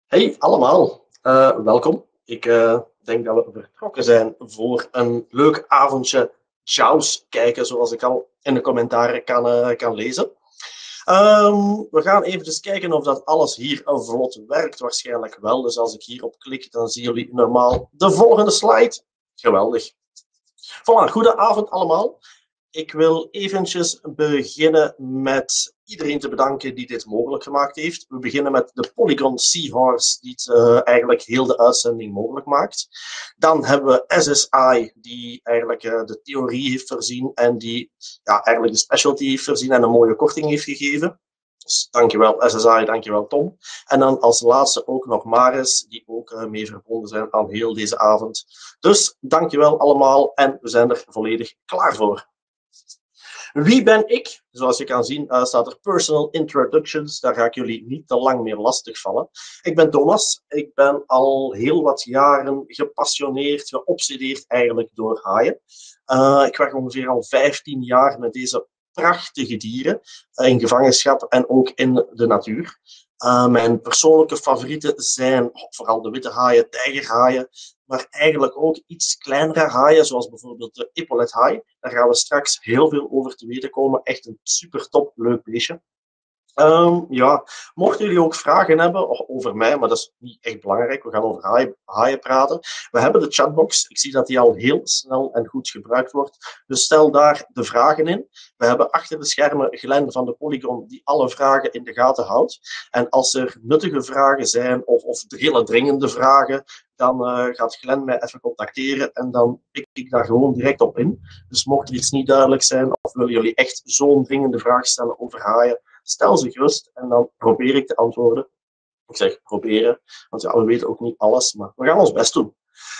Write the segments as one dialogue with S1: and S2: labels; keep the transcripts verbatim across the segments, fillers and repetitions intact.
S1: Hey allemaal, uh, welkom. Ik uh, denk dat we vertrokken zijn voor een leuk avondje Jaws kijken, zoals ik al in de commentaren kan, uh, kan lezen. Um, we gaan even kijken of dat alles hier vlot werkt. Waarschijnlijk wel, dus als ik hierop klik, dan zien jullie normaal de volgende slide. Geweldig. Voilà, goedenavond allemaal. Ik wil eventjes beginnen met iedereen te bedanken die dit mogelijk gemaakt heeft. We beginnen met de Polygon Seahorse, die het uh, eigenlijk heel de uitzending mogelijk maakt. Dan hebben we S S I, die eigenlijk uh, de theorie heeft voorzien en die ja, eigenlijk de specialty heeft voorzien en een mooie korting heeft gegeven. Dus dankjewel S S I, dankjewel Tom. En dan als laatste ook nog Maris, die ook uh, mee verbonden zijn aan heel deze avond. Dus dankjewel allemaal en we zijn er volledig klaar voor. Wie ben ik? Zoals je kan zien uh, staat er personal introductions. Daar ga ik jullie niet te lang meer lastigvallen. Ik ben Thomas. Ik ben al heel wat jaren gepassioneerd, geobsedeerd eigenlijk door haaien. Uh, ik werk ongeveer al vijftien jaar met deze prachtige dieren uh, in gevangenschap en ook in de natuur. Uh, mijn persoonlijke favorieten zijn oh, vooral de witte haaien, tijgerhaaien, maar eigenlijk ook iets kleinere haaien, zoals bijvoorbeeld de epaulethaai. Daar gaan we straks heel veel over te weten komen. Echt een super top, leuk beestje. Um, ja, mochten jullie ook vragen hebben over mij, maar dat is niet echt belangrijk, we gaan over haaien, haaien praten. We hebben de chatbox, ik zie dat die al heel snel en goed gebruikt wordt, dus stel daar de vragen in. We hebben achter de schermen Glenn van de Polygon die alle vragen in de gaten houdt. En als er nuttige vragen zijn of, of hele dringende vragen, dan uh, gaat Glenn mij even contacteren en dan pik ik daar gewoon direct op in. Dus mocht er iets niet duidelijk zijn of willen jullie echt zo'n dringende vraag stellen over haaien, stel ze gerust en dan probeer ik te antwoorden. Ik zeg proberen, want ja, we weten ook niet alles, maar we gaan ons best doen.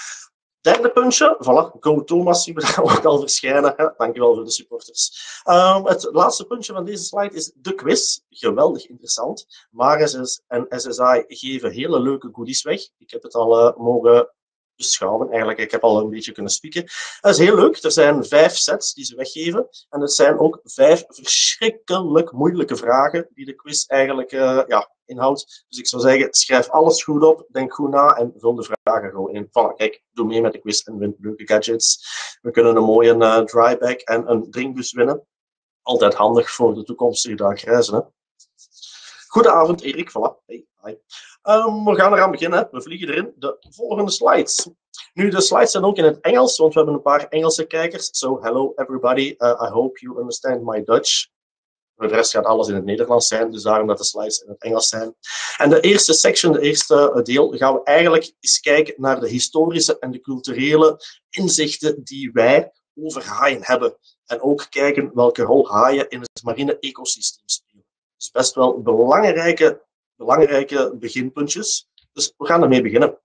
S1: Derde puntje, voilà, Go Thomas, zie we daar ook al verschijnen. Hè? Dankjewel voor de supporters. Um, het laatste puntje van deze slide is de quiz. Geweldig interessant. Maris en S S I geven hele leuke goodies weg. Ik heb het al uh, mogen beschouwen. Eigenlijk, ik heb al een beetje kunnen spieken. Dat is heel leuk. Er zijn vijf sets die ze weggeven. En het zijn ook vijf verschrikkelijk moeilijke vragen die de quiz eigenlijk uh, ja, inhoudt. Dus ik zou zeggen, schrijf alles goed op, denk goed na en vul de vragen gewoon in. Voilà, kijk, doe mee met de quiz en win leuke gadgets. We kunnen een mooie uh, dryback en een drinkbus winnen. Altijd handig voor de toekomstige dag reizen. Hè? Goedenavond, Erik. Voilà. Hey, hi. Um, we gaan eraan beginnen. We vliegen erin. De volgende slides. Nu, de slides zijn ook in het Engels, want we hebben een paar Engelse kijkers. So, hello everybody. Uh, I hope you understand my Dutch. Voor de rest gaat alles in het Nederlands zijn, dus daarom dat de slides in het Engels zijn. En de eerste section, de eerste deel, gaan we eigenlijk eens kijken naar de historische en de culturele inzichten die wij over haaien hebben. En ook kijken welke rol haaien in het marine ecosysteem spelen. Dus best wel belangrijke, belangrijke beginpuntjes. Dus we gaan ermee beginnen.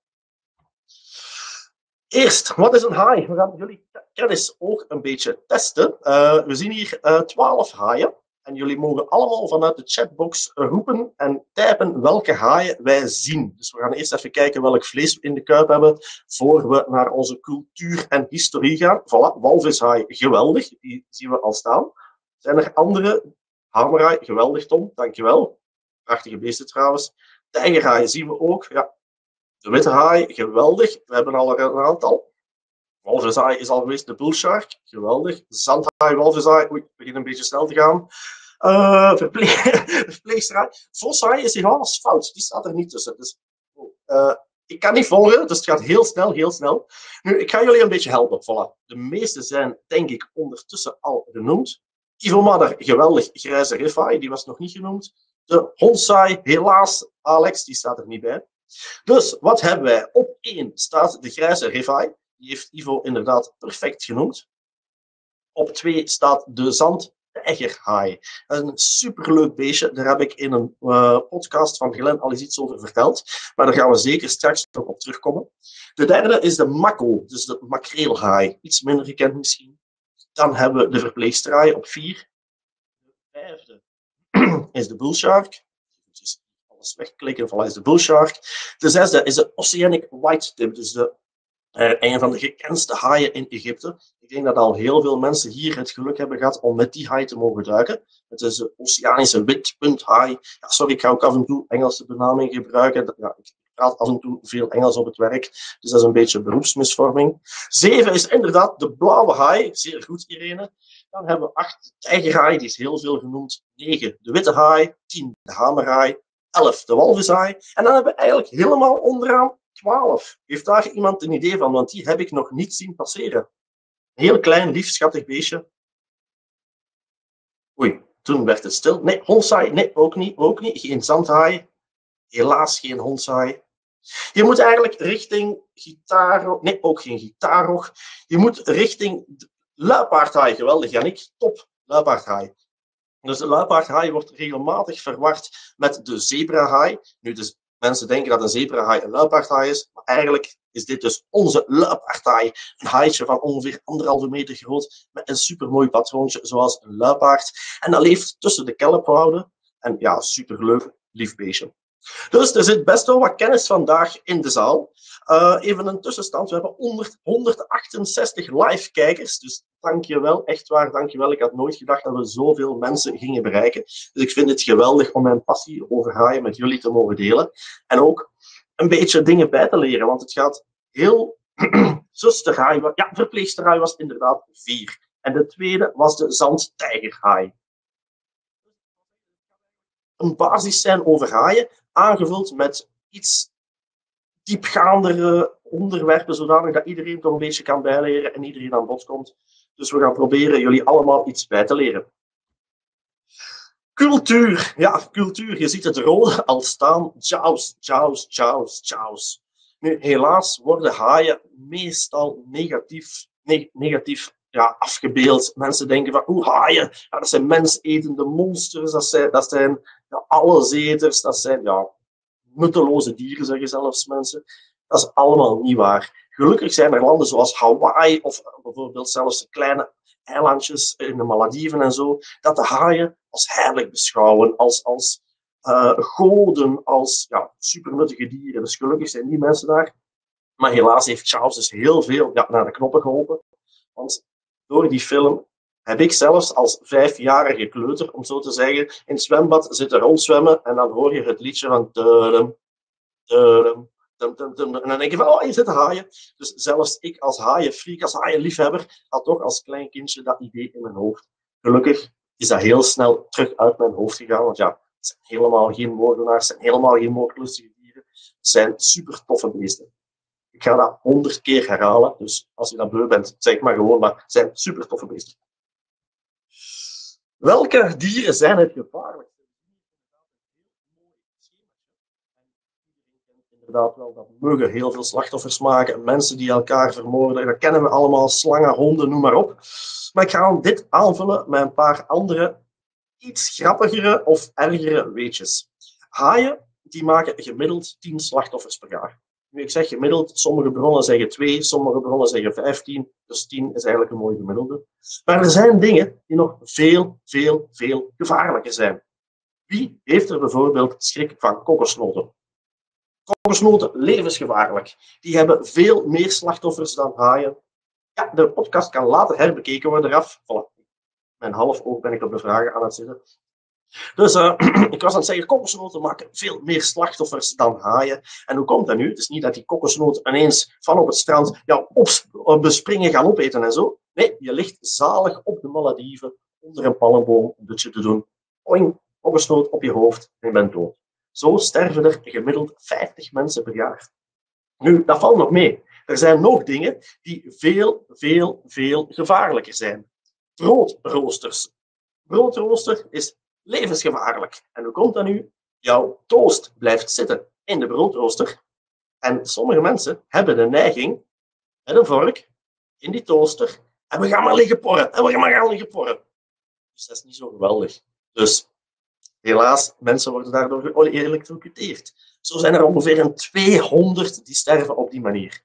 S1: Eerst, wat is een haai? We gaan jullie kennis ook een beetje testen. Uh, we zien hier twaalf uh, haaien. En jullie mogen allemaal vanuit de chatbox roepen en typen welke haaien wij zien. Dus we gaan eerst even kijken welk vlees we in de kuip hebben, voor we naar onze cultuur en historie gaan. Voilà, walvishaai, geweldig. Die zien we al staan. Zijn er andere? Hamerhaai, geweldig Tom, dankjewel. Prachtige beesten trouwens. Tijgerhaai zien we ook. Ja. De witte haai, geweldig. We hebben al een aantal. Walvishaai is al geweest. De bullshark, geweldig. Zandhaai, walvishaai. Oei, het begint een beetje snel te gaan. Uh, verpleegsterhaai. Voshaai is helaas fout. Die staat er niet tussen. Dus, uh, ik kan niet volgen, dus het gaat heel snel, heel snel. Nu, ik ga jullie een beetje helpen. Voilà. De meeste zijn, denk ik, ondertussen al genoemd. Ivomadder, geweldig. Grijze rifhaai, die was nog niet genoemd. De hondsaai, helaas. Alex, die staat er niet bij. Dus, wat hebben wij? Op één staat de grijze rifhaai. Die heeft Ivo inderdaad perfect genoemd. Op twee staat de zandtijgerhaai. Dat is een superleuk beestje. Daar heb ik in een uh, podcast van Glenn al eens iets over verteld. Maar daar gaan we zeker straks nog op terugkomen. De derde is de makko, dus de makreelhaai. Iets minder gekend misschien. Dan hebben we de verpleegsterhaai op vier. De vijfde is de bullshark. Dus alles wegklikken, voilà, is de bullshark. De zesde is de oceanic whitetip, dus de Uh, een van de gekendste haaien in Egypte. Ik denk dat al heel veel mensen hier het geluk hebben gehad om met die haai te mogen duiken. Het is de Oceanische witpunthaai. Ja, sorry, ik ga ook af en toe Engelse benaming gebruiken. Ja, ik praat af en toe veel Engels op het werk, dus dat is een beetje beroepsmisvorming. Zeven is inderdaad de blauwe haai. Zeer goed, Irene. Dan hebben we acht, de tijgerhaai, die is heel veel genoemd. Negen, de witte haai. Tien, de hamerhaai. Elf, de walvishaai. En dan hebben we eigenlijk helemaal onderaan twaalf. Heeft daar iemand een idee van? Want die heb ik nog niet zien passeren. Een heel klein, lief, schattig beestje. Oei, toen werd het stil. Nee, hondshaai. Nee, ook niet. Ook niet. Geen zandhaai. Helaas geen hondshaai. Je moet eigenlijk richting gitaar... Nee, ook geen gitaarrog. Je moet richting luipaardhaai. Geweldig, Jannik. Top, luipaardhaai. Dus de luipaardhaai wordt regelmatig verward met de zebrahaai. Nu, dus mensen denken dat een zebrahaai een luipaardhaai is, maar eigenlijk is dit dus onze luipaardhaai. Een haaitje van ongeveer anderhalve meter groot, met een supermooi patroontje, zoals een luipaard. En dat leeft tussen de kelpwouden. En ja, superleuk, lief beestje. Dus er zit best wel wat kennis vandaag in de zaal. Uh, even een tussenstand. We hebben honderdachtenzestig live kijkers. Dus dankjewel, echt waar, dankjewel. Ik had nooit gedacht dat we zoveel mensen gingen bereiken. Dus ik vind het geweldig om mijn passie over haaien met jullie te mogen delen. En ook een beetje dingen bij te leren, want het gaat heel... Zusterhaai, ja, verpleegsterhaai was inderdaad vier. En de tweede was de zandtijgerhaai. Een basis zijn over haaien, aangevuld met iets diepgaandere onderwerpen, zodanig dat iedereen toch een beetje kan bijleren en iedereen aan bod komt. Dus we gaan proberen jullie allemaal iets bij te leren. Cultuur. Ja, cultuur. Je ziet het rode al staan. Jaws, jaws, jaws, jaws. Nu, helaas worden haaien meestal negatief, ne negatief ja, afgebeeld. Mensen denken van, oeh, haaien, ja, dat zijn mensetende monsters, dat zijn, dat zijn ja, alleseters, dat zijn ja, nutteloze dieren, zeggen zelfs mensen. Dat is allemaal niet waar. Gelukkig zijn er landen zoals Hawaii of bijvoorbeeld zelfs kleine eilandjes in de Malediven en zo, dat de haaien als heilig beschouwen, als, als uh, goden, als ja, supernuttige dieren. Dus gelukkig zijn die mensen daar. Maar helaas heeft Charles dus heel veel ja, naar de knoppen geholpen. Want door die film heb ik zelfs als vijfjarige kleuter, om zo te zeggen, in het zwembad zitten rondzwemmen en dan hoor je het liedje van tudum, tudum, tudum, tudum, en dan denk je van, oh, hier zitten haaien. Dus zelfs ik als haaienfreak, als haaienliefhebber, had toch als klein kindje dat idee in mijn hoofd. Gelukkig is dat heel snel terug uit mijn hoofd gegaan, want ja, het zijn helemaal geen moordenaars, het zijn helemaal geen moordlustige dieren. Het zijn super toffe beesten. Ik ga dat honderd keer herhalen, dus als je dat beu bent, zeg maar gewoon, maar het zijn super toffe beesten. Welke dieren zijn het gevaarlijkste? Inderdaad wel dat muggen heel veel slachtoffers maken, mensen die elkaar vermoorden, dat kennen we allemaal, slangen, honden, noem maar op. Maar ik ga dit aanvullen met een paar andere, iets grappigere of ergere weetjes. Haaien, die maken gemiddeld tien slachtoffers per jaar. Nu, ik zeg gemiddeld, sommige bronnen zeggen twee, sommige bronnen zeggen vijftien, dus tien is eigenlijk een mooi gemiddelde. Maar er zijn dingen die nog veel, veel, veel gevaarlijker zijn. Wie heeft er bijvoorbeeld schrik van kokosnoten? Kokosnoten, levensgevaarlijk. Die hebben veel meer slachtoffers dan haaien. Ja, de podcast kan later herbekeken worden eraf. Voilà. Mijn half oog ben ik op de vragen aan het zitten. Dus uh, ik was aan het zeggen, kokosnoten maken veel meer slachtoffers dan haaien. En hoe komt dat nu? Het is niet dat die kokosnoten ineens van op het strand ja, op, bespringen gaan opeten en zo. Nee, je ligt zalig op de Malediven onder een palmboom een dutje te doen. Oing, kokosnoot op je hoofd en je bent dood. Zo sterven er gemiddeld vijftig mensen per jaar. Nu, dat valt nog mee. Er zijn nog dingen die veel, veel, veel gevaarlijker zijn. Broodroosters. Broodrooster is levensgevaarlijk. En hoe komt dat nu? Jouw toast blijft zitten in de broodrooster. En sommige mensen hebben de neiging met een vork in die toaster en we gaan maar liggen porren. En we gaan maar gaan liggen porren. Dus dat is niet zo geweldig. Dus helaas, mensen worden daardoor geëlectrocuteerd. Zo zijn er ongeveer een tweehonderd die sterven op die manier.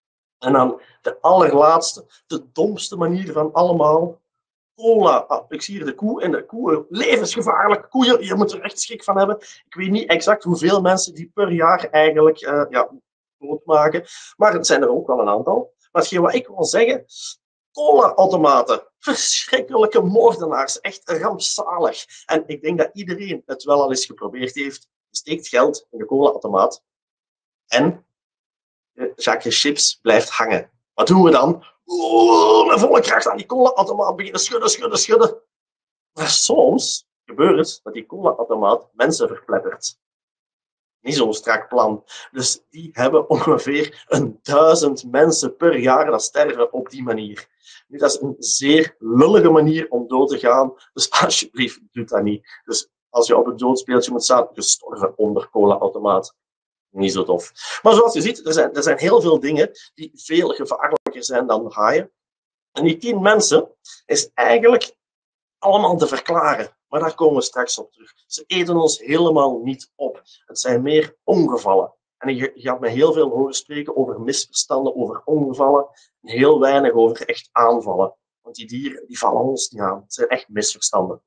S1: En dan de allerlaatste, de domste manier van allemaal. Cola. Ah, ik zie hier de koe en de koe, levensgevaarlijk. Koeien, je moet er echt schrik van hebben. Ik weet niet exact hoeveel mensen die per jaar eigenlijk uh, ja, doodmaken. Maar het zijn er ook wel een aantal. Maar hetgeen wat ik wil zeggen, cola-automaten. Verschrikkelijke moordenaars. Echt rampzalig. En ik denk dat iedereen het wel al eens geprobeerd heeft. Je steekt geld in de cola-automaat. En de zakje chips blijft hangen. Wat doen we dan? Oeh, met volle kracht aan die cola-automaat beginnen schudden, schudden, schudden. Maar soms gebeurt het dat die cola-automaat mensen verplettert. Niet zo'n strak plan. Dus die hebben ongeveer een duizend mensen per jaar dat sterven op die manier. Nu, dat is een zeer lullige manier om dood te gaan. Dus alsjeblieft, doe dat niet. Dus als je op het doodspeeltje moet staan, gestorven onder cola-automaat. Niet zo tof. Maar zoals je ziet, er zijn, er zijn heel veel dingen die veel gevaarlijker zijn dan haaien. En die tien mensen is eigenlijk allemaal te verklaren. Maar daar komen we straks op terug. Ze eten ons helemaal niet op. Het zijn meer ongevallen. En je gaat me heel veel horen spreken over misverstanden, over ongevallen. En heel weinig over echt aanvallen. Want die dieren die vallen ons niet aan. Het zijn echt misverstanden.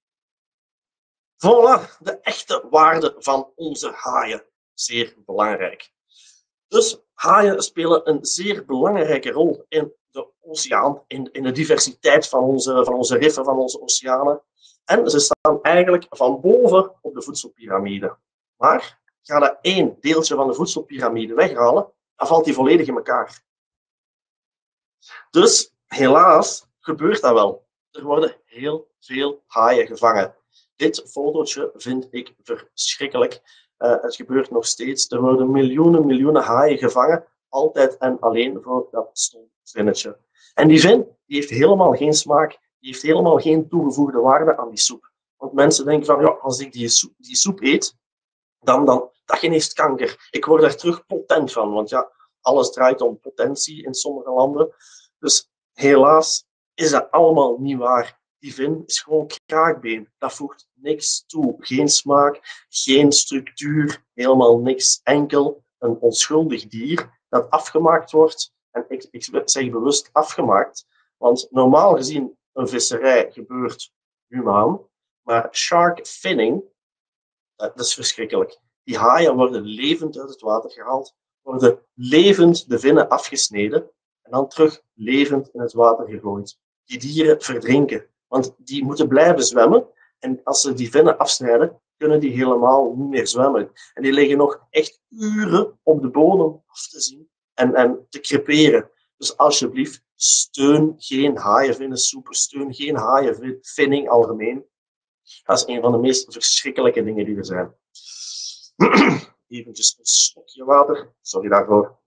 S1: Voilà, de echte waarde van onze haaien. Zeer belangrijk. Dus haaien spelen een zeer belangrijke rol in de oceaan, in, in de diversiteit van onze, van onze riffen, van onze oceanen. En ze staan eigenlijk van boven op de voedselpiramide. Maar ga dat één deeltje van de voedselpiramide weghalen, dan valt die volledig in elkaar. Dus helaas gebeurt dat wel. Er worden heel veel haaien gevangen. Dit fotootje vind ik verschrikkelijk. Uh, het gebeurt nog steeds. Er worden miljoenen, miljoenen haaien gevangen. Altijd en alleen voor dat stom vinnetje. En die vin die heeft helemaal geen smaak. Die heeft helemaal geen toegevoegde waarde aan die soep. Want mensen denken van, ja, als ik die soep, die soep eet, dan, dan dat geneest kanker. Ik word daar terug potent van. Want ja, alles draait om potentie in sommige landen. Dus helaas is dat allemaal niet waar. Die vin is gewoon kraakbeen. Dat voegt niks toe. Geen smaak, geen structuur, helemaal niks. Enkel een onschuldig dier dat afgemaakt wordt. En ik, ik zeg bewust afgemaakt, want normaal gezien een visserij gebeurt humaan, maar shark finning, dat is verschrikkelijk. Die haaien worden levend uit het water gehaald, worden levend de vinnen afgesneden en dan terug levend in het water gegooid. Die dieren verdrinken. Want die moeten blijven zwemmen. En als ze die vinnen afsnijden, kunnen die helemaal niet meer zwemmen. En die liggen nog echt uren op de bodem af te zien en, en te creperen. Dus alsjeblieft, steun geen haaienvinnensoep, steun geen haaienvinning algemeen. Dat is een van de meest verschrikkelijke dingen die er zijn. Eventjes een slokje water. Sorry daarvoor.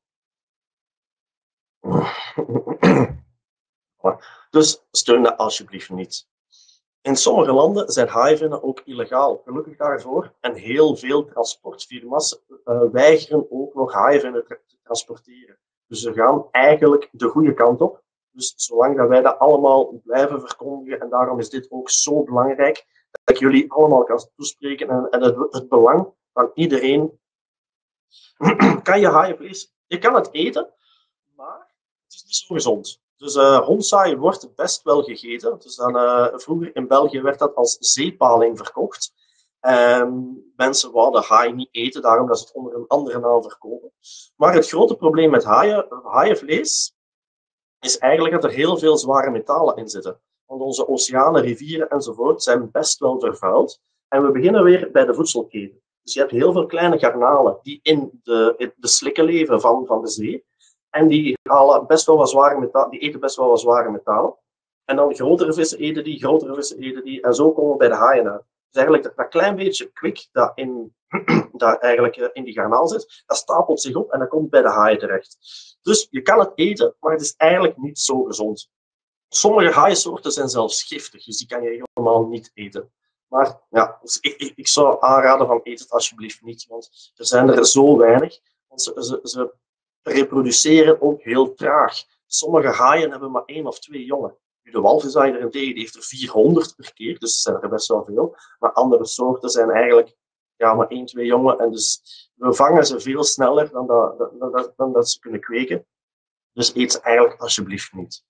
S1: Dus steun dat alsjeblieft niet. In sommige landen zijn haaienvinnen ook illegaal. Gelukkig daarvoor. En heel veel transportfirma's uh, weigeren ook nog haaienvinnen te transporteren. Dus ze gaan eigenlijk de goede kant op. Dus zolang dat wij dat allemaal blijven verkondigen, en daarom is dit ook zo belangrijk, dat ik jullie allemaal kan toespreken en, en het, het belang van iedereen. Kan je haaienvlees? Je kan het eten, maar het is niet zo gezond. Dus uh, hondzaai wordt best wel gegeten. Dus dan, uh, vroeger in België werd dat als zeepaling verkocht. Um, mensen wouden haai niet eten, daarom dat ze het onder een andere naam verkopen. Maar het grote probleem met haaien, haaienvlees is eigenlijk dat er heel veel zware metalen in zitten. Want onze oceanen, rivieren enzovoort zijn best wel vervuild. En we beginnen weer bij de voedselketen. Dus je hebt heel veel kleine garnalen die in de, in de slikken leven van, van de zee. En die, halen best wel wat zware metalen, die eten best wel wat zware metalen. En dan grotere vissen eten die, grotere vissen eten die. En zo komen we bij de haaien uit. Dus eigenlijk dat, dat klein beetje kwik dat, in, dat eigenlijk in die garnaal zit, dat stapelt zich op en dat komt bij de haaien terecht. Dus je kan het eten, maar het is eigenlijk niet zo gezond. Sommige haaiensoorten zijn zelfs giftig, dus die kan je helemaal niet eten. Maar ja, dus ik, ik, ik zou aanraden van eet het alsjeblieft niet, want er zijn er zo weinig. Want ze, ze, ze reproduceren ook heel traag. Sommige haaien hebben maar één of twee jongen. De walvishaai daarentegen die heeft er vierhonderd per keer, dus er zijn er best wel veel. Maar andere soorten zijn eigenlijk ja, maar één, twee jongen. En dus we vangen ze veel sneller dan dat, dan, dan, dan dat ze kunnen kweken. Dus eet ze eigenlijk alsjeblieft niet.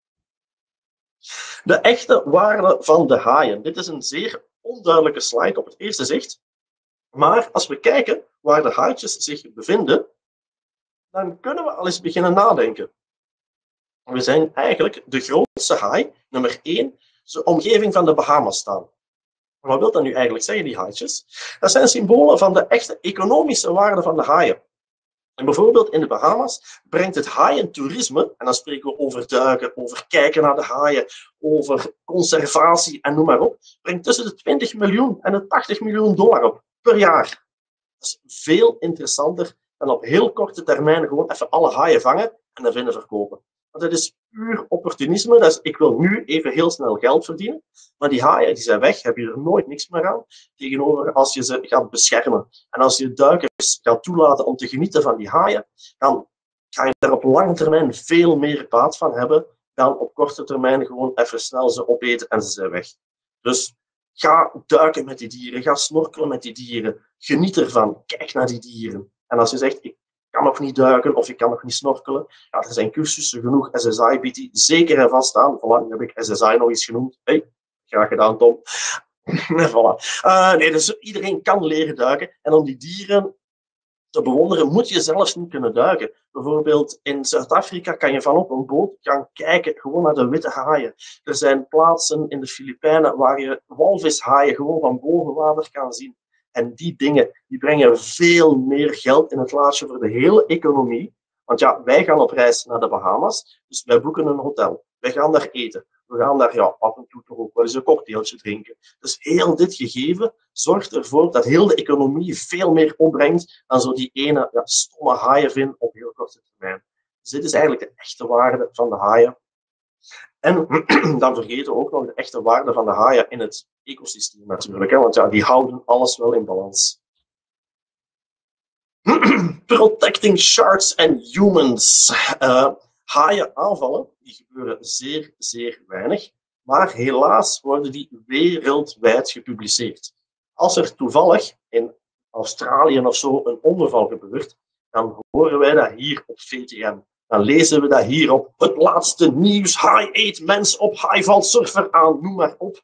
S1: De echte waarde van de haaien. Dit is een zeer onduidelijke slide op het eerste zicht. Maar als we kijken waar de haaitjes zich bevinden, dan kunnen we al eens beginnen nadenken. We zijn eigenlijk de grootste haai, nummer één, de omgeving van de Bahamas staan. Wat wil dat nu eigenlijk zeggen, die haaitjes? Dat zijn symbolen van de echte economische waarde van de haaien. En bijvoorbeeld in de Bahamas brengt het haaientoerisme, en dan spreken we over duiken, over kijken naar de haaien, over conservatie en noem maar op, brengt tussen de twintig miljoen en de tachtig miljoen dollar op per jaar. Dat is veel interessanter dan op heel korte termijn gewoon even alle haaien vangen en dan vinden verkopen. Want dat is puur opportunisme. Dat is, ik wil nu even heel snel geld verdienen, maar die haaien die zijn weg, heb je er nooit niks meer aan. Tegenover als je ze gaat beschermen en als je duikers gaat toelaten om te genieten van die haaien, dan ga je er op lange termijn veel meer baat van hebben dan op korte termijn gewoon even snel ze opeten en ze zijn weg. Dus ga duiken met die dieren, ga snorkelen met die dieren, geniet ervan, kijk naar die dieren. En als je zegt, ik kan nog niet duiken of ik kan nog niet snorkelen, ja, er zijn cursussen genoeg, S S I biedt die zeker en vast aan. Voilà, nu heb ik S S I nog eens genoemd. Hey, graag gedaan, Tom. Voilà. Uh, nee, dus iedereen kan leren duiken. En om die dieren te bewonderen, moet je zelfs niet kunnen duiken. Bijvoorbeeld in Zuid-Afrika kan je van op een boot gaan kijken gewoon naar de witte haaien. Er zijn plaatsen in de Filipijnen waar je walvishaaien gewoon van boven water kan zien. En die dingen die brengen veel meer geld in het laadje voor de hele economie. Want ja, wij gaan op reis naar de Bahamas, dus wij boeken een hotel. Wij gaan daar eten. We gaan daar ja, af en toe toch ook wel eens een cocktailtje drinken. Dus heel dit gegeven zorgt ervoor dat heel de economie veel meer opbrengt dan zo die ene ja, stomme haaienvin op heel korte termijn. Dus dit is eigenlijk de echte waarde van de haaien. En dan vergeten we ook nog de echte waarde van de haaien in het ecosysteem natuurlijk. Hè? Want ja, die houden alles wel in balans. Protecting sharks and humans. Uh, haaien aanvallen, die gebeuren zeer, zeer weinig. Maar helaas worden die wereldwijd gepubliceerd. Als er toevallig in Australië of zo een ongeval gebeurt, dan horen wij dat hier op V T M. Dan lezen we dat hier op het laatste nieuws. Haai eet mens op, haai valt surfer aan, noem maar op.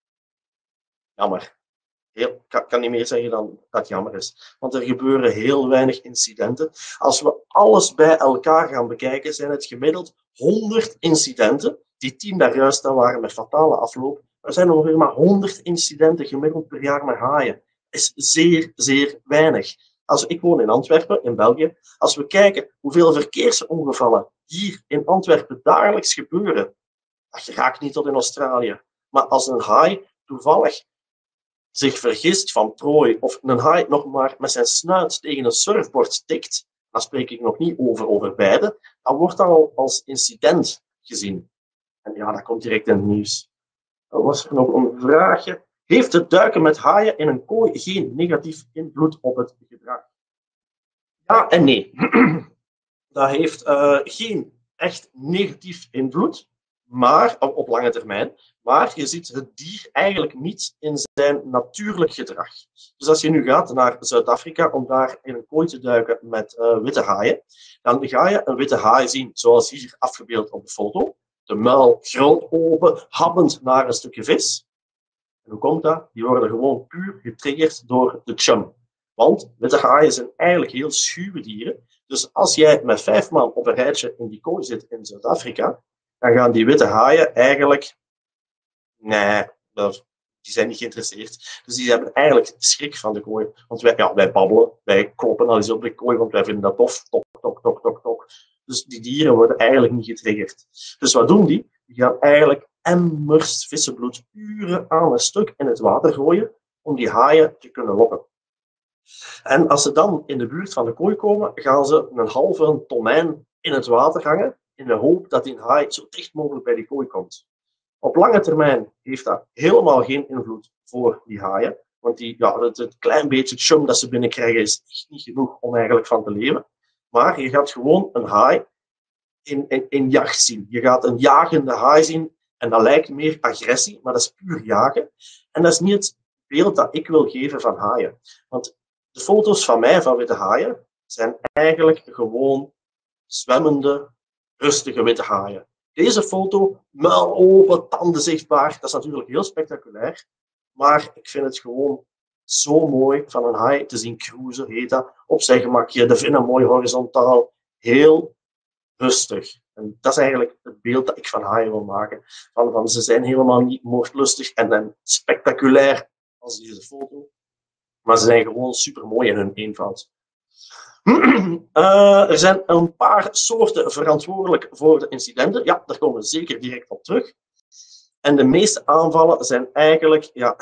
S1: Jammer. Ik kan, kan niet meer zeggen dan dat het jammer is. Want er gebeuren heel weinig incidenten. Als we alles bij elkaar gaan bekijken, zijn het gemiddeld honderd incidenten. Die tien daar juist waren met fatale afloop. Er zijn ongeveer maar honderd incidenten gemiddeld per jaar met haaien. Dat is zeer, zeer weinig. Als, ik woon in Antwerpen, in België. Als we kijken hoeveel verkeersongevallen hier in Antwerpen dagelijks gebeuren, dat raakt niet tot in Australië. Maar als een haai toevallig zich vergist van prooi of een haai nog maar met zijn snuit tegen een surfboard tikt, dan spreek ik nog niet over, over beide, dan wordt dat al als incident gezien. En ja, dat komt direct in het nieuws. Dan was er nog een vraagje. Heeft het duiken met haaien in een kooi geen negatief invloed op het gedrag? Ja en nee. Dat heeft uh, geen echt negatief invloed, maar op, op lange termijn. Maar je ziet het dier eigenlijk niet in zijn natuurlijk gedrag. Dus als je nu gaat naar Zuid-Afrika om daar in een kooi te duiken met uh, witte haaien, dan ga je een witte haai zien, zoals hier afgebeeld op de foto. De muil groot open, happend naar een stukje vis. En hoe komt dat? Die worden gewoon puur getriggerd door de chum. Want witte haaien zijn eigenlijk heel schuwe dieren. Dus als jij met vijf man op een rijtje in die kooi zit in Zuid-Afrika, dan gaan die witte haaien eigenlijk... Nee, die zijn niet geïnteresseerd. Dus die hebben eigenlijk schrik van de kooi. Want wij, ja, wij babbelen, wij kloppen al eens op de kooi, want wij vinden dat tof. Tok, tok, tok, tok, tok. Dus die dieren worden eigenlijk niet getriggerd. Dus wat doen die? Die gaan eigenlijk emmers vissenbloed uren aan een stuk in het water gooien om die haaien te kunnen lokken. En als ze dan in de buurt van de kooi komen, gaan ze een halve tonijn in het water hangen in de hoop dat die haai zo dicht mogelijk bij die kooi komt. Op lange termijn heeft dat helemaal geen invloed voor die haaien, want die, ja, het, het klein beetje chum dat ze binnenkrijgen is echt niet genoeg om eigenlijk van te leven. Maar je gaat gewoon een haai in, in, in jacht zien. Je gaat een jagende haai zien en dat lijkt meer agressie, maar dat is puur jagen. En dat is niet het beeld dat ik wil geven van haaien. Want de foto's van mij van witte haaien zijn eigenlijk gewoon zwemmende, rustige witte haaien. Deze foto, muil open, tanden zichtbaar, dat is natuurlijk heel spectaculair. Maar ik vind het gewoon zo mooi van een haai te zien cruisen, heet dat, op zijn gemakje, de vinnen mooi horizontaal, heel rustig. En dat is eigenlijk het beeld dat ik van haaien wil maken. Van, van, ze zijn helemaal niet moordlustig en, en spectaculair als deze foto, maar ze zijn gewoon super mooi in hun eenvoud. Uh, er zijn een paar soorten verantwoordelijk voor de incidenten. Ja, daar komen we zeker direct op terug. En de meeste aanvallen zijn eigenlijk ja,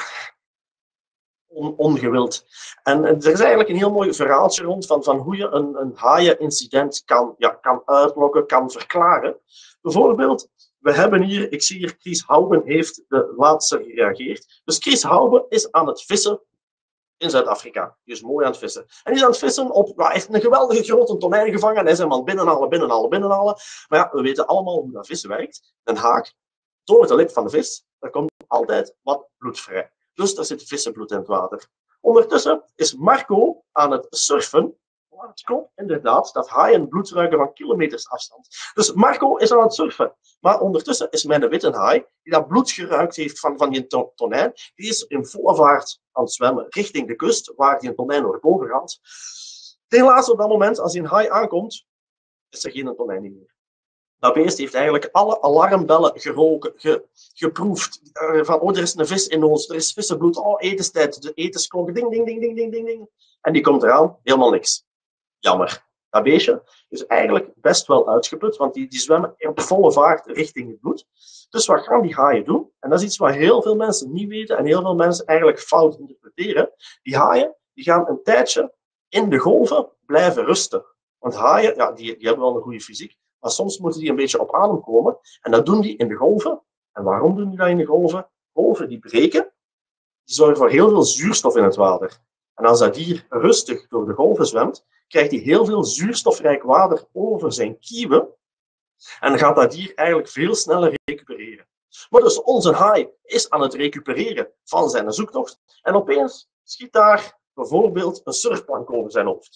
S1: on ongewild. En er is eigenlijk een heel mooi verhaaltje rond van, van hoe je een, een haaienincident kan, ja, kan uitlokken, kan verklaren. Bijvoorbeeld, we hebben hier, ik zie hier, Chris Houben heeft de laatste gereageerd. Dus Chris Houben is aan het vissen in Zuid-Afrika. Die is mooi aan het vissen. En die is aan het vissen op, hij heeft een geweldige grote tonijn gevangen en hij is hem aan het binnenhalen, binnenhalen, binnenhalen. Maar ja, we weten allemaal hoe dat vissen werkt. Een haak, door de lip van de vis, daar komt altijd wat bloed vrij. Dus daar zit vissenbloed in het water. Ondertussen is Marco aan het surfen. Maar het klopt inderdaad dat haaien bloed ruiken van kilometers afstand. Dus Marco is aan het surfen. Maar ondertussen is mijn witte haai, die dat bloed geruikt heeft van, van die tonijn, die is in volle vaart aan het zwemmen richting de kust, waar die tonijn naar boven gaat. Helaas op dat moment, als die een haai aankomt, is er geen tonijn meer. Dat beest heeft eigenlijk alle alarmbellen geroken, ge, geproefd. Uh, van, oh, er is een vis in ons, er is vissenbloed, oh, etenstijd, de etensklok, ding, ding, ding, ding, ding, ding, ding. En die komt eraan, helemaal niks. Jammer. Dat beestje is eigenlijk best wel uitgeput, want die, die zwemmen op volle vaart richting het bloed. Dus wat gaan die haaien doen? En dat is iets wat heel veel mensen niet weten en heel veel mensen eigenlijk fout interpreteren. Die haaien die gaan een tijdje in de golven blijven rusten. Want haaien, ja, die, die hebben wel een goede fysiek, maar soms moeten die een beetje op adem komen. En dat doen die in de golven. En waarom doen die dat in de golven? Golven die breken, die zorgen voor heel veel zuurstof in het water. En als dat dier rustig door de golven zwemt, krijgt hij heel veel zuurstofrijk water over zijn kieuwen. En dan gaat dat dier eigenlijk veel sneller recupereren. Maar dus onze haai is aan het recupereren van zijn zoektocht. En opeens schiet daar bijvoorbeeld een surfplank over zijn hoofd.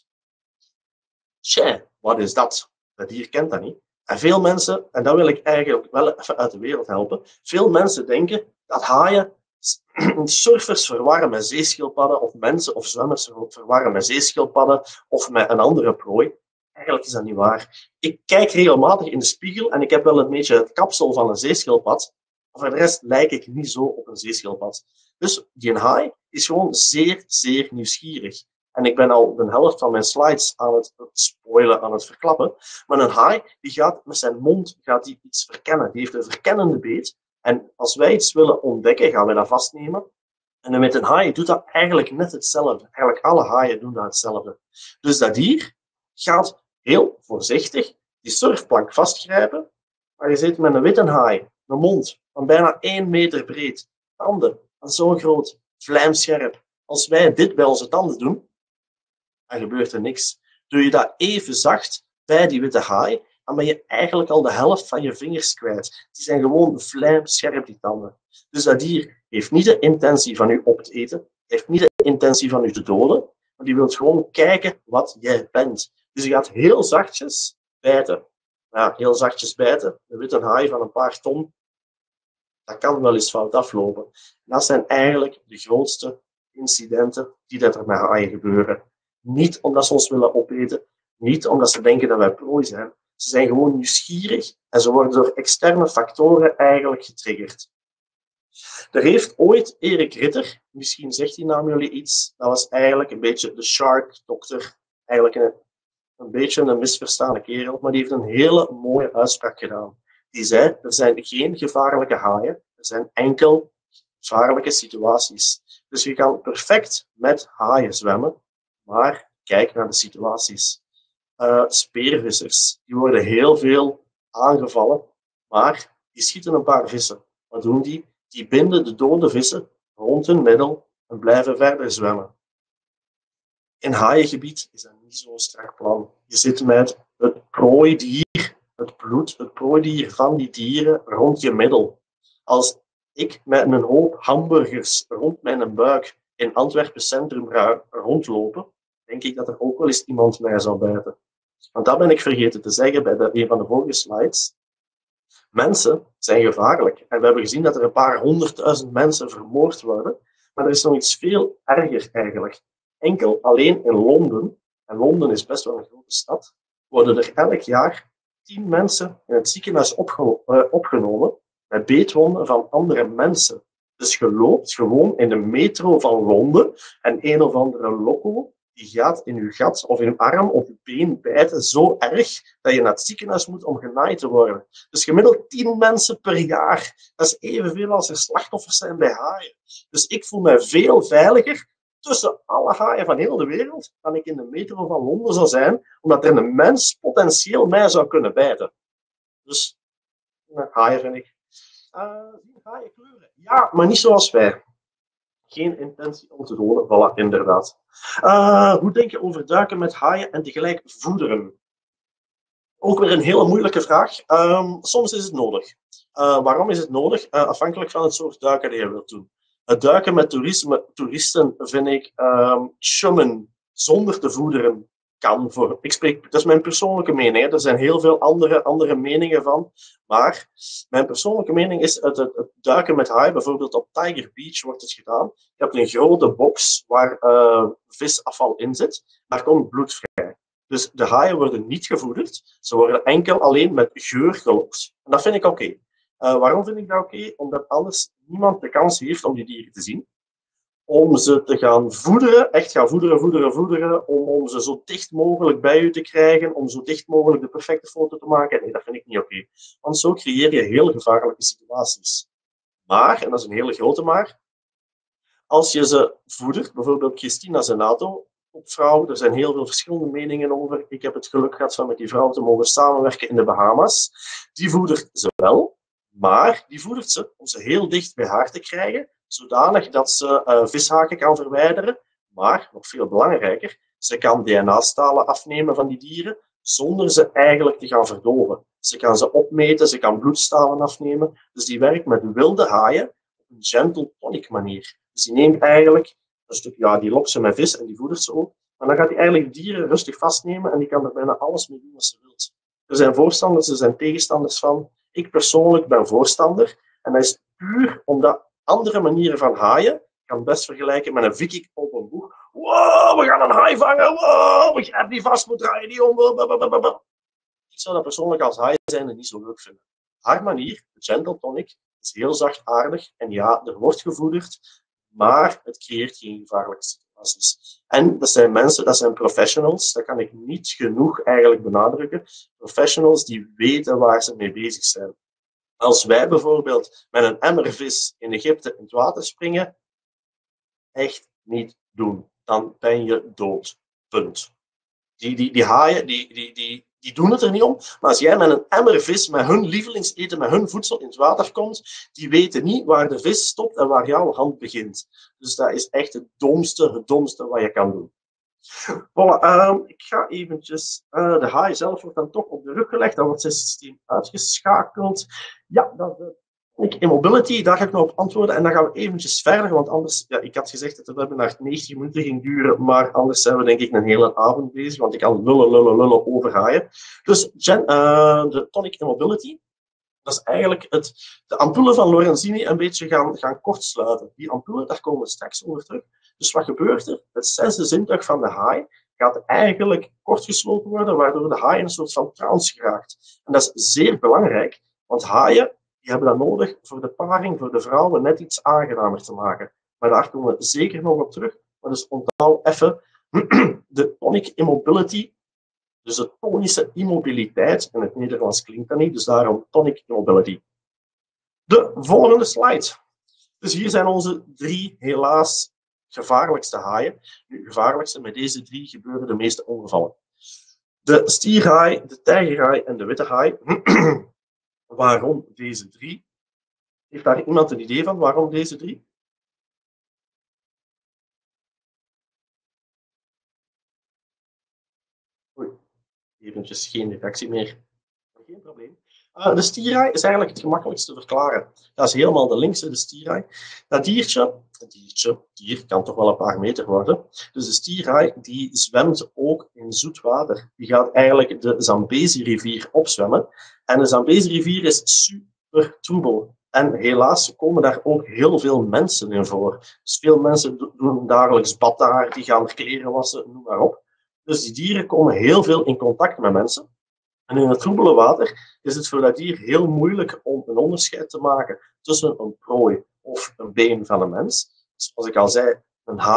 S1: Tja, wat is dat? Dat dier kent dat niet. En veel mensen, en dat wil ik eigenlijk wel even uit de wereld helpen, veel mensen denken dat haaien surfers verwarren met zeeschildpadden, of mensen of zwemmers verwarren met zeeschildpadden of met een andere prooi. Eigenlijk is dat niet waar. Ik kijk regelmatig in de spiegel en ik heb wel een beetje het kapsel van een zeeschildpad, maar voor de rest lijk ik niet zo op een zeeschildpad. Dus die haai is gewoon zeer, zeer nieuwsgierig. En ik ben al de helft van mijn slides aan het spoilen, aan het verklappen. Maar een haai die gaat met zijn mond gaat die iets verkennen. Die heeft een verkennende beet. En als wij iets willen ontdekken, gaan we dat vastnemen. En met een haai doet dat eigenlijk net hetzelfde. Eigenlijk alle haaien doen dat hetzelfde. Dus dat dier gaat heel voorzichtig die surfplank vastgrijpen. Maar je zit met een witte haai, een mond van bijna één meter breed, tanden van zo groot, vlijmscherp. Als wij dit bij onze tanden doen, dan gebeurt er niks. Doe je dat even zacht bij die witte haai, dan ben je eigenlijk al de helft van je vingers kwijt. Die zijn gewoon vlijmscherp, die tanden. Dus dat dier heeft niet de intentie van u op te eten, heeft niet de intentie van u te doden, maar die wil gewoon kijken wat jij bent. Dus je gaat heel zachtjes bijten. Ja, heel zachtjes bijten. Een witte haai van een paar ton, dat kan wel eens fout aflopen. En dat zijn eigenlijk de grootste incidenten die dat er met haaien gebeuren. Niet omdat ze ons willen opeten, niet omdat ze denken dat wij prooi zijn. Ze zijn gewoon nieuwsgierig en ze worden door externe factoren eigenlijk getriggerd. Er heeft ooit Erik Ritter, misschien zegt die naam jullie iets, dat was eigenlijk een beetje de shark dokter, eigenlijk een, een beetje een misverstane kerel, maar die heeft een hele mooie uitspraak gedaan. Die zei, er zijn geen gevaarlijke haaien, er zijn enkel gevaarlijke situaties. Dus je kan perfect met haaien zwemmen, maar kijk naar de situaties. Uh, speervissers, die worden heel veel aangevallen, maar die schieten een paar vissen. Wat doen die? Die binden de dode vissen rond hun middel en blijven verder zwemmen. In haaiengebied is dat niet zo'n strak plan. Je zit met het prooidier, het bloed, het prooidier van die dieren rond je middel. Als ik met een hoop hamburgers rond mijn buik in Antwerpen Centrum ga rondlopen, denk ik dat er ook wel eens iemand mij zou bijten. Want dat ben ik vergeten te zeggen bij de, een van de vorige slides. Mensen zijn gevaarlijk. En we hebben gezien dat er een paar honderdduizend mensen vermoord worden. Maar er is nog iets veel erger eigenlijk. Enkel alleen in Londen, en Londen is best wel een grote stad, worden er elk jaar tien mensen in het ziekenhuis opgeno- uh, opgenomen met beetwonden van andere mensen. Dus je loopt gewoon in de metro van Londen en een of andere loco die gaat in je gat of in je arm of je been bijten zo erg dat je naar het ziekenhuis moet om genaaid te worden. Dus gemiddeld tien mensen per jaar. Dat is evenveel als er slachtoffers zijn bij haaien. Dus ik voel mij veel veiliger tussen alle haaien van heel de wereld dan ik in de metro van Londen zou zijn, omdat er een mens potentieel mij zou kunnen bijten. Dus haaien vind ik. Uh, haaien kleuren? Ja, maar niet zoals wij. Geen intentie om te doden, voilà, inderdaad. Uh, hoe denk je over duiken met haaien en tegelijk voederen? Ook weer een hele moeilijke vraag. Um, soms is het nodig. Uh, waarom is het nodig? Uh, afhankelijk van het soort duiken die je wilt doen. Het duiken met toerisme, toeristen vind ik um, chummen zonder te voederen kan. Voor, ik spreek, dat is mijn persoonlijke mening. Hè. Er zijn heel veel andere, andere meningen van. Maar mijn persoonlijke mening is het, het, het duiken met haai. Bijvoorbeeld op Tiger Beach wordt het gedaan. Je hebt een grote box waar uh, visafval in zit. Daar komt bloed vrij. Dus de haaien worden niet gevoederd. Ze worden enkel alleen met geur gelokt. En dat vind ik oké. Okay. Uh, waarom vind ik dat oké? Okay? Omdat anders niemand de kans heeft om die dieren te zien. Om ze te gaan voederen, echt gaan voederen, voederen, voederen, om, om ze zo dicht mogelijk bij u te krijgen, om zo dicht mogelijk de perfecte foto te maken. Nee, dat vind ik niet oké. Okay. Want zo creëer je heel gevaarlijke situaties. Maar, en dat is een hele grote maar, als je ze voedert, bijvoorbeeld Christina Zenato, vrouw, er zijn heel veel verschillende meningen over. Ik heb het geluk gehad van met die vrouw te mogen samenwerken in de Bahamas. Die voedert ze wel, maar die voedert ze om ze heel dicht bij haar te krijgen, zodanig dat ze uh, vishaken kan verwijderen, maar, nog veel belangrijker, ze kan D N A-stalen afnemen van die dieren, zonder ze eigenlijk te gaan verdoven. Ze kan ze opmeten, ze kan bloedstalen afnemen, dus die werkt met wilde haaien op een gentle tonic manier. Dus die neemt eigenlijk een stuk, ja, die lokt ze met vis en die voedert ze ook, maar dan gaat hij eigenlijk de dieren rustig vastnemen en die kan er bijna alles mee doen wat ze wil. Er zijn voorstanders, er zijn tegenstanders van. Ik persoonlijk ben voorstander en dat is puur omdat andere manieren van haaien kan best vergelijken met een viking op een boeg. Wow, we gaan een haai vangen. Wow, ik heb die vast, moet draaien die om. Ik zou dat persoonlijk als haai zijn en niet zo leuk vinden. Haar manier, de gentle tonic, is heel zachtaardig en ja, er wordt gevoederd, maar het creëert geen gevaarlijke situaties. En dat zijn mensen, dat zijn professionals, dat kan ik niet genoeg eigenlijk benadrukken. Professionals die weten waar ze mee bezig zijn. Als wij bijvoorbeeld met een emmer vis in Egypte in het water springen, echt niet doen. Dan ben je dood. Punt. Die, die, die haaien, die, die, die, die doen het er niet om. Maar als jij met een emmer vis, met hun lievelingseten, met hun voedsel in het water komt, die weten niet waar de vis stopt en waar jouw hand begint. Dus dat is echt het domste, het domste wat je kan doen. Voilà, um, ik ga eventjes... Uh, de haai zelf wordt dan toch op de rug gelegd. Dan wordt zijn systeem uitgeschakeld. Ja, dat... Uh, ik, immobility, daar ga ik nou op antwoorden. En dan gaan we eventjes verder, want anders... Ja, ik had gezegd dat het webinar negentig minuten ging duren, maar anders zijn we denk ik een hele avond bezig, want ik kan lullen, lullen, lullen over haaien. Dus Gen, uh, de tonic immobility, dat is eigenlijk het, de ampullen van Lorenzini een beetje gaan, gaan kortsluiten. Die ampullen, daar komen we straks over terug. Dus wat gebeurt er? Het zesde zintuig van de haai gaat eigenlijk kortgesloten worden, waardoor de haai in een soort van trance geraakt. En dat is zeer belangrijk, want haaien die hebben dat nodig voor de paring, voor de vrouwen net iets aangenamer te maken. Maar daar komen we zeker nog op terug. Maar dus onthoud even de tonic immobility, dus de tonische immobiliteit. In het Nederlands klinkt dat niet, dus daarom tonic immobility. De volgende slide. Dus hier zijn onze drie helaas gevaarlijkste haaien. Nu, gevaarlijkste, met deze drie gebeuren de meeste ongevallen. De stierhaai, de tijgerhaai en de witte haai. Waarom deze drie? Heeft daar iemand een idee van waarom deze drie? Oei, eventjes geen reactie meer. Geen probleem. Uh, de stierhaai is eigenlijk het gemakkelijkst te verklaren. Dat is helemaal de linkse, de stierhaai. Dat diertje, een diertje, dier kan toch wel een paar meter worden. Dus de stierhaai die zwemt ook in zoet water. Die gaat eigenlijk de Zambezi-rivier opzwemmen. En de Zambezi-rivier is super troebel. En helaas komen daar ook heel veel mensen in voor. Dus veel mensen doen dagelijks bad daar, die gaan kleren wassen, noem maar op. Dus die dieren komen heel veel in contact met mensen. En in het troebele water is het voor dat dier heel moeilijk om een onderscheid te maken tussen een prooi of een been van een mens. Zoals ik al zei, een haai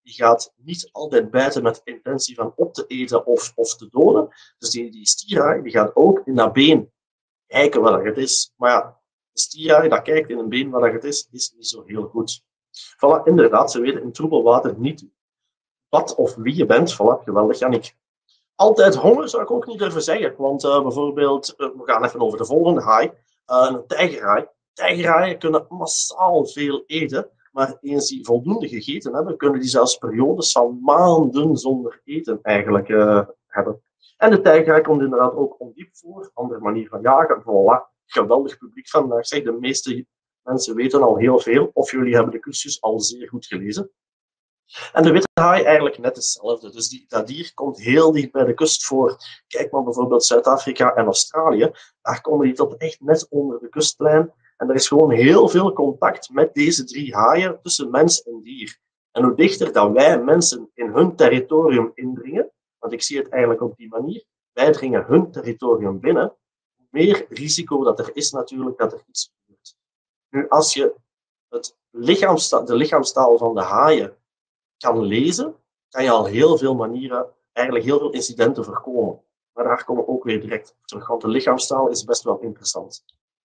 S1: die gaat niet altijd bijten met de intentie van op te eten of, of te doden. Dus die, die stierhaai die gaat ook in dat been kijken wat het is. Maar ja, de stierhaai dat kijkt in een been wat het is, is niet zo heel goed. Voilà, inderdaad, ze weten in troebel water niet wat of wie je bent. Voilà, geweldig, Jannik. Altijd honger zou ik ook niet durven zeggen. Want uh, bijvoorbeeld, uh, we gaan even over de volgende haai. Uh, een tijgerhaai. Tijgerhaaien kunnen massaal veel eten. Maar eens die voldoende gegeten hebben, kunnen die zelfs periodes van maanden zonder eten eigenlijk uh, hebben. En de tijgerhaai komt inderdaad ook ondiep voor. Andere manier van jagen. Voilà, geweldig publiek vandaag. Zeg, de meeste mensen weten al heel veel. Of jullie hebben de cursus al zeer goed gelezen. En de witte haai eigenlijk net hetzelfde. Dus die, dat dier komt heel dicht bij de kust voor. Kijk maar bijvoorbeeld Zuid-Afrika en Australië. Daar komen die tot echt net onder de kustlijn. En er is gewoon heel veel contact met deze drie haaien tussen mens en dier. En hoe dichter dat wij mensen in hun territorium indringen, want ik zie het eigenlijk op die manier, wij dringen hun territorium binnen, hoe meer risico dat er is natuurlijk dat er iets gebeurt. Nu, als je het lichaamsta- de lichaamstaal van de haaien kan lezen, kan je al heel veel manieren, eigenlijk heel veel incidenten voorkomen. Maar daar komen we ook weer direct op terug, want de lichaamstaal is best wel interessant.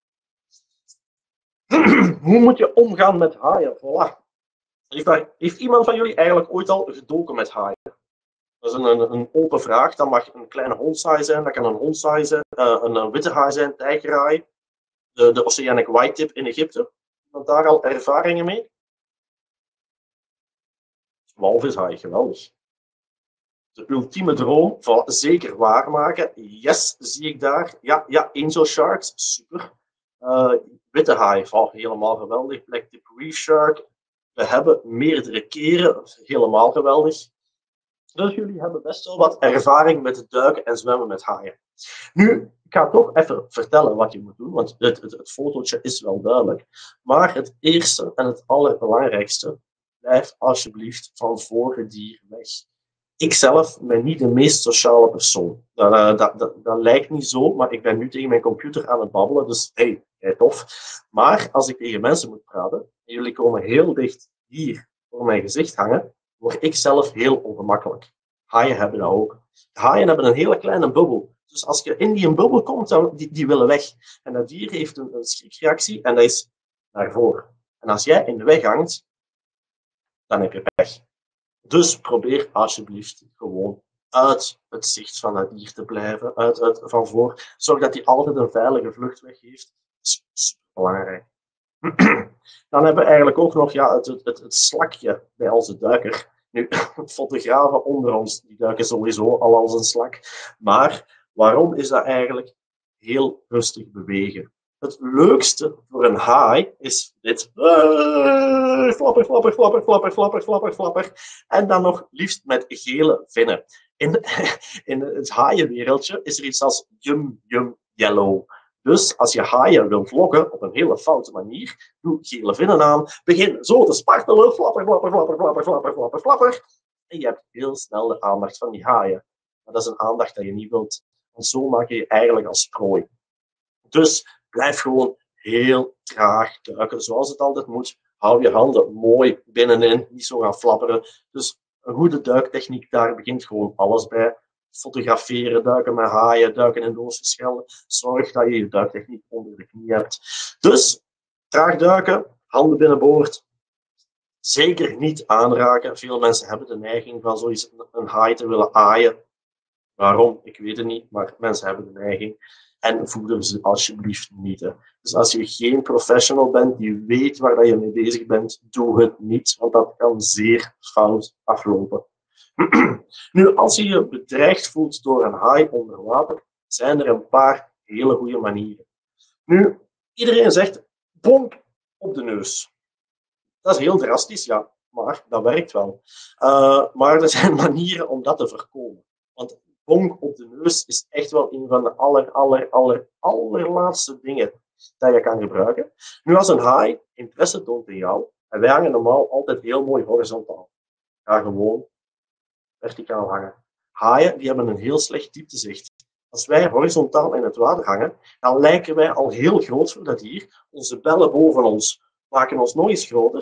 S1: Hoe moet je omgaan met haaien? Voilà. Heeft, daar, heeft iemand van jullie eigenlijk ooit al gedoken met haaien? Dat is een, een, een open vraag. Dat mag een kleine hondsaai zijn, dat kan een hondsaai zijn, uh, een, een witte haai zijn, tijgerhaai, de, de Oceanic whitetip in Egypte. Iemand daar al ervaringen mee? Walvishaai, geweldig. De ultieme droom, van zeker waarmaken. Yes, zie ik daar. Ja, ja, Angel Sharks, super. Uh, witte haai, oh, helemaal geweldig. Black Tip Reef Shark. We hebben meerdere keren, helemaal geweldig. Dus jullie hebben best wel wat ervaring met het duiken en zwemmen met haaien. Nu, ik ga toch even vertellen wat je moet doen, want het, het, het fotootje is wel duidelijk. Maar het eerste en het allerbelangrijkste, blijf alsjeblieft van voor het dier weg. Ik zelf ben niet de meest sociale persoon. Dat, uh, dat, dat, dat lijkt niet zo, maar ik ben nu tegen mijn computer aan het babbelen, dus hey, kijk tof. Maar als ik tegen mensen moet praten, en jullie komen heel dicht hier voor mijn gezicht hangen, word ik zelf heel ongemakkelijk. Haaien hebben dat ook. Haaien hebben een hele kleine bubbel. Dus als je in die bubbel komt, dan, die, die willen weg. En dat dier heeft een, een schrikreactie en dat is naar voren. En als jij in de weg hangt, dan heb je pech. Dus probeer alsjeblieft gewoon uit het zicht van het dier te blijven, uit, uit, van voor. Zorg dat hij altijd een veilige vluchtweg heeft. Dat is super belangrijk. Dan hebben we eigenlijk ook nog ja, het, het, het slakje bij onze duiker. Nu, fotografen onder ons, die duiken sowieso al als een slak. Maar waarom is dat eigenlijk? Heel rustig bewegen. Het leukste voor een haai is dit. Flapper, flapper, flapper, flapper, flapper, flapper, flapper. En dan nog liefst met gele vinnen. In, in het haaienwereldje is er iets als yum, yum, yellow. Dus als je haaien wilt lokken op een hele foute manier, doe gele vinnen aan, begin zo te spartelen, flapper, flapper, flapper, flapper, flapper, flapper, flapper. En je hebt heel snel de aandacht van die haaien. Maar dat is een aandacht die je niet wilt. En zo maak je je eigenlijk als prooi. Dus blijf gewoon heel traag duiken, zoals het altijd moet. Hou je handen mooi binnenin, niet zo gaan flapperen. Dus een goede duiktechniek, daar begint gewoon alles bij. Fotograferen, duiken met haaien, duiken in doosjeschelden. Zorg dat je je duiktechniek onder de knie hebt. Dus, traag duiken, handen binnenboord. Zeker niet aanraken. Veel mensen hebben de neiging van zoiets een haai te willen aaien. Waarom? Ik weet het niet, maar mensen hebben de neiging. En voeder ze alsjeblieft niet. Hè. Dus als je geen professional bent die weet waar je mee bezig bent, doe het niet, want dat kan zeer fout aflopen. Nu, als je je bedreigd voelt door een haai onder water, zijn er een paar hele goede manieren. Nu, iedereen zegt, bonk op de neus. Dat is heel drastisch, ja, maar dat werkt wel. Uh, maar er zijn manieren om dat te voorkomen. Want bonk op de neus is echt wel een van de aller, aller, aller, allerlaatste dingen dat je kan gebruiken. Nu, als een haai interesse toont in jou, en wij hangen normaal altijd heel mooi horizontaal. Ga gewoon verticaal hangen. Haaien die hebben een heel slecht dieptezicht. Als wij horizontaal in het water hangen, dan lijken wij al heel groot voor dat dier. Onze bellen boven ons maken ons nog eens groter.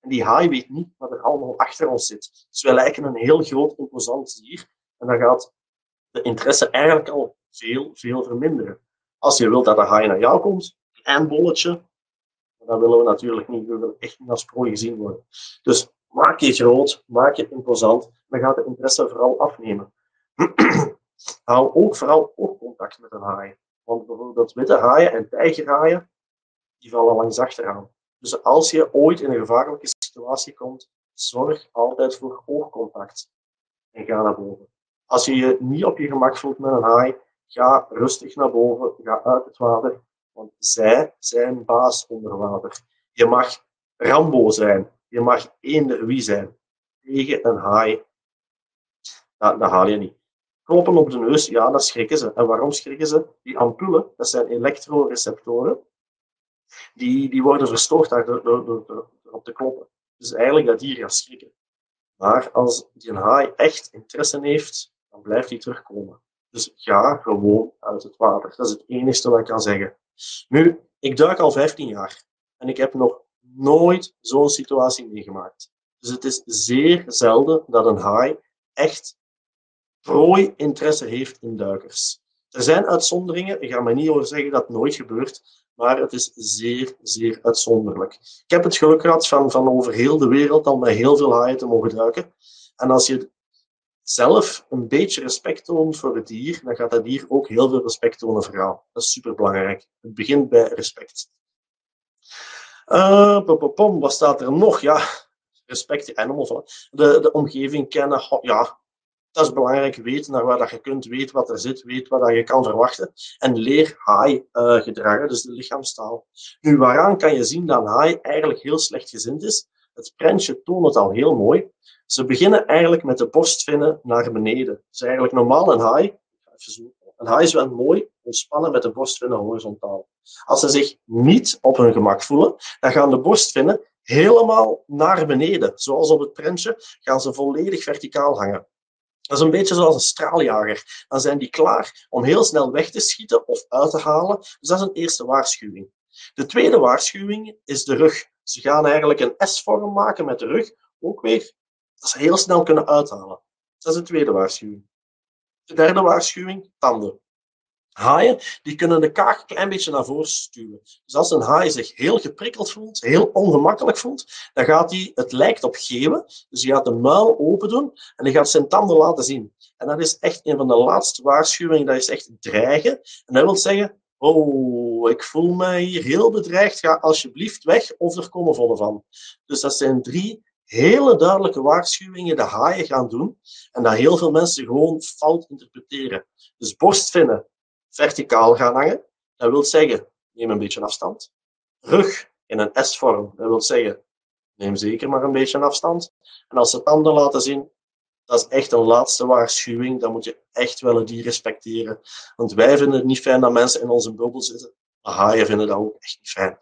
S1: En die haai weet niet wat er allemaal achter ons zit. Dus wij lijken een heel groot, imposant dier. En dan gaat de interesse eigenlijk al veel, veel verminderen. Als je wilt dat de haai naar jou komt, klein bolletje, dat willen we natuurlijk niet. We willen echt niet als prooi gezien worden. Dus maak je groot, maak je imposant, dan gaat de interesse vooral afnemen. Hou ook vooral oogcontact met een haai. Want bijvoorbeeld witte haaien en tijgerhaaien, die vallen langs achteraan. Dus als je ooit in een gevaarlijke situatie komt, zorg altijd voor oogcontact. En ga naar boven. Als je je niet op je gemak voelt met een haai, ga rustig naar boven, ga uit het water, want zij zijn baas onder water. Je mag Rambo zijn, je mag eender wie zijn. Tegen een haai, dat, dat haal je niet. Kloppen op de neus, ja, dat schrikken ze. En waarom schrikken ze? Die ampullen, dat zijn elektroreceptoren, die, die worden verstoord door, door, door, door op te kloppen. Dus eigenlijk dat dier gaat schrikken. Maar als die een haai echt interesse heeft, dan blijft hij terugkomen. Dus ga gewoon uit het water. Dat is het enige wat ik kan zeggen. Nu, ik duik al vijftien jaar. En ik heb nog nooit zo'n situatie meegemaakt. Dus het is zeer zelden dat een haai echt prooi interesse heeft in duikers. Er zijn uitzonderingen. Ik ga me niet over zeggen dat het nooit gebeurt. Maar het is zeer, zeer uitzonderlijk. Ik heb het geluk gehad van, van over heel de wereld al met heel veel haaien te mogen duiken. En als je zelf een beetje respect toont voor het dier, dan gaat dat dier ook heel veel respect tonen voor jou. Dat is superbelangrijk. Het begint bij respect. Uh, pom, pom, pom, wat staat er nog? Ja, respect the animal. De, de omgeving kennen. Ja, dat is belangrijk. Weet naar waar dat je kunt, weet wat er zit, weet wat dat je kan verwachten. En leer haai uh, gedragen, dus de lichaamstaal. Nu, waaraan kan je zien dat een haai eigenlijk heel slecht gezind is? Het prentje toont het al heel mooi. Ze beginnen eigenlijk met de borstvinnen naar beneden. Dus eigenlijk normaal een haai. Een haai is wel mooi ontspannen met de borstvinnen horizontaal. Als ze zich niet op hun gemak voelen, dan gaan de borstvinnen helemaal naar beneden. Zoals op het prentje gaan ze volledig verticaal hangen. Dat is een beetje zoals een straaljager. Dan zijn die klaar om heel snel weg te schieten of uit te halen. Dus dat is een eerste waarschuwing. De tweede waarschuwing is de rug. Ze gaan eigenlijk een S-vorm maken met de rug. Ook weer dat ze heel snel kunnen uithalen. Dat is de tweede waarschuwing. De derde waarschuwing, tanden. Haaien die kunnen de kaak een klein beetje naar voren stuwen. Dus als een haai zich heel geprikkeld voelt, heel ongemakkelijk voelt, dan gaat hij, het lijkt op geeuwen, dus hij gaat de muil open doen en hij gaat zijn tanden laten zien. En dat is echt een van de laatste waarschuwingen, dat is echt dreigen. En dat wil zeggen, oh, ik voel mij hier heel bedreigd, ga alsjeblieft weg of er komen vodden van. Dus dat zijn drie hele duidelijke waarschuwingen die haaien gaan doen en dat heel veel mensen gewoon fout interpreteren. Dus borstvinnen verticaal gaan hangen. Dat wil zeggen, neem een beetje afstand. Rug in een S-vorm. Dat wil zeggen, neem zeker maar een beetje afstand. En als ze tanden laten zien, dat is echt een laatste waarschuwing. Dan moet je echt wel het dier respecteren. Want wij vinden het niet fijn dat mensen in onze bubbel zitten. Maar haaien vinden dat ook echt niet fijn.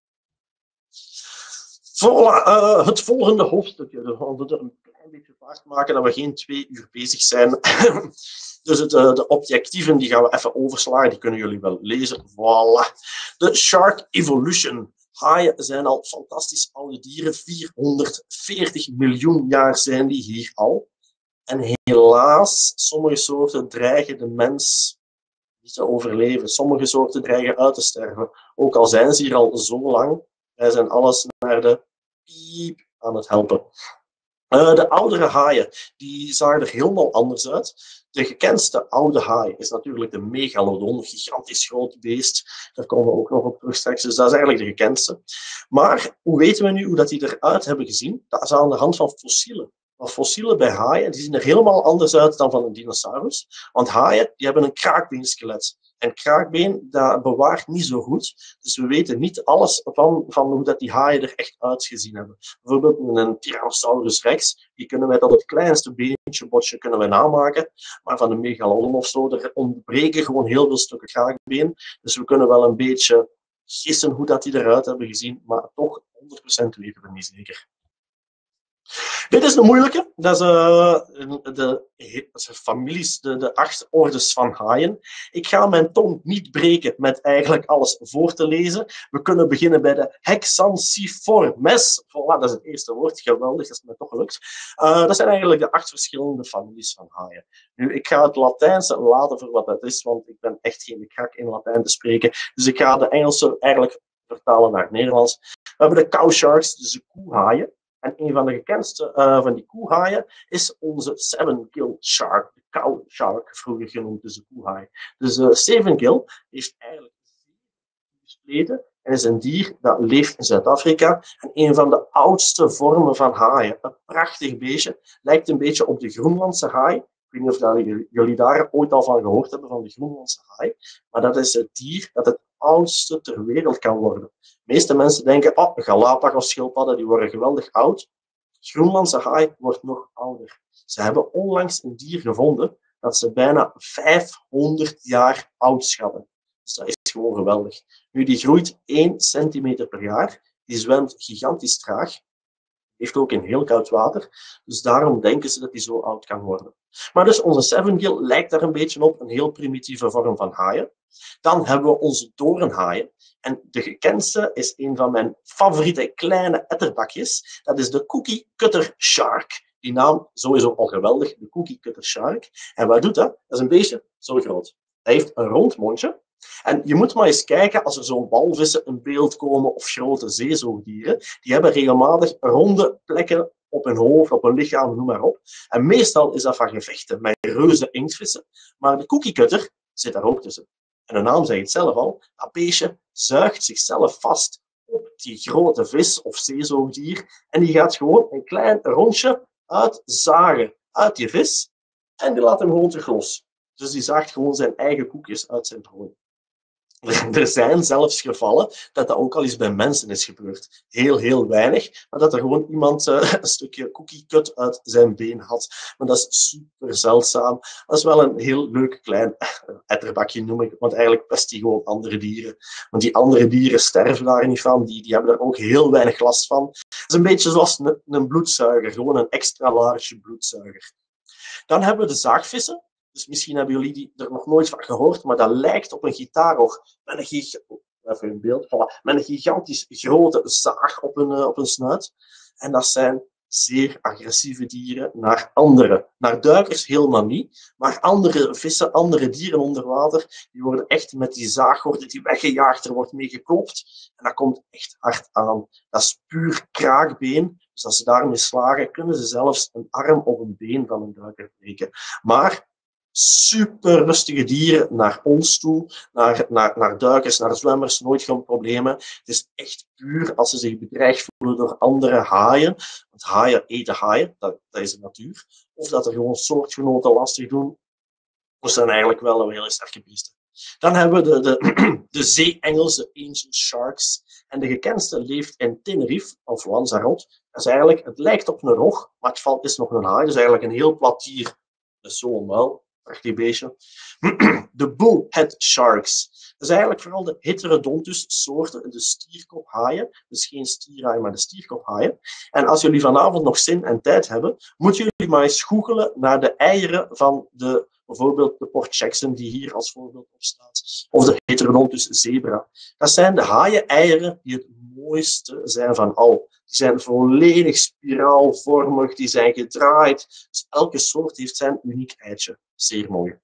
S1: Voilà, uh, het volgende hoofdstukje. We gaan het een klein beetje vaart maken, dat we geen twee uur bezig zijn. Dus het, uh, de objectieven die gaan we even overslaan, die kunnen jullie wel lezen. Voilà. De Shark Evolution. Haaien zijn al fantastisch oude dieren. vierhonderdveertig miljoen jaar zijn die hier al. En helaas, sommige soorten dreigen de mens niet te overleven. Sommige soorten dreigen uit te sterven. Ook al zijn ze hier al zo lang. Wij zijn alles naar de piep aan het helpen. Uh, de oudere haaien, die zagen er helemaal anders uit. De gekendste oude haai is natuurlijk de megalodon, een gigantisch groot beest. Daar komen we ook nog op terug straks, dus dat is eigenlijk de gekendste. Maar hoe weten we nu hoe dat die eruit hebben gezien? Dat is aan de hand van fossielen. Maar fossielen bij haaien die zien er helemaal anders uit dan van een dinosaurus. Want haaien die hebben een kraakbeenskelet. En kraakbeen, dat bewaart niet zo goed. Dus we weten niet alles van, van hoe dat die haaien er echt uitgezien hebben. Bijvoorbeeld een Tyrannosaurus rex, die kunnen wij tot het kleinste beentje, botje kunnen wij namaken. Maar van een megalodon of zo, er ontbreken gewoon heel veel stukken kraakbeen. Dus we kunnen wel een beetje gissen hoe dat die eruit hebben gezien, maar toch honderd procent weten we niet zeker. Dit is een moeilijke. Dat is uh, de, de families, de, de acht ordes van haaien. Ik ga mijn tong niet breken met eigenlijk alles voor te lezen. We kunnen beginnen bij de Hexanciformes. Voilà, dat is het eerste woord. Geweldig, dat is me toch gelukt. Uh, dat zijn eigenlijk de acht verschillende families van haaien. Nu, ik ga het Latijnse laten voor wat het is, want ik ben echt geen krak in Latijn te spreken. Dus ik ga de Engelse eigenlijk vertalen naar het Nederlands. We hebben de cow sharks, dus de koehaaien. En een van de gekendste uh, van die koehaaien is onze seven-gill shark, de cow shark, vroeger genoemd, dus de koehaai. Dus de uh, seven-gill heeft eigenlijk gespleten en is een dier dat leeft in Zuid-Afrika en een van de oudste vormen van haaien. Een prachtig beestje, lijkt een beetje op de Groenlandse haai. Ik weet niet of dat jullie daar ooit al van gehoord hebben, van de Groenlandse haai. Maar dat is het dier dat het oudste ter wereld kan worden. De meeste mensen denken, oh, Galapagos-schildpadden, die worden geweldig oud. Groenlandse haai wordt nog ouder. Ze hebben onlangs een dier gevonden dat ze bijna vijfhonderd jaar oud schatten. Dus dat is gewoon geweldig. Nu, die groeit één centimeter per jaar. Die zwemt gigantisch traag. Heeft ook in heel koud water. Dus daarom denken ze dat hij zo oud kan worden. Maar dus onze seven-gill lijkt daar een beetje op. Een heel primitieve vorm van haaien. Dan hebben we onze doornhaaien. En de gekendste is een van mijn favoriete kleine etterbakjes. Dat is de cookie cutter shark. Die naam sowieso al geweldig, de cookie cutter shark. En wat doet dat? Dat is een beestje zo groot. Hij heeft een rond mondje. En je moet maar eens kijken als er zo'n walvissen in beeld komen of grote zeezoogdieren. Die hebben regelmatig ronde plekken op hun hoofd, op hun lichaam, noem maar op. En meestal is dat van gevechten met reuze inktvissen. Maar de cookie cutter zit daar ook tussen. En de naam zegt het zelf al, dat beestje zuigt zichzelf vast op die grote vis of zeezoogdier en die gaat gewoon een klein rondje uitzagen uit die vis en die laat hem gewoon terug los. Dus die zaagt gewoon zijn eigen koekjes uit zijn prooi. Er zijn zelfs gevallen dat dat ook al eens bij mensen is gebeurd. Heel, heel weinig. Maar dat er gewoon iemand uh, een stukje cookie cut uit zijn been had. Maar dat is super zeldzaam. Dat is wel een heel leuk klein etterbakje, noem ik. Want eigenlijk pest die gewoon andere dieren. Want die andere dieren sterven daar niet van. Die, die hebben er ook heel weinig last van. Het is een beetje zoals een, een bloedzuiger. Gewoon een extra large bloedzuiger. Dan hebben we de zaagvissen. Dus misschien hebben jullie die er nog nooit van gehoord, maar dat lijkt op een gitaarrog met een, gig even een beeld, voilà, met een gigantisch grote zaag op hun, uh, op hun snuit. En dat zijn zeer agressieve dieren naar anderen. Naar duikers helemaal niet, maar andere vissen, andere dieren onder water, die worden echt met die zaag worden die weggejaagd, er wordt mee geklopt. En dat komt echt hard aan. Dat is puur kraakbeen. Dus als ze daarmee slagen, kunnen ze zelfs een arm of een been van een duiker breken. Maar super rustige dieren naar ons toe, naar, naar, naar duikers, naar zwemmers, nooit geen problemen. Het is echt puur als ze zich bedreigd voelen door andere haaien. Want haaien eten haaien, dat, dat is de natuur. Of dat er gewoon soortgenoten lastig doen. Dat zijn eigenlijk wel een hele sterke beesten. Dan hebben we de, de, de zeeengels, de ancient sharks. En de gekendste leeft in Tenerife, of Lanzarote. Dat is eigenlijk, het lijkt op een rog, maar het valt, is nog een haai. Dus eigenlijk een heel plat dier. Dat is zo'n muil. Prachtig beestje. De bullhead sharks. Dat is eigenlijk vooral de heterodontus soorten, de stierkophaaien. Dus geen stierhaai, maar de stierkophaaien. En als jullie vanavond nog zin en tijd hebben, moeten jullie maar eens googelen naar de eieren van de, bijvoorbeeld de Port Jackson, die hier als voorbeeld op staat. Of de heterodontus zebra. Dat zijn de haaien-eieren die het mooiste zijn van al. Die zijn volledig spiraalvormig, die zijn gedraaid. Dus elke soort heeft zijn uniek eitje. Zeer mooi.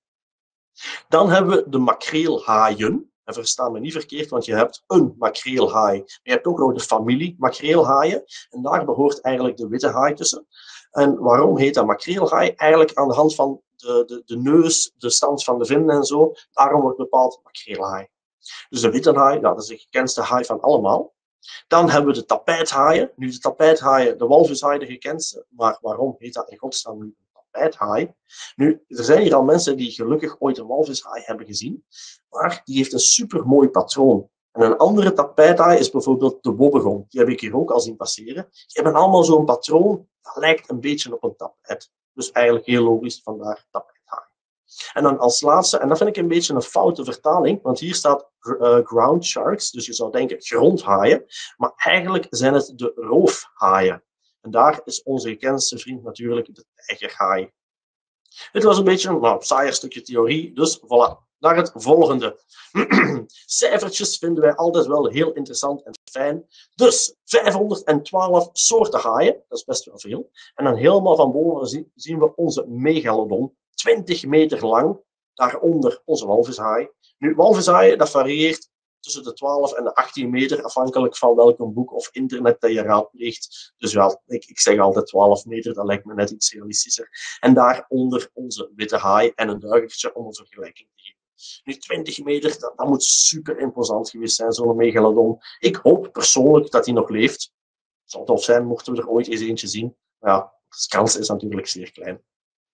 S1: Dan hebben we de makreelhaaien. En versta me niet verkeerd, want je hebt een makreelhaai. Maar je hebt ook nog de familie makreelhaaien. En daar behoort eigenlijk de witte haai tussen. En waarom heet dat makreelhaai? Eigenlijk aan de hand van de, de, de neus, de stand van de vinnen en zo. Daarom wordt bepaald makreelhaai. Dus de witte haai, nou, dat is de gekendste haai van allemaal. Dan hebben we de tapijthaaien. Nu, de tapijthaaien, de walvishaai, de gekendste. Maar waarom heet dat in godsnaam nu een tapijthaai? Nu, er zijn hier al mensen die gelukkig ooit een walvishaai hebben gezien. Maar die heeft een supermooi patroon. En een andere tapijthaai is bijvoorbeeld de wobbegon. Die heb ik hier ook al zien passeren. Die hebben allemaal zo'n patroon, dat lijkt een beetje op een tapijt. Dus eigenlijk heel logisch, vandaar tapijthaai. En dan als laatste, en dat vind ik een beetje een foute vertaling, want hier staat uh, ground sharks, dus je zou denken grondhaaien, maar eigenlijk zijn het de roofhaaien. En daar is onze gekendste vriend natuurlijk de tijgerhaai. Dit was een beetje een nou, saaier stukje theorie, dus voilà. Naar het volgende. Cijfertjes vinden wij altijd wel heel interessant en fijn. Dus vijfhonderdtwaalf soorten haaien, dat is best wel veel. En dan helemaal van boven zien we onze megalodon, twintig meter lang. Daaronder onze walvishaai. Nu, walvishaaien, dat varieert tussen de twaalf en de achttien meter, afhankelijk van welk boek of internet dat je raadpleegt. Dus ja, ik, ik zeg altijd twaalf meter, dat lijkt me net iets realistischer. En daaronder onze witte haai en een duikertje om een vergelijking te geven. Nu, twintig meter, dat, dat moet super imposant geweest zijn, zo'n megalodon. Ik hoop persoonlijk dat hij nog leeft. Het zou tof zijn, mochten we er ooit eens eentje zien. Maar ja, de kans is natuurlijk zeer klein.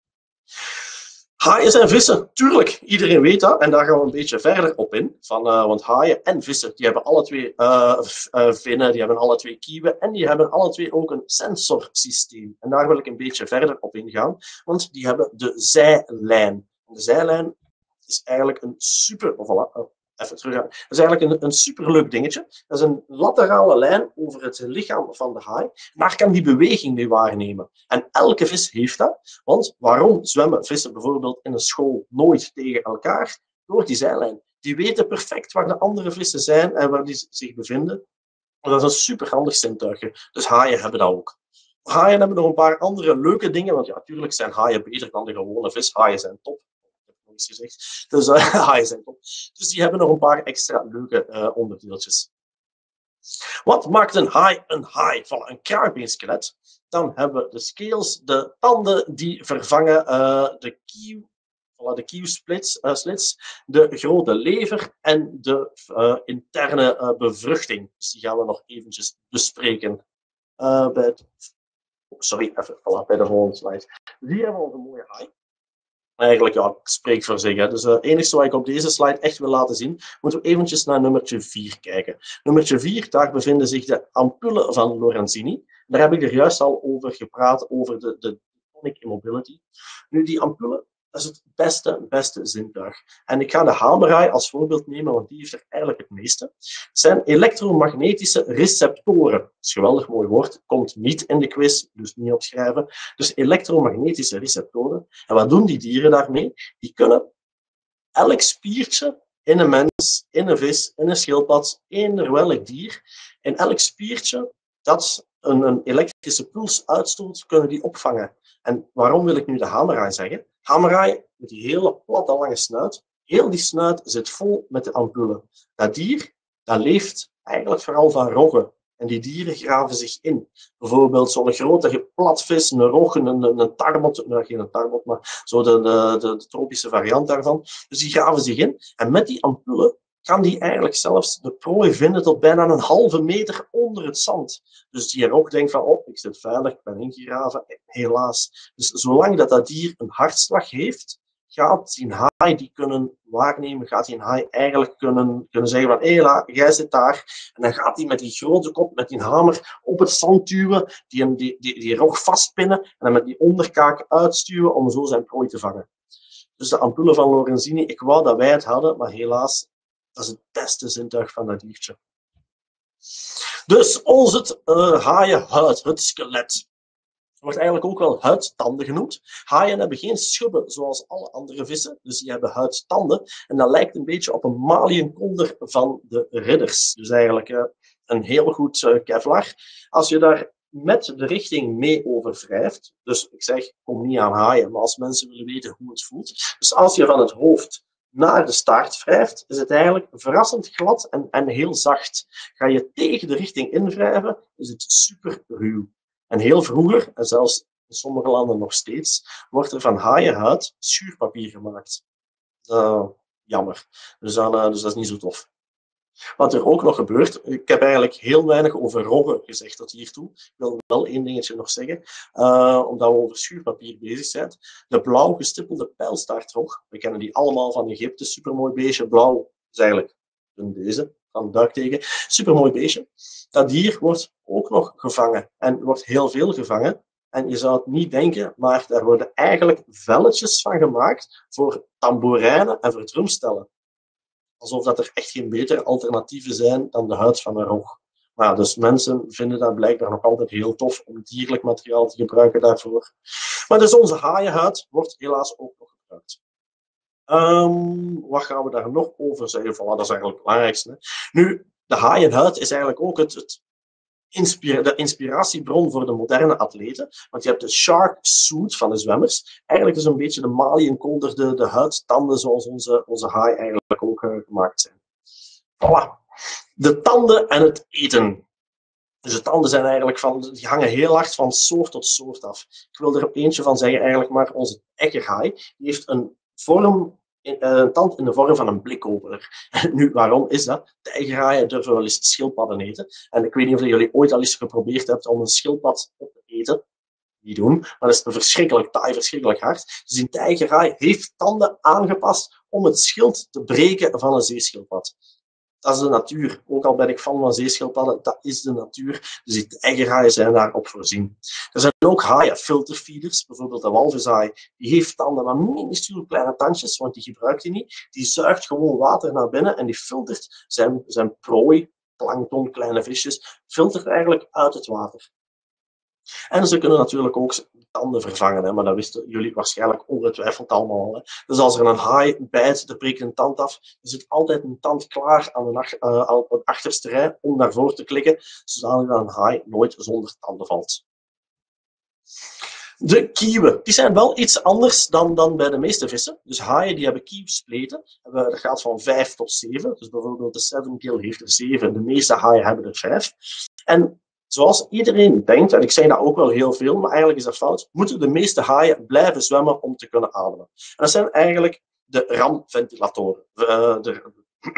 S1: Haaien zijn vissen, tuurlijk, iedereen weet dat. En daar gaan we een beetje verder op in. Van, uh, want haaien en vissen, die hebben alle twee uh, uh, vinnen, die hebben alle twee kieuwen en die hebben alle twee ook een sensorsysteem. En daar wil ik een beetje verder op ingaan, want die hebben de zijlijn. En de zijlijn is eigenlijk een super... Oh, voilà, oh, even terug. Dat is eigenlijk een, een superleuk dingetje. Dat is een laterale lijn over het lichaam van de haai. Daar kan die beweging mee waarnemen. En elke vis heeft dat. Want waarom zwemmen vissen bijvoorbeeld in een school nooit tegen elkaar? Door die zijlijn. Die weten perfect waar de andere vissen zijn en waar die zich bevinden. En dat is een superhandig zintuigje. Dus haaien hebben dat ook. Haaien hebben nog een paar andere leuke dingen. Want ja, natuurlijk zijn haaien beter dan de gewone vis. Haaien zijn top. Gezegd. Dus uh, haaien zijn top. Dus die hebben nog een paar extra leuke uh, onderdeeltjes. Wat maakt een haai een haai? Van een kraakbeenskelet. Dan hebben we de scales, de tanden die vervangen uh, de kieuw, voilà, de kieuwslits, uh, slits, de grote lever en de uh, interne uh, bevruchting. Dus die gaan we nog eventjes bespreken. Uh, bij het... oh, sorry, even voilà, bij de volgende slide. Hier hebben we onze mooie haai. Eigenlijk, ja, ik spreek voor zich. Hè. Dus het uh, enige wat ik op deze slide echt wil laten zien, moeten we eventjes naar nummertje vier kijken. Nummertje vier, daar bevinden zich de ampullen van Lorenzini. Daar heb ik er juist al over gepraat, over de, de tonic immobility. Nu, die ampullen, dat is het beste, beste zintuig. En ik ga de hamerhaai als voorbeeld nemen, want die heeft er eigenlijk het meeste. Het zijn elektromagnetische receptoren. Dat is een geweldig mooi woord. Komt niet in de quiz, dus niet opschrijven. Dus elektromagnetische receptoren. En wat doen die dieren daarmee? Die kunnen elk spiertje in een mens, in een vis, in een schildpad, in welk dier, in elk spiertje dat een, een elektrische puls uitstoot, kunnen die opvangen. En waarom wil ik nu de hamerhaai zeggen? Hamerhaai met die hele platte lange snuit. Heel die snuit zit vol met de ampullen. Dat dier, dat leeft eigenlijk vooral van roggen. En die dieren graven zich in. Bijvoorbeeld zo'n grote platvis, een rog, een, een, een tarbot, nou geen tarbot, maar zo de, de, de, de tropische variant daarvan. Dus die graven zich in. En met die ampullen kan die eigenlijk zelfs de prooi vinden tot bijna een halve meter onder het zand. Dus die rog denkt van, oh, ik zit veilig, ik ben ingegraven. Helaas. Dus zolang dat, dat dier een hartslag heeft, gaat die haai die kunnen waarnemen, gaat die haai eigenlijk kunnen, kunnen zeggen van, hé, hey, jij zit daar. En dan gaat hij met die grote kop, met die hamer op het zand duwen, die, die, die, die rog vastpinnen en dan met die onderkaak uitstuwen om zo zijn prooi te vangen. Dus de ampullen van Lorenzini, ik wou dat wij het hadden, maar helaas, dat is het beste zintuig van dat diertje. Dus ons het uh, haaienhuid, het skelet. Wordt eigenlijk ook wel huidtanden genoemd. Haaien hebben geen schubben zoals alle andere vissen, dus die hebben huidtanden. En dat lijkt een beetje op een maliënkonder van de ridders. Dus eigenlijk uh, een heel goed uh, Kevlar. Als je daar met de richting mee over wrijft, dus ik zeg, kom niet aan haaien, maar als mensen willen weten hoe het voelt. Dus als je van het hoofd naar de staart wrijft, is het eigenlijk verrassend glad en, en heel zacht. Ga je tegen de richting invrijven, is het super ruw. En heel vroeger, en zelfs in sommige landen nog steeds, wordt er van haaienhuid schuurpapier gemaakt. Uh, jammer. Dus, dan, uh, dus dat is niet zo tof. Wat er ook nog gebeurt, ik heb eigenlijk heel weinig over roggen gezegd tot hiertoe. Ik wil wel één dingetje nog zeggen, uh, omdat we over schuurpapier bezig zijn. De blauw gestippelde pijlstaartrog, we kennen die allemaal van Egypte, supermooi beestje, blauw is eigenlijk deze, van de duiktegen, supermooi beestje. Dat dier wordt ook nog gevangen en wordt heel veel gevangen. En je zou het niet denken, maar daar worden eigenlijk velletjes van gemaakt voor tamboerijnen en voor drumstellen. Alsof dat er echt geen betere alternatieven zijn dan de huid van een rog. Maar ja, dus mensen vinden dat blijkbaar nog altijd heel tof om dierlijk materiaal te gebruiken daarvoor. Maar dus onze haaienhuid wordt helaas ook nog gebruikt. Um, wat gaan we daar nog over zeggen? Voilà, dat is eigenlijk het belangrijkste. Hè? Nu, de haaienhuid is eigenlijk ook het, het inspira- de inspiratiebron voor de moderne atleten. Want je hebt de shark suit van de zwemmers. Eigenlijk is een beetje de maliënkolder, de, de huidtanden zoals onze, onze haai eigenlijk ook uh, gemaakt zijn. Voilà. De tanden en het eten. Dus de tanden zijn eigenlijk van, die hangen heel hard van soort tot soort af. Ik wil er op eentje van zeggen, eigenlijk maar onze ekkerhaai. Die heeft een vorm, een tand in de vorm van een blikopener. Nu, waarom is dat? Tijgerhaaien durven wel eens schildpadden eten. En ik weet niet of jullie ooit al eens geprobeerd hebben om een schildpad op te eten. Niet doen, maar dat is een verschrikkelijk taai, verschrikkelijk hard. Dus een tijgerhaai heeft tanden aangepast om het schild te breken van een zeeschildpad. Dat is de natuur. Ook al ben ik fan van zeeschildpadden, dat is de natuur. Dus die tijgerhaaien zijn daarop voorzien. Er zijn ook haaien, filterfeeders. Bijvoorbeeld de walvishaai. Die heeft tanden, maar minuscuul kleine tandjes, want die gebruikt hij niet. Die zuigt gewoon water naar binnen en die filtert zijn, zijn prooi, plankton, kleine visjes, filtert eigenlijk uit het water. En ze kunnen natuurlijk ook tanden vervangen, hè, maar dat wisten jullie waarschijnlijk ongetwijfeld allemaal. Hè. Dus als er een haai bijt, er breekt een tand af, er zit altijd een tand klaar aan de, uh, op het achterste rij om daarvoor te klikken, zodat een haai nooit zonder tanden valt. De kieuwen, die zijn wel iets anders dan, dan bij de meeste vissen. Dus haaien die hebben kieuwspleten. Dat gaat van vijf tot zeven. Dus bijvoorbeeld de sevengill heeft er zeven. De meeste haaien hebben er vijf. En zoals iedereen denkt, en ik zeg dat ook wel heel veel, maar eigenlijk is dat fout, moeten de meeste haaien blijven zwemmen om te kunnen ademen. En dat zijn eigenlijk de ramventilatoren. Uh, de,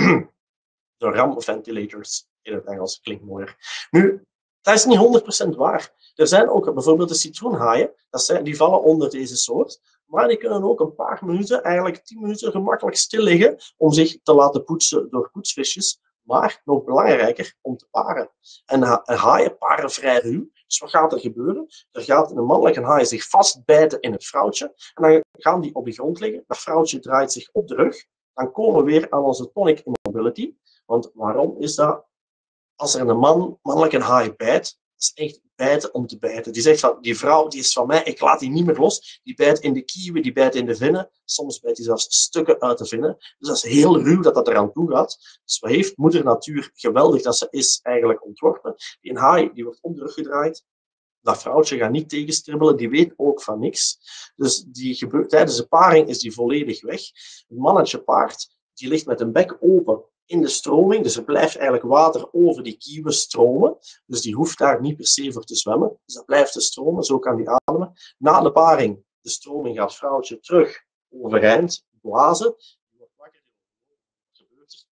S1: de ramventilators in het Engels, klinkt mooier. Nu, dat is niet honderd procent waar. Er zijn ook bijvoorbeeld de citroenhaaien, dat zijn, die vallen onder deze soort, maar die kunnen ook een paar minuten, eigenlijk tien minuten, gemakkelijk stil liggen om zich te laten poetsen door poetsvisjes. Maar nog belangrijker, om te paren. En haaien paren vrij ruw. Dus wat gaat er gebeuren? Er gaat een mannelijke haai zich vastbijten in het vrouwtje. En dan gaan die op de grond liggen. Dat vrouwtje draait zich op de rug. Dan komen we weer aan onze tonic immobility. Want waarom is dat? Als er een man, mannelijke haai bijt, dat is echt bijten om te bijten. Die zegt van, die vrouw die is van mij, ik laat die niet meer los. Die bijt in de kieuwen, die bijt in de vinnen. Soms bijt hij zelfs stukken uit de vinnen. Dus dat is heel ruw dat dat eraan toe gaat. Dus wat heeft moeder natuur geweldig dat ze is eigenlijk ontworpen. Die haai die wordt om de rug gedraaid. Dat vrouwtje gaat niet tegenstribbelen, die weet ook van niks. Dus die gebeurt, tijdens de paring is die volledig weg. Een mannetje paard, die ligt met een bek open in de stroming, dus er blijft eigenlijk water over die kieuwen stromen, dus die hoeft daar niet per se voor te zwemmen, dus dat blijft te stromen, zo kan die ademen. Na de paring, de stroming gaat het vrouwtje terug overeind blazen, die wordt wakker, wat gebeurt er?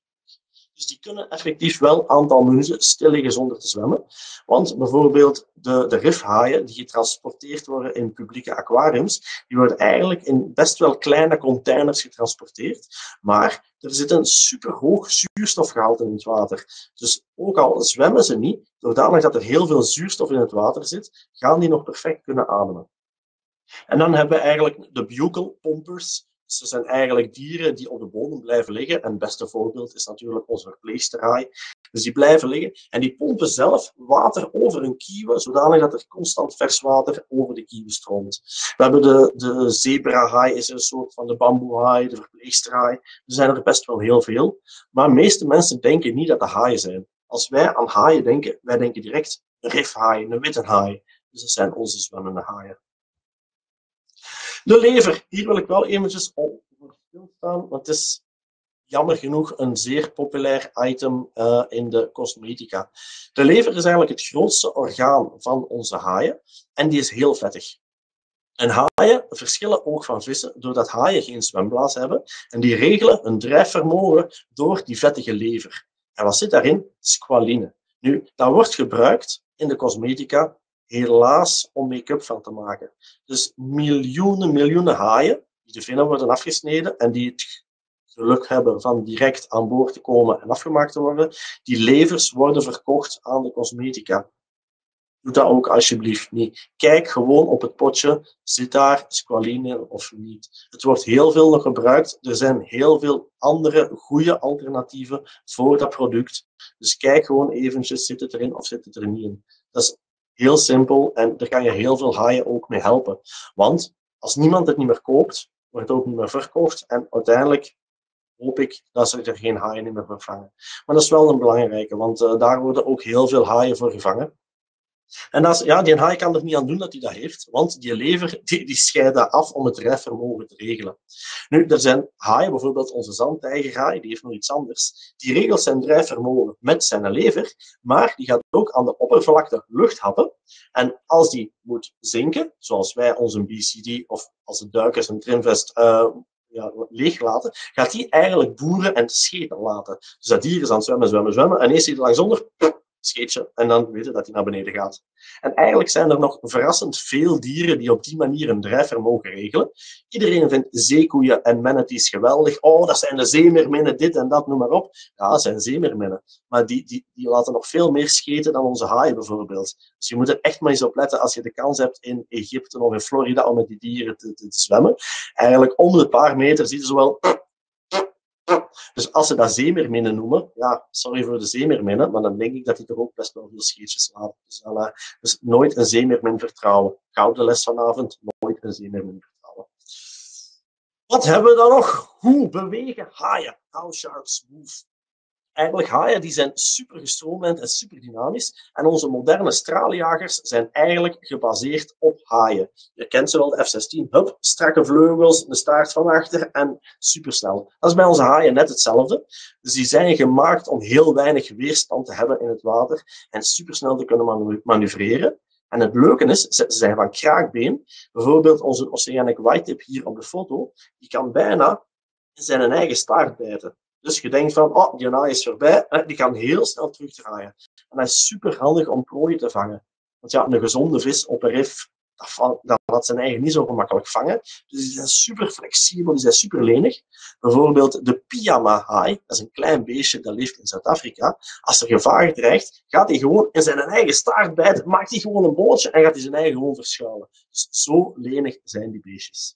S1: Dus die kunnen effectief wel een aantal minuten stil liggen zonder te zwemmen, want bijvoorbeeld de, de rifhaaien die getransporteerd worden in publieke aquariums, die worden eigenlijk in best wel kleine containers getransporteerd, maar er zit een superhoog zuurstofgehalte in het water. Dus ook al zwemmen ze niet, doordanig dat er heel veel zuurstof in het water zit, gaan die nog perfect kunnen ademen. En dan hebben we eigenlijk de buccal pompers. Dus dat zijn eigenlijk dieren die op de bodem blijven liggen. En het beste voorbeeld is natuurlijk onze verpleegsterhaai. Dus die blijven liggen en die pompen zelf water over hun kieuwen, zodanig dat er constant vers water over de kieuwen stroomt. We hebben de, de zebrahaai, is een soort van de bamboehaai, de verpleegsterhaai. Er zijn er best wel heel veel. Maar de meeste mensen denken niet dat de haaien zijn. Als wij aan haaien denken, wij denken direct een rifhaai, een witte haai. Dus dat zijn onze zwemmende haaien. De lever, hier wil ik wel eventjes op stilstaan, want het is jammer genoeg een zeer populair item uh, in de cosmetica. De lever is eigenlijk het grootste orgaan van onze haaien en die is heel vettig. En haaien verschillen ook van vissen doordat haaien geen zwemblaas hebben en die regelen hun drijfvermogen door die vettige lever. En wat zit daarin? Squaline. Nu, dat wordt gebruikt in de cosmetica helaas om make-up van te maken. Dus miljoenen, miljoenen haaien die de vinnen worden afgesneden en die het geluk hebben van direct aan boord te komen en afgemaakt te worden, die levers worden verkocht aan de cosmetica. Doe dat ook alsjeblieft niet. Kijk gewoon op het potje, zit daar squalene in of niet. Het wordt heel veel nog gebruikt. Er zijn heel veel andere goede alternatieven voor dat product. Dus kijk gewoon eventjes, zit het erin of zit het er niet in. Dat is heel simpel en daar kan je heel veel haaien ook mee helpen. Want als niemand het niet meer koopt, wordt het ook niet meer verkocht en uiteindelijk hoop ik dat ze er geen haaien meer vervangen. Maar dat is wel een belangrijke, want uh, daar worden ook heel veel haaien voor gevangen. En dat is, ja, die haai kan er niet aan doen dat hij dat heeft, want die lever die, die scheidt dat af om het drijfvermogen te regelen. Nu, er zijn haaien, bijvoorbeeld onze zandtijgerhaai, die heeft nog iets anders. Die regelt zijn drijfvermogen met zijn lever, maar die gaat ook aan de oppervlakte lucht happen. En als die moet zinken, zoals wij onze B C D of als de duikers een trimvest uh, ja, leeglaten, gaat die eigenlijk boeren en scheten laten. Dus dat dier is aan het zwemmen, zwemmen, zwemmen, en eens zit hij langsonder, scheetje, en dan weet je dat hij naar beneden gaat. En eigenlijk zijn er nog verrassend veel dieren die op die manier een drijfvermogen regelen. Iedereen vindt zeekoeien en manatees geweldig. Oh, dat zijn de zeemeerminnen, dit en dat, noem maar op. Ja, dat zijn zeemeerminnen. Maar die, die, die laten nog veel meer scheten dan onze haaien bijvoorbeeld. Dus je moet er echt maar eens op letten als je de kans hebt in Egypte of in Florida om met die dieren te, te, te zwemmen. Eigenlijk om de paar meter zie je zo wel... Dus als ze dat zeemeerminnen noemen, ja, sorry voor de zeemeerminnen, maar dan denk ik dat die toch ook best wel veel scheetjes laten. Dus, uh, dus nooit een zeemeermin vertrouwen. Gouden les vanavond, nooit een zeemeermin vertrouwen. Wat hebben we dan nog? Hoe bewegen haaien? How sharks move. Eigenlijk haaien die zijn super gestroomlijnd en super dynamisch. En onze moderne straaljagers zijn eigenlijk gebaseerd op haaien. Je kent ze wel, de F zestien. Hup, strakke vleugels, een staart van achter en supersnel. Dat is bij onze haaien net hetzelfde. Dus die zijn gemaakt om heel weinig weerstand te hebben in het water en supersnel te kunnen manoeuvreren. En het leuke is, ze zijn van kraakbeen. Bijvoorbeeld onze Oceanic Whitetip hier op de foto, die kan bijna in zijn eigen staart bijten. Dus je denkt van, oh, die haai is voorbij, die kan heel snel terugdraaien. En dat is super handig om prooien te vangen. Want ja, een gezonde vis op een rif, dat laat zijn eigen niet zo gemakkelijk vangen. Dus die zijn super flexibel, die zijn super lenig. Bijvoorbeeld de pyjama-haai, dat is een klein beestje dat leeft in Zuid-Afrika. Als er gevaar dreigt, gaat hij gewoon in zijn eigen staart bijten, maakt hij gewoon een bolletje en gaat hij zijn eigen gewoon verschuilen. Dus zo lenig zijn die beestjes.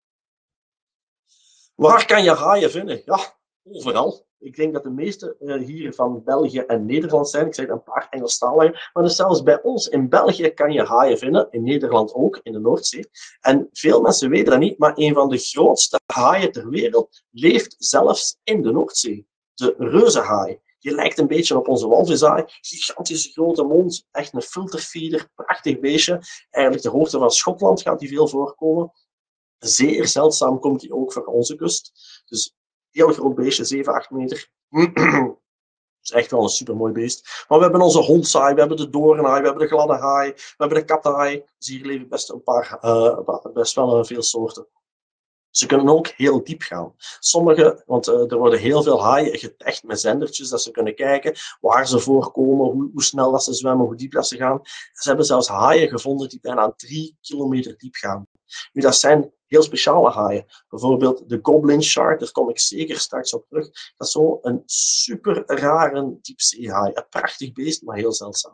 S1: Waar kan je haaien vinden? Ja, overal. Ik denk dat de meeste uh, hier van België en Nederland zijn. Ik zeg een paar Engelstaligen. Maar dus zelfs bij ons in België kan je haaien vinden. In Nederland ook, in de Noordzee. En veel mensen weten dat niet, maar een van de grootste haaien ter wereld leeft zelfs in de Noordzee. De reuzenhaai. Die lijkt een beetje op onze walvishaai. Gigantische grote mond, echt een filterfeeder, prachtig beestje. Eigenlijk de hoogte van Schotland gaat die veel voorkomen. Zeer zeldzaam komt die ook voor onze kust. Dus heel groot beestje, zeven, acht meter. Dat is echt wel een supermooi beest. Maar we hebben onze hondsaai, we hebben de doornhaai, we hebben de gladde haai, we hebben de kattenhaai. Dus hier leven best een paar, uh, best wel veel soorten. Ze kunnen ook heel diep gaan. Sommige, want uh, er worden heel veel haaien getecht met zendertjes, dat ze kunnen kijken waar ze voorkomen, hoe, hoe snel dat ze zwemmen, hoe diep dat ze gaan. Ze hebben zelfs haaien gevonden die bijna drie kilometer diep gaan. Nu, dat zijn heel speciale haaien. Bijvoorbeeld de Goblin Shark, daar kom ik zeker straks op terug. Dat is zo een super rare diepzeehaai. Een prachtig beest, maar heel zeldzaam.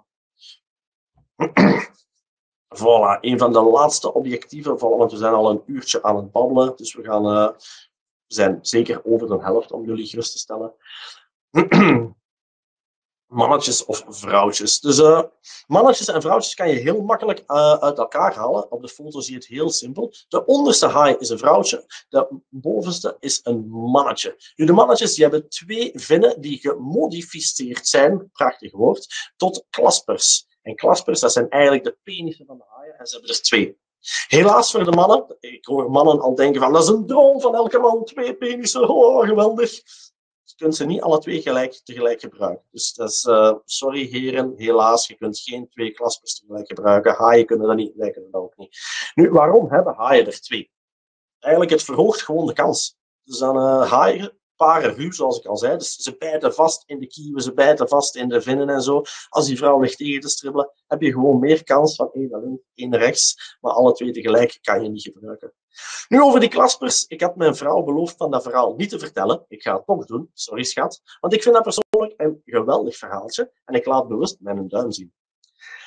S1: Voilà, een van de laatste objectieven, want we zijn al een uurtje aan het babbelen, dus we gaan, uh, we zijn zeker over de helft om jullie gerust te stellen. Mannetjes of vrouwtjes. Dus uh, mannetjes en vrouwtjes kan je heel makkelijk uh, uit elkaar halen. Op de foto zie je het heel simpel. De onderste haai is een vrouwtje, de bovenste is een mannetje. Nu, de mannetjes die hebben twee vinnen die gemodificeerd zijn, prachtig woord, tot klaspers. En klaspers, dat zijn eigenlijk de penissen van de haaien, en ze hebben er twee. Helaas voor de mannen, ik hoor mannen al denken van, dat is een droom van elke man, twee penissen, oh, geweldig. Je kunt ze niet alle twee gelijk, tegelijk gebruiken. Dus dat is, uh, sorry heren, helaas, je kunt geen twee klaspers tegelijk gebruiken. Haaien kunnen dat niet, wij kunnen dat ook niet. Nu, waarom hebben haaien er twee? Eigenlijk, het verhoogt gewoon de kans. Dus dan uh, haaien paren ruw, zoals ik al zei. Dus ze bijten vast in de kieuwen, ze bijten vast in de vinnen en zo. Als die vrouw ligt tegen te stribbelen, heb je gewoon meer kans van één naar links, één naar rechts. Maar alle twee tegelijk kan je niet gebruiken. Nu over die klaspers. Ik had mijn vrouw beloofd van dat verhaal niet te vertellen. Ik ga het toch doen. Sorry, schat. Want ik vind dat persoonlijk een geweldig verhaaltje. En ik laat bewust mijn duim zien.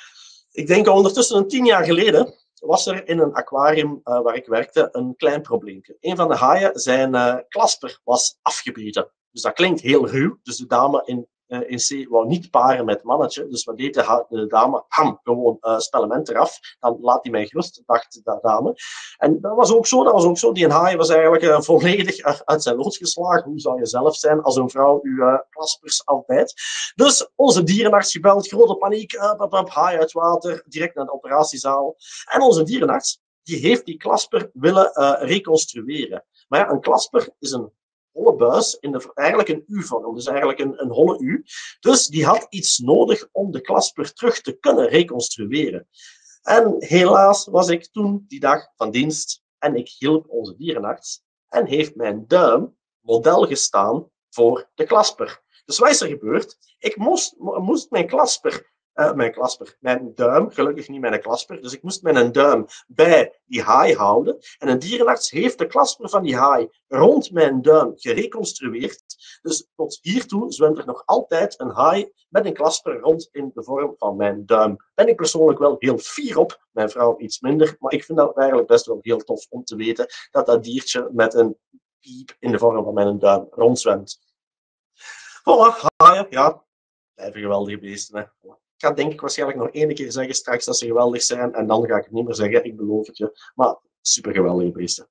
S1: Ik denk ondertussen een tien jaar geleden was er in een aquarium uh, waar ik werkte een klein probleempje. Een van de haaien, zijn uh, klasper was afgebeten. Dus dat klinkt heel ruw. Dus de dame in, uh, in C wou niet paren met het mannetje. Dus wat deed de, de dame? Ham, gewoon uh, spellement eraf. Dan laat hij mij gerust, dacht de dame. En dat was ook zo, dat was ook zo. Die haai was eigenlijk uh, volledig uit zijn lood geslagen. Hoe zou je zelf zijn als een vrouw uw uh, klaspers afbijt? Dus onze dierenarts gebeld, grote paniek, uh, pap, pap, haai uit water, direct naar de operatiezaal. En onze dierenarts, die heeft die klasper willen uh, reconstrueren. Maar ja, een klasper is een holle buis, in de, eigenlijk een U-vorm, dus eigenlijk een, een holle U. Dus die had iets nodig om de klasper terug te kunnen reconstrueren. En helaas was ik toen die dag van dienst en ik hielp onze dierenarts en heeft mijn duim model gestaan voor de klasper. Dus wat is er gebeurd? Ik moest, moest mijn klasper Uh, mijn klasper, mijn duim, gelukkig niet mijn klasper, dus ik moest mijn duim bij die haai houden. En een dierenarts heeft de klasper van die haai rond mijn duim gereconstrueerd. Dus tot hiertoe zwemt er nog altijd een haai met een klasper rond in de vorm van mijn duim. Ben ik persoonlijk wel heel fier op, mijn vrouw iets minder, maar ik vind dat eigenlijk best wel heel tof om te weten dat dat diertje met een piep in de vorm van mijn duim rondzwemt. Voilà, haaien, ja, blijven geweldige beesten, hè. Ik ga denk ik waarschijnlijk nog één keer zeggen straks dat ze geweldig zijn en dan ga ik het niet meer zeggen, ik beloof het je. Maar super geweldige beesten.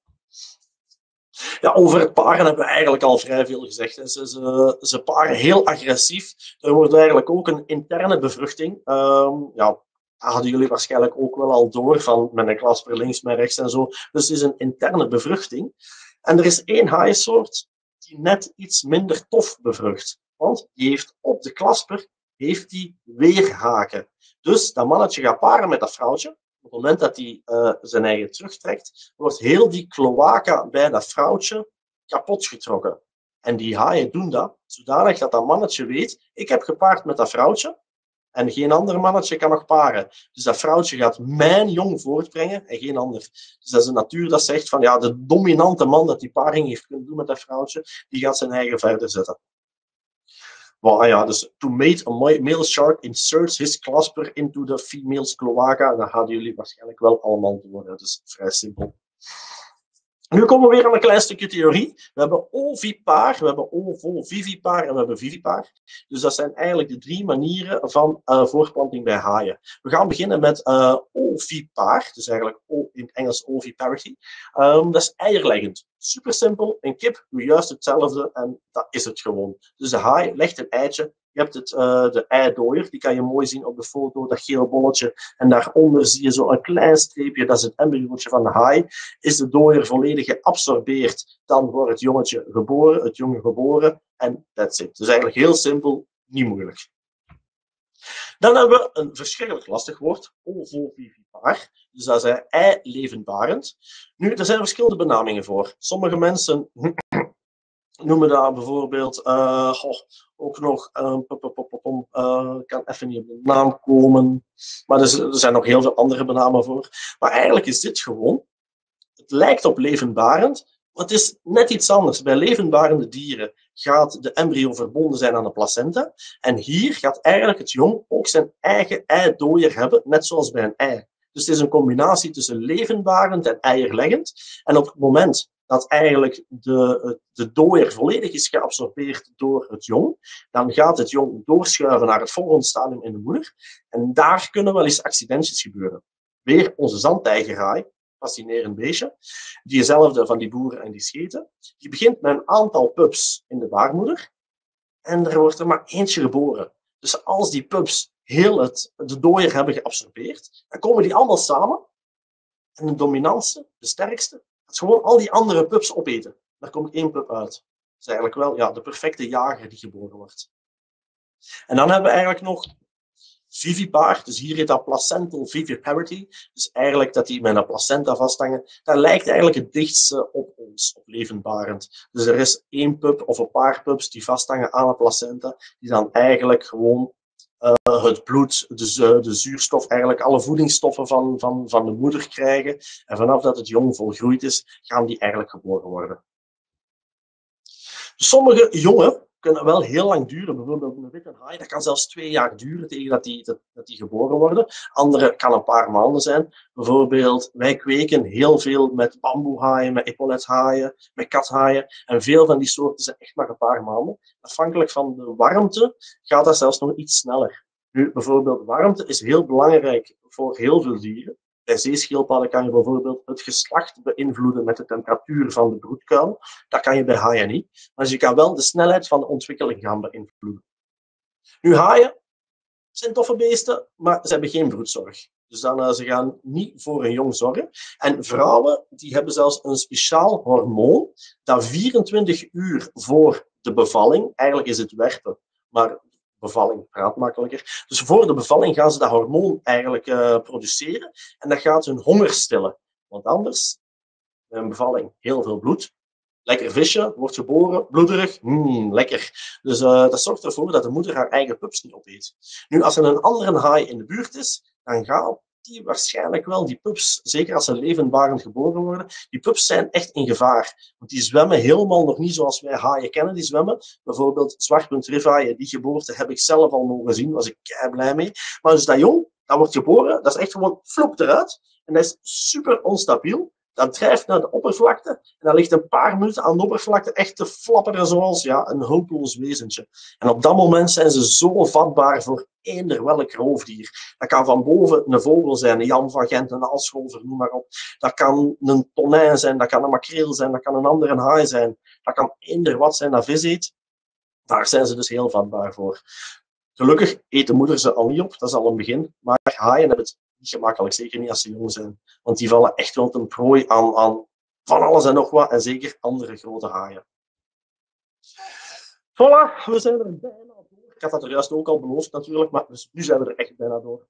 S1: Ja, over het paren hebben we eigenlijk al vrij veel gezegd. Ze, ze, ze paren heel agressief. Er wordt eigenlijk ook een interne bevruchting. Um, ja, dat hadden jullie waarschijnlijk ook wel al door van met een klasper links, met rechts en zo. Dus het is een interne bevruchting. En er is één haaiensoort die net iets minder tof bevrucht. Want die heeft op de klasper heeft die weerhaken. Dus dat mannetje gaat paren met dat vrouwtje. Op het moment dat hij uh, zijn eigen terugtrekt, wordt heel die cloaca bij dat vrouwtje kapot getrokken. En die haaien doen dat, zodanig dat dat mannetje weet, ik heb gepaard met dat vrouwtje en geen ander mannetje kan nog paren. Dus dat vrouwtje gaat mijn jong voortbrengen en geen ander. Dus dat is de natuur dat zegt van, ja, de dominante man dat die paring heeft kunnen doen met dat vrouwtje, die gaat zijn eigen verder zetten. Well, ja, dus to mate, a male shark inserts his clasper into the female's cloaca. Dat hadden jullie waarschijnlijk wel allemaal door. Dat is vrij simpel. Nu komen we weer aan een klein stukje theorie. We hebben ovipaar, we hebben ovovivipaar en we hebben vivipaar. Dus dat zijn eigenlijk de drie manieren van uh, voortplanting bij haaien. We gaan beginnen met uh, ovipaar, dus eigenlijk o, in het Engels oviparity. Um, dat is eierleggend. Super simpel. Een kip doet juist hetzelfde en dat is het gewoon. Dus de haai legt een eitje. Je hebt het, uh, de eidooier, die kan je mooi zien op de foto, dat geel bolletje. En daaronder zie je zo een klein streepje, dat is het embryootje van de haai. Is de dooier volledig geabsorbeerd, dan wordt het jongetje geboren, het jongen geboren. En that's it. Dus eigenlijk heel simpel, niet moeilijk. Dan hebben we een verschrikkelijk lastig woord, ovovivipaar. Dus dat is ei-levendbarend. Nu, er zijn verschillende benamingen voor. Sommige mensen noemen dat bijvoorbeeld uh, oh, ook nog, uh, uh, kan even niet op de naam komen, maar er, er zijn nog heel veel andere benamen voor. Maar eigenlijk is dit gewoon, het lijkt op levendbarend, maar het is net iets anders. Bij levendbarende dieren gaat de embryo verbonden zijn aan de placenta en hier gaat eigenlijk het jong ook zijn eigen eidooier hebben, net zoals bij een ei. Dus het is een combinatie tussen levendbarend en eierleggend. En op het moment dat eigenlijk de, de dooier volledig is geabsorbeerd door het jong, dan gaat het jong doorschuiven naar het volgende stadium in de moeder. En daar kunnen wel eens accidentjes gebeuren. Weer onze zandtijgerhaai, fascinerend beestje, diezelfde van die boeren en die scheten, die begint met een aantal pups in de baarmoeder en er wordt er maar eentje geboren. Dus als die pups heel het, de dooier hebben geabsorbeerd, dan komen die allemaal samen en de dominantste, de sterkste, gaat gewoon al die andere pups opeten. Daar komt één pup uit. Dat is eigenlijk wel ja, de perfecte jager die geboren wordt. En dan hebben we eigenlijk nog vivipaar. Dus hier heet dat placental viviparity. Dus eigenlijk dat die met een placenta vasthangen. Dat lijkt eigenlijk het dichtste op ons, op levendbarend. Dus er is één pup of een paar pups die vasthangen aan een placenta, die dan eigenlijk gewoon Uh, het bloed, de, de zuurstof, eigenlijk alle voedingsstoffen van, van, van de moeder krijgen. En vanaf dat het jong volgroeid is, gaan die eigenlijk geboren worden. Sommige jongen kunnen wel heel lang duren. Bijvoorbeeld een witte haai, dat kan zelfs twee jaar duren tegen dat die, dat, dat die geboren worden. Andere kan een paar maanden zijn. Bijvoorbeeld, wij kweken heel veel met bamboehaaien, met epaulethaaien, met kathaaien. En veel van die soorten zijn echt maar een paar maanden. Afhankelijk van de warmte gaat dat zelfs nog iets sneller. Nu, bijvoorbeeld, warmte is heel belangrijk voor heel veel dieren. Bij zeeschildpadden kan je bijvoorbeeld het geslacht beïnvloeden met de temperatuur van de broedkuil. Dat kan je bij haaien niet. Maar je kan wel de snelheid van de ontwikkeling gaan beïnvloeden. Nu, haaien zijn toffe beesten, maar ze hebben geen broedzorg. Dus dan, uh, ze gaan niet voor een jong zorgen. En vrouwen die hebben zelfs een speciaal hormoon dat vierentwintig uur voor de bevalling, eigenlijk is het werpen, maar bevalling praat makkelijker. Dus voor de bevalling gaan ze dat hormoon eigenlijk uh, produceren en dat gaat hun honger stillen. Want anders, bij een bevalling, heel veel bloed. Lekker visje, wordt geboren, bloederig, mm, lekker. Dus uh, dat zorgt ervoor dat de moeder haar eigen pups niet opeet. Nu, als er een andere haai in de buurt is, dan gaat die waarschijnlijk wel, die pups, zeker als ze levendbarend geboren worden, die pups zijn echt in gevaar. Want die zwemmen helemaal nog niet zoals wij haaien kennen, die zwemmen. Bijvoorbeeld zwartpunt rifhaaien, die geboorte heb ik zelf al mogen zien, was ik kei blij mee. Maar dus dat jong, dat wordt geboren, dat is echt gewoon flop eruit. En dat is super onstabiel. Dat drijft naar de oppervlakte en dat ligt een paar minuten aan de oppervlakte echt te flapperen zoals ja, een hulpeloos wezentje. En op dat moment zijn ze zo vatbaar voor eender welk roofdier. Dat kan van boven een vogel zijn, een Jan van Gent, een aalscholver, noem maar op. Dat kan een tonijn zijn, dat kan een makreel zijn, dat kan een andere haai zijn. Dat kan eender wat zijn dat vis eet. Daar zijn ze dus heel vatbaar voor. Gelukkig eet de moeder ze al niet op, dat is al een begin. Maar haaien hebben het niet gemakkelijk, zeker niet als ze jong zijn. Want die vallen echt wel ten prooi aan, aan van alles en nog wat, en zeker andere grote haaien. Voilà, we zijn er bijna door. Ik had dat er juist ook al beloofd natuurlijk, maar dus nu zijn we er echt bijna door.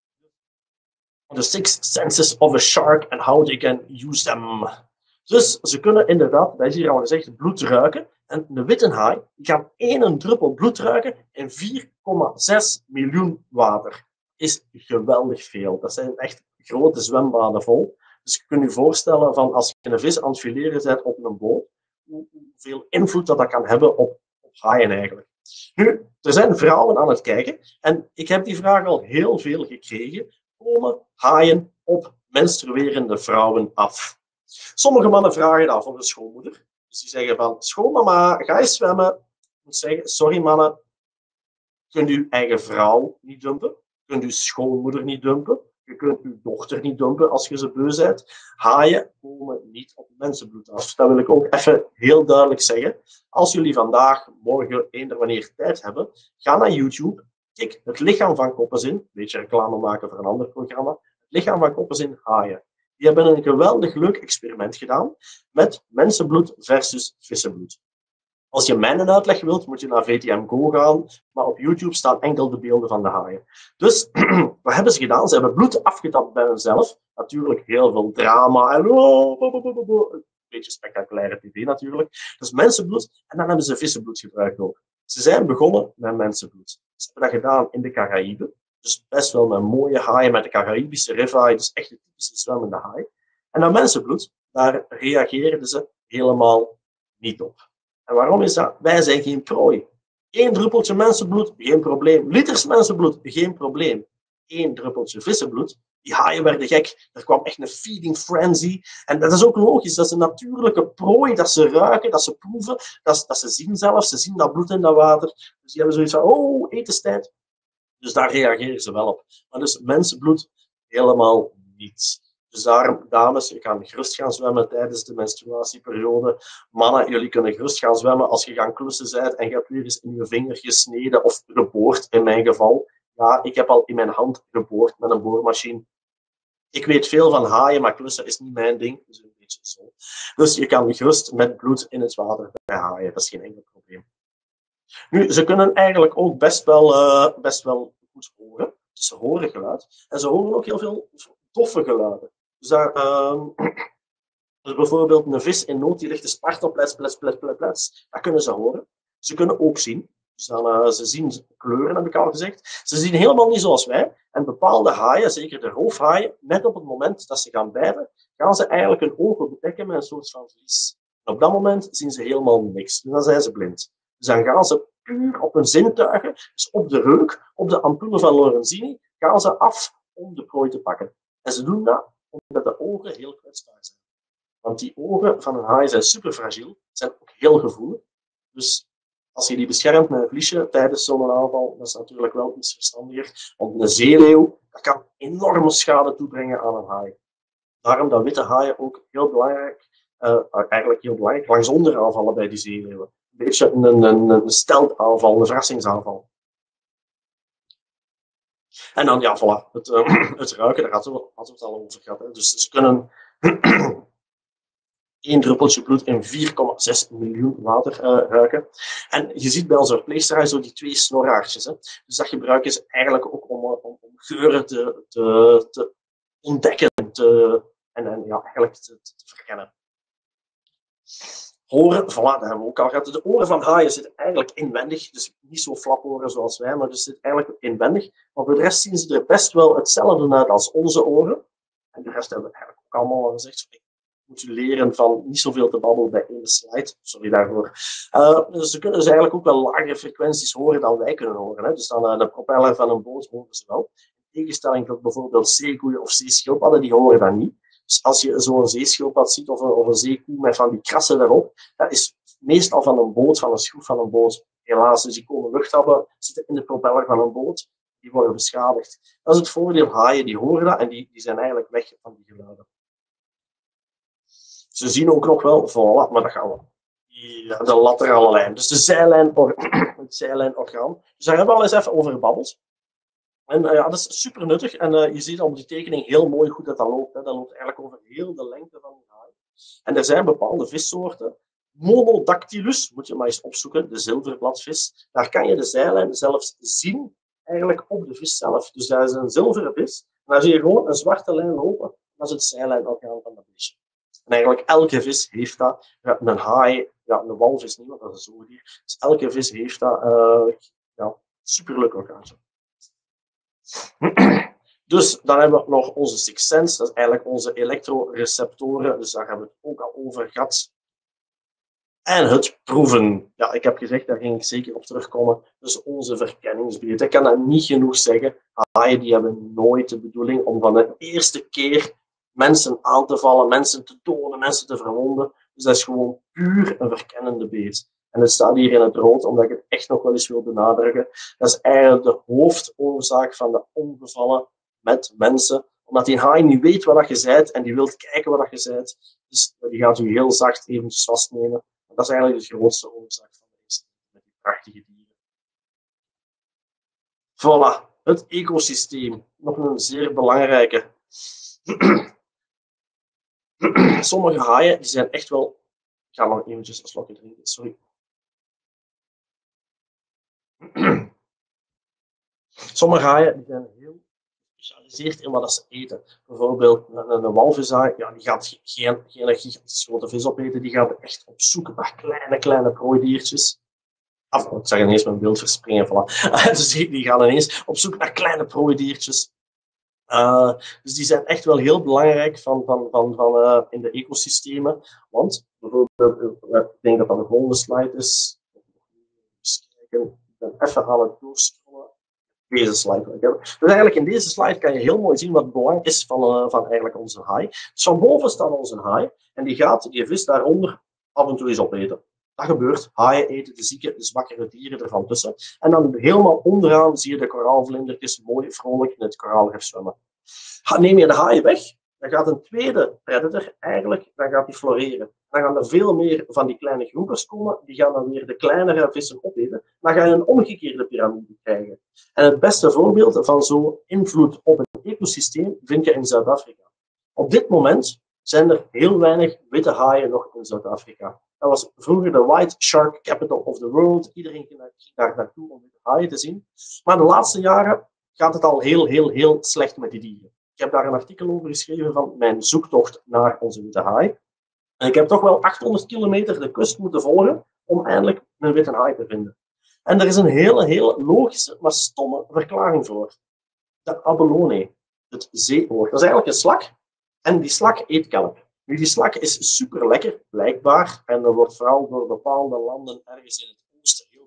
S1: The six senses of a shark and how they can use them. Dus ze kunnen inderdaad, dat is hier al gezegd, bloed ruiken. En de witte haai die kan één druppel bloed ruiken in vier komma zes miljoen water. Is geweldig veel. Dat zijn echt grote zwembaden vol. Dus je kunt je voorstellen van als je een vis aan het fileren bent op een boot, hoeveel invloed dat, dat kan hebben op, op haaien eigenlijk. Nu, er zijn vrouwen aan het kijken en ik heb die vraag al heel veel gekregen. Komen haaien op menstruerende vrouwen af? Sommige mannen vragen dat van de schoonmoeder. Dus die zeggen van, schoonmama, ga je zwemmen? Ik moet zeggen, sorry mannen, kunt uw eigen vrouw niet dumpen. Je kunt uw schoonmoeder niet dumpen. Je kunt uw dochter niet dumpen als je ze beu bent. Haaien komen niet op mensenbloed af. Dat wil ik ook even heel duidelijk zeggen. Als jullie vandaag, morgen, eender wanneer tijd hebben, ga naar YouTube. Kijk, het lichaam van Koppenzin. Een beetje reclame maken voor een ander programma. Het lichaam van Koppenzin haaien. Die hebben een geweldig leuk experiment gedaan met mensenbloed versus vissenbloed. Als je mijn uitleg wilt, moet je naar V T M Go gaan, maar op YouTube staan enkel de beelden van de haaien. Dus, wat hebben ze gedaan? Ze hebben bloed afgetapt bij hunzelf. Natuurlijk heel veel drama en oh, bo, bo, bo, bo. Een beetje spectaculaire tv natuurlijk. Dus mensenbloed en dan hebben ze vissenbloed gebruikt ook. Ze zijn begonnen met mensenbloed. Ze hebben dat gedaan in de Caraïben. Dus best wel met mooie haaien met de Caraïbische rivhaai, dus echt een typische zwemmende haai. En dat mensenbloed, daar reageerden ze helemaal niet op. En waarom is dat? Wij zijn geen prooi. Eén druppeltje mensenbloed, geen probleem. Liters mensenbloed, geen probleem. Eén druppeltje vissenbloed, die haaien werden gek. Er kwam echt een feeding frenzy. En dat is ook logisch, dat is een natuurlijke prooi, dat ze ruiken, dat ze proeven, dat, dat ze zien zelfs, ze zien dat bloed in dat water. Dus die hebben zoiets van, oh, etenstijd. Dus daar reageren ze wel op. Maar dus mensenbloed helemaal niet. Dus daarom, dames, je kan gerust gaan zwemmen tijdens de menstruatieperiode. Mannen, jullie kunnen gerust gaan zwemmen als je gaan klussen bent en je hebt weer eens in je vinger gesneden of geboord, in mijn geval. Ja, ik heb al in mijn hand geboord met een boormachine. Ik weet veel van haaien, maar klussen is niet mijn ding. Dus een beetje zo. Dus je kan gerust met bloed in het water bij haaien. Dat is geen enkel probleem. Nu, ze kunnen eigenlijk ook best wel, uh, best wel goed horen. Dus ze horen geluid. En ze horen ook heel veel doffe geluiden. Dus, daar, uh, dus bijvoorbeeld een vis in nood die ligt te sparten, plets, plets, plets, plets, plets. Dat kunnen ze horen. Ze kunnen ook zien. Dus dan, uh, ze zien kleuren, heb ik al gezegd. Ze zien helemaal niet zoals wij. En bepaalde haaien, zeker de roofhaaien, net op het moment dat ze gaan bijten, gaan ze eigenlijk hun ogen bedekken met een soort van vlies. En op dat moment zien ze helemaal niks. Dus dan zijn ze blind. Dus dan gaan ze puur op hun zintuigen, dus op de reuk, op de ampullen van Lorenzini, gaan ze af om de prooi te pakken. En ze doen dat omdat de ogen heel kwetsbaar zijn. Want die ogen van een haai zijn super fragiel, zijn ook heel gevoelig. Dus als je die beschermt met een vliesje tijdens zo'n aanval, dat is natuurlijk wel iets verstandiger. Want een zeeleeuw, dat kan enorme schade toebrengen aan een haai. Daarom dat witte haaien ook heel belangrijk, uh, eigenlijk heel belangrijk, langsonder aanvallen bij die zeeleeuwen. Een beetje een, een, een steltaanval, een verrassingsaanval. En dan, ja, voilà, het, uh, het ruiken, daar hadden we, hadden we het al over gehad. Hè. Dus ze kunnen één druppeltje bloed in vier komma zes miljoen water uh, ruiken. En je ziet bij onze verpleegster zo die twee snoraartjes. Hè. Dus dat gebruiken ze eigenlijk ook om, om, om geuren te, te, te ontdekken te, en, en ja, eigenlijk te, te, te verkennen. Horen, voilà, dat hebben we ook al gehad. De oren van haaien zitten eigenlijk inwendig, dus niet zo flaporen zoals wij, maar dus zitten eigenlijk inwendig. Maar voor de rest zien ze er best wel hetzelfde uit als onze oren. En de rest hebben we eigenlijk ook allemaal al gezegd. Ik moet u leren van niet zoveel te babbelen bij één slide. Sorry daarvoor. Uh, dus ze kunnen dus eigenlijk ook wel lagere frequenties horen dan wij kunnen horen. Hè. Dus dan uh, de propeller van een boot horen ze wel. In tegenstelling tot bijvoorbeeld zeekoeien of zeeschildpadden, die horen dat niet. Dus als je zo'n zeeschildpad ziet of een, of een zeekoe met van die krassen erop, dat is meestal van een boot, van een schroef van een boot. Helaas, dus die komen lucht hebben, zitten in de propeller van een boot, die worden beschadigd. Dat is het voordeel. Haaien, die horen dat en die, die zijn eigenlijk weg van die geluiden. Ze zien ook nog wel, voilà, maar dat gaan we. Die, de laterale lijn, dus de zijlijn, het zijlijnorgaan. Dus daar hebben we al eens even over gebabbeld. En uh, ja, dat is super nuttig. En uh, je ziet op die tekening heel mooi goed dat dat loopt. Hè. Dat loopt eigenlijk over heel de lengte van die haai. En er zijn bepaalde vissoorten. Monodactylus, moet je maar eens opzoeken, de zilverbladvis. Daar kan je de zijlijn zelfs zien, eigenlijk op de vis zelf. Dus dat is een zilveren vis. En dan zie je gewoon een zwarte lijn lopen. Dat is het zijlijnorgaan van dat visje. En eigenlijk elke vis heeft dat. Ja, een haai, ja, een walvis niet, want dat is een zoogdier. Dus elke vis heeft dat. Uh, ja, superleuk orgaantje. Dus dan hebben we nog onze sixth sense, dat is eigenlijk onze elektroreceptoren, dus daar hebben we het ook al over gehad. En het proeven. Ja, ik heb gezegd, daar ging ik zeker op terugkomen. Dus onze verkenningsbeeld. Ik kan dat niet genoeg zeggen. Haaien die hebben nooit de bedoeling om van de eerste keer mensen aan te vallen, mensen te doden, mensen te verwonden. Dus dat is gewoon puur een verkennende beest. En het staat hier in het rood, omdat ik het echt nog wel eens wil benadrukken. Dat is eigenlijk de hoofdoorzaak van de ongevallen met mensen. Omdat die haai niet weet wat je bent en die wil kijken wat je bent. Dus die gaat u heel zacht eventjes vastnemen. En dat is eigenlijk de grootste oorzaak van de incidenten met die prachtige dieren. Voilà, het ecosysteem. Nog een zeer belangrijke. Sommige haaien die zijn echt wel... Ik ga nog eventjes een slokje drinken, sorry. Sommige haaien die zijn heel gespecialiseerd in wat ze eten. Bijvoorbeeld een, een walvishaai, ja, die gaat geen, geen gigantisch grote vis opeten, die gaat echt op zoek naar kleine, kleine prooidiertjes. Af, ik zag ineens mijn beeld verspringen, voilà. Dus die, die gaan ineens op zoek naar kleine prooidiertjes. Uh, dus die zijn echt wel heel belangrijk van, van, van, van, uh, in de ecosystemen. Want, bijvoorbeeld, uh, ik denk dat dat de volgende slide is. Eens kijken, ik ben even aan het doorscrollen. Deze slide. Dus eigenlijk in deze slide kan je heel mooi zien wat het belang is van, uh, van eigenlijk onze haai. Dus van boven staat onze haai en die gaat die vis daaronder af en toe eens opeten. Dat gebeurt. Haaien eten de zieke, de zwakkere dieren ervan tussen. En dan helemaal onderaan zie je de koraalvlindertjes mooi vrolijk in het koraalrif zwemmen. Neem je de haaien weg, dan gaat een tweede predator eigenlijk, dan gaat die floreren. Dan gaan er veel meer van die kleine groepers komen, die gaan dan weer de kleinere vissen opeten. Dan ga je een omgekeerde piramide krijgen. En het beste voorbeeld van zo'n invloed op een ecosysteem vind je in Zuid-Afrika. Op dit moment zijn er heel weinig witte haaien nog in Zuid-Afrika. Dat was vroeger de White Shark Capital of the World. Iedereen ging daar naartoe om witte haaien te zien. Maar de laatste jaren gaat het al heel, heel, heel slecht met die dieren. Ik heb daar een artikel over geschreven van mijn zoektocht naar onze witte haai. En ik heb toch wel achthonderd kilometer de kust moeten volgen om eindelijk een witte haai te vinden. En er is een hele, hele logische, maar stomme verklaring voor. De abalone, het zeeoor. Dat is eigenlijk een slak. En die slak eet kelp. Nu, die slak is super lekker, blijkbaar. En er wordt vooral door bepaalde landen ergens in het oosten heel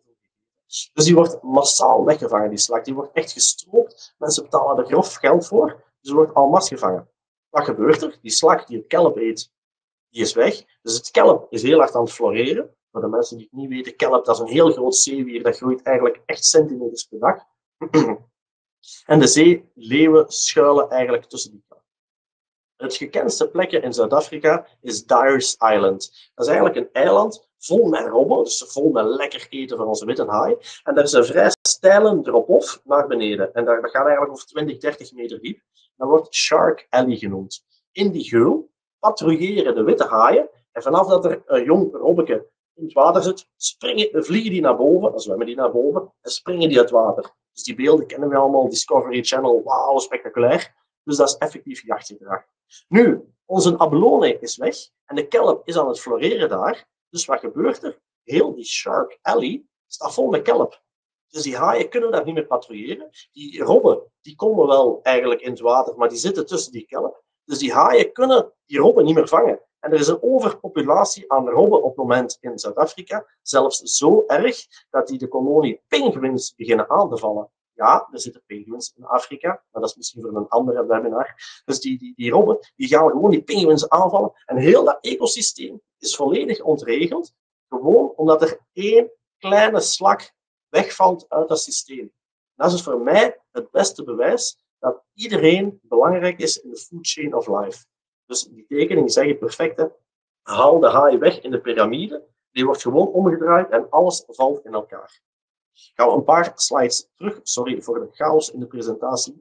S1: Dus die wordt massaal weggevangen, die slak. Die wordt echt gestroopt. Mensen betalen er grof geld voor. Dus die wordt al mas gevangen. Wat gebeurt er? Die slak die het kelp eet, die is weg. Dus het kelp is heel hard aan het floreren. Voor de mensen die het niet weten, kelp dat is een heel groot zeewier. Dat groeit eigenlijk echt centimeters per dag. En de zeeleeuwen schuilen eigenlijk tussen die kelp. Het gekendste plekje in Zuid-Afrika is Dyers Island. Dat is eigenlijk een eiland vol met robben, dus vol met lekker eten van onze witte haai. En daar is een vrij steile drop-off naar beneden. En dat gaat eigenlijk over twintig, dertig meter diep. Dat wordt Shark Alley genoemd. In die geul patrouilleren de witte haaien. En vanaf dat er een jong robbeke in het water zit, springen, vliegen die naar boven, dan zwemmen die naar boven en springen die uit het water. Dus die beelden kennen we allemaal, Discovery Channel, wauw, spectaculair. Dus dat is effectief jachtgedrag. Nu, onze abalone is weg en de kelp is aan het floreren daar. Dus wat gebeurt er? Heel die Shark Alley staat vol met kelp. Dus die haaien kunnen daar niet meer patrouilleren. Die robben, die komen wel eigenlijk in het water, maar die zitten tussen die kelp. Dus die haaien kunnen die robben niet meer vangen. En er is een overpopulatie aan robben op het moment in Zuid-Afrika. Zelfs zo erg dat die de kolonie pinguïns beginnen aan te vallen. Ja, er zitten pinguïns in Afrika, maar dat is misschien voor een andere webinar. Dus die, die, die robben die gaan gewoon die pinguïns aanvallen. En heel dat ecosysteem is volledig ontregeld. Gewoon omdat er één kleine slak wegvalt uit dat systeem. Dat is voor mij het beste bewijs dat iedereen belangrijk is in de food chain of life. Dus die tekening zeg je perfect, hè. Haal de haai weg in de piramide, die wordt gewoon omgedraaid en alles valt in elkaar. Gaan we een paar slides terug. Sorry voor de chaos in de presentatie.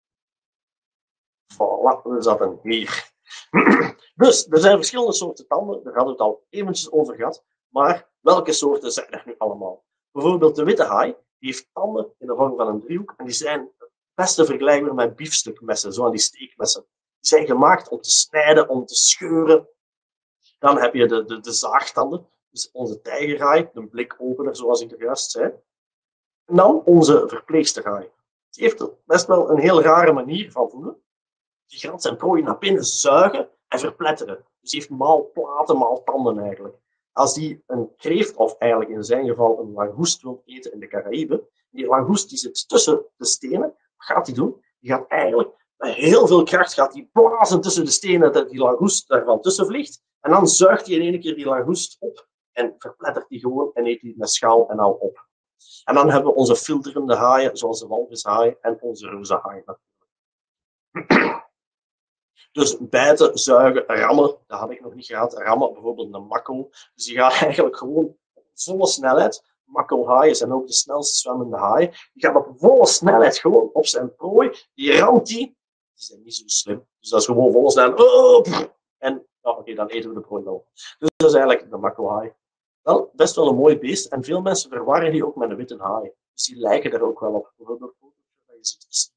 S1: Voilà, we zaten hier. Dus, er zijn verschillende soorten tanden, daar hadden we het al eventjes over gehad. Maar welke soorten zijn er nu allemaal? Bijvoorbeeld de witte haai, die heeft tanden in de vorm van een driehoek. En die zijn het beste vergelijkbaar met biefstukmessen, zo aan die steekmessen. Die zijn gemaakt om te snijden, om te scheuren. Dan heb je de, de, de zaagtanden, dus onze tijgerhaai, de blikopener, zoals ik er juist zei. En dan onze verpleegsterhaai. Die heeft best wel een heel rare manier van voelen. Die gaat zijn prooi naar binnen zuigen en verpletteren. Dus die heeft maal platen, maal tanden eigenlijk. Als die een kreeft, of eigenlijk in zijn geval een langoest wil eten in de Caraïben, die langoest die zit tussen de stenen, wat gaat die doen? Die gaat eigenlijk met heel veel kracht gaat die blazen tussen de stenen dat die langoest daarvan tussen vliegt. En dan zuigt hij in één keer die langoest op en verplettert die gewoon en eet die met schaal en al op. En dan hebben we onze filterende haaien, zoals de walvishaai en onze roze haai natuurlijk. Dus bijten, zuigen, rammen, dat had ik nog niet gehad. Rammen, bijvoorbeeld een makko. Dus die gaat eigenlijk gewoon op volle snelheid. Makkelhaaien zijn ook de snelst zwemmende haai. Die gaat op volle snelheid gewoon op zijn prooi. Die ramt die. Die zijn niet zo slim. Dus dat is gewoon volle snelheid. Oh, en oh, oké, okay, dan eten we de prooi wel. Dus dat is eigenlijk de makkelhaai. Wel, best wel een mooi beest. En veel mensen verwarren die ook met een witte haai. Dus die lijken er ook wel op. Bijvoorbeeld, dat je ziet, is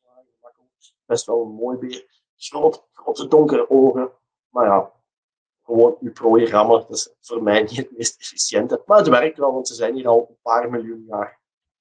S1: best wel een mooi beest. Groot, grote donkere ogen. Maar ja, gewoon uw prooi rammen. Dat is voor mij niet het meest efficiënte. Maar het werkt wel, want ze zijn hier al een paar miljoen jaar.